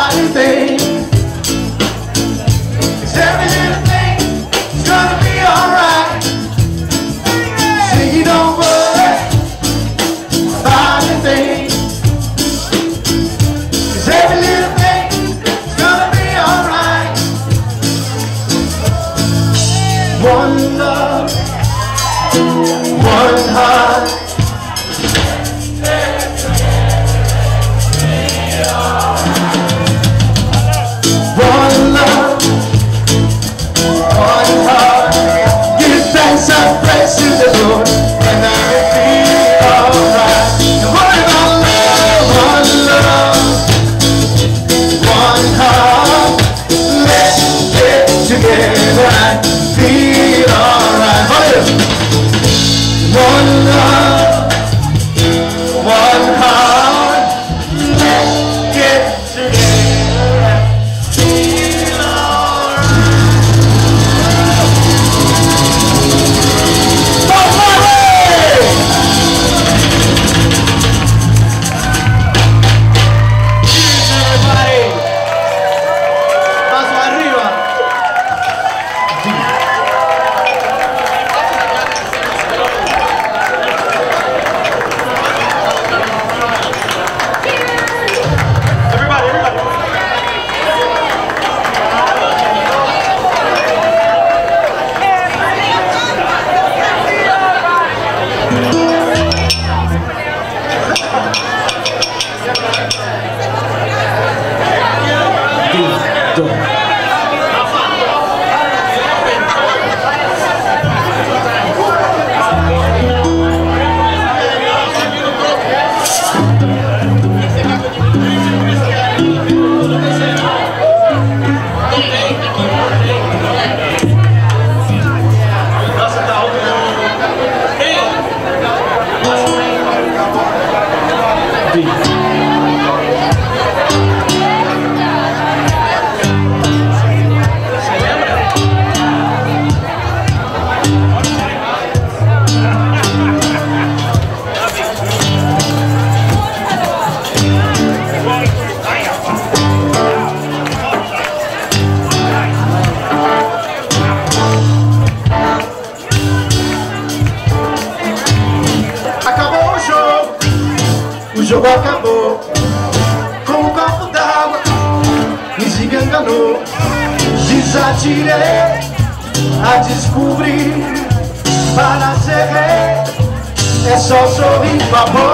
O jogo acabou com um copo d'água, me desenganou, desatirei a descobrir. Para ser rei é só sorrir, acabou,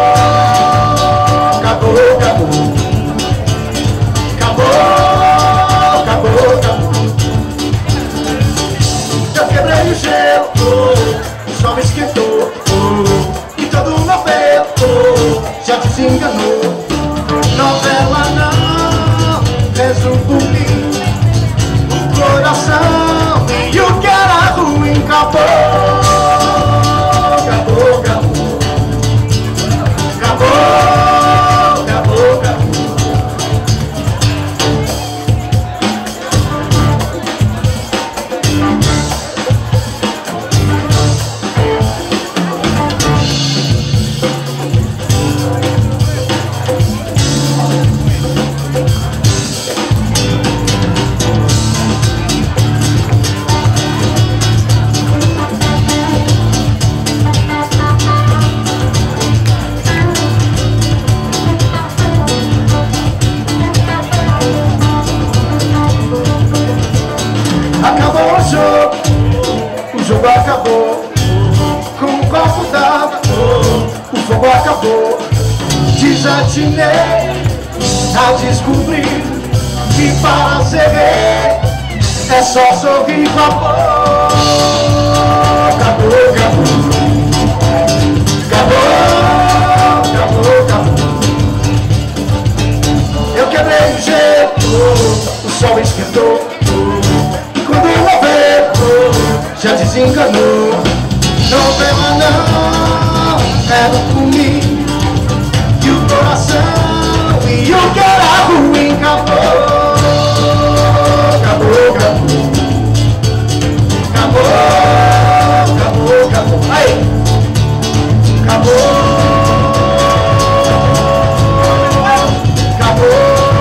acabou, acabou, acabou, acabou, acabou. Eu quebrei o gelo, oh, o sol me esquentou, oh, e todo o meu pelo, oh, já desenganou. Novela não resume o coração, e o que era ruim acabou. Acabou, acabou, acabou, acabou, acabou. Acabou o jogo, o jogo acabou com um copo d'água, o fogo acabou. Desatinei a descobrir que para ser rei é só sorrir, acabou. Acabou, acabou, acabou, acabou, acabou. Eu quebrei o jeito, o sol esquentou, quando eu ver, já desenganou. Novela não era comigo, e o coração e o que era ruim acabou. Acabou, acabou, acabou, acabou, acabou. Aí, acabou, acabou.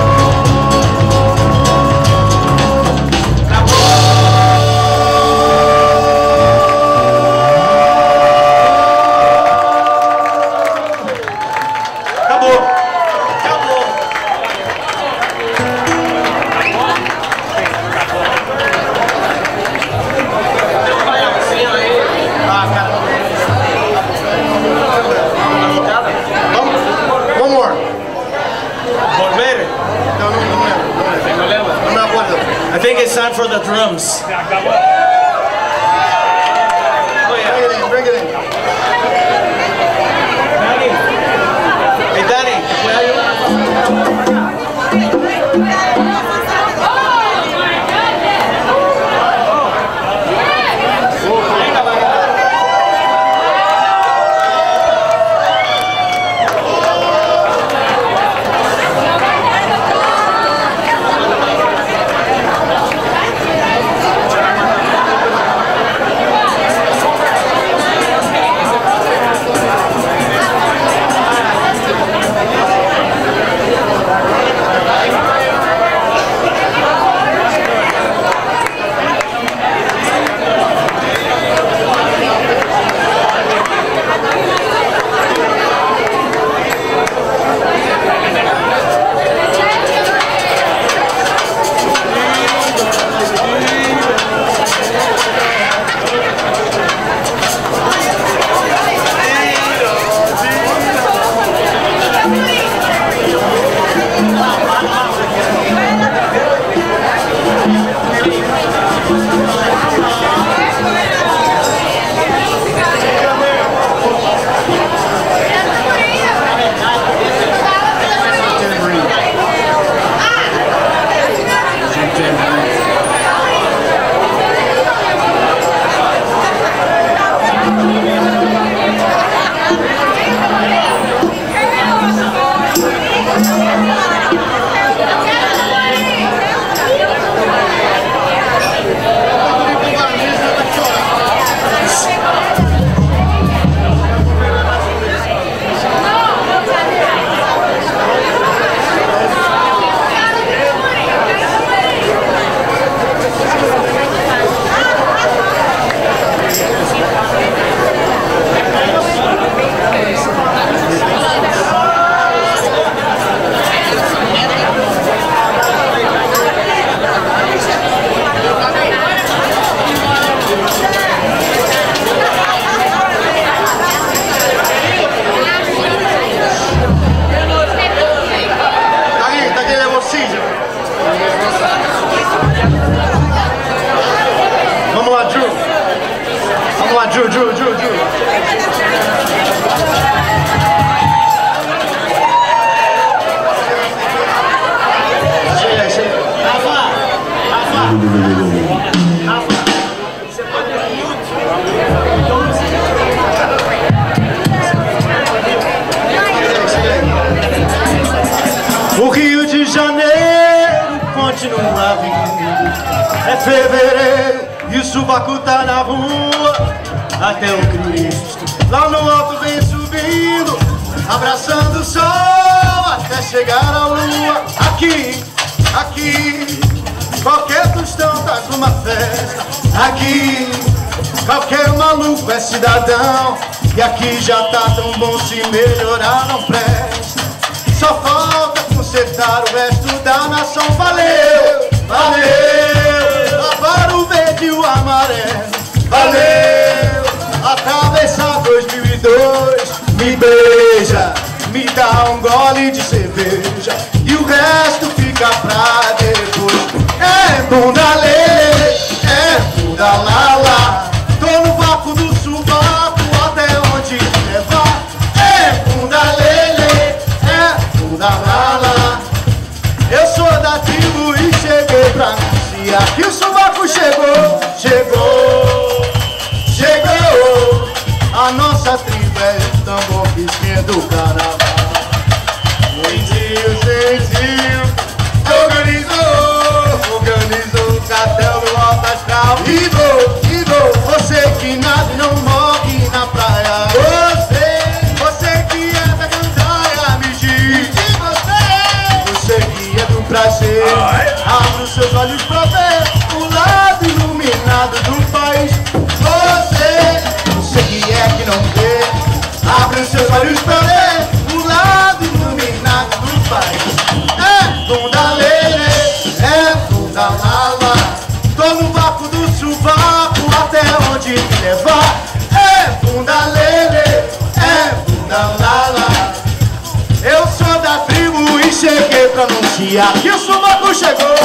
I think it's time for the drums. Oh yeah. Bring it in, bring it in. Danny. Hey Danny, ¿te puedes ayudar? vindo. É fevereiro e o sovaco tá na rua. Até o Cristo lá no alto vem subindo, abraçando o sol até chegar à lua. Aqui, aqui, qualquer tostão tá numa festa. Aqui, qualquer maluco é cidadão. E aqui já tá tão bom, se melhorar não presta. Só falta consertar o resto da nação. Valeu, valeu, lavar o verde e o amarelo. Valeu, atravessar dois mil e dois. Me beija, me dá um gole de cerveja e o resto fica pra depois. É bunda lelê, é bunda lala. Tô no vácuo do sovaco até onde me levar. É bunda lelê, é bunda lala. Eu sou da tribo e cheguei pra anunciar que o sovaco chegou, chegou, chegou. A nossa tribo é o tambor que esquenta o carnaval. Sentiu, sentiu, organizou, organizou o cartel do alto astral. E vou, e vou, você que nada e não morre na praia. Você, você que é da gandaia, me diz. Você, você que é do prazer, abre os seus olhos pra ver o lado iluminado do país. Você, você que é que não vê, abre os seus olhos pra ver o lado iluminado do país. É bunda lelê, é bunda lala. Tô no vácuo do sovaco até onde me levar. É bunda lelê, é bunda lala. Eu sou da tribo e cheguei pra anunciar que o sovaco chegou.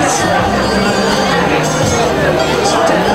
Something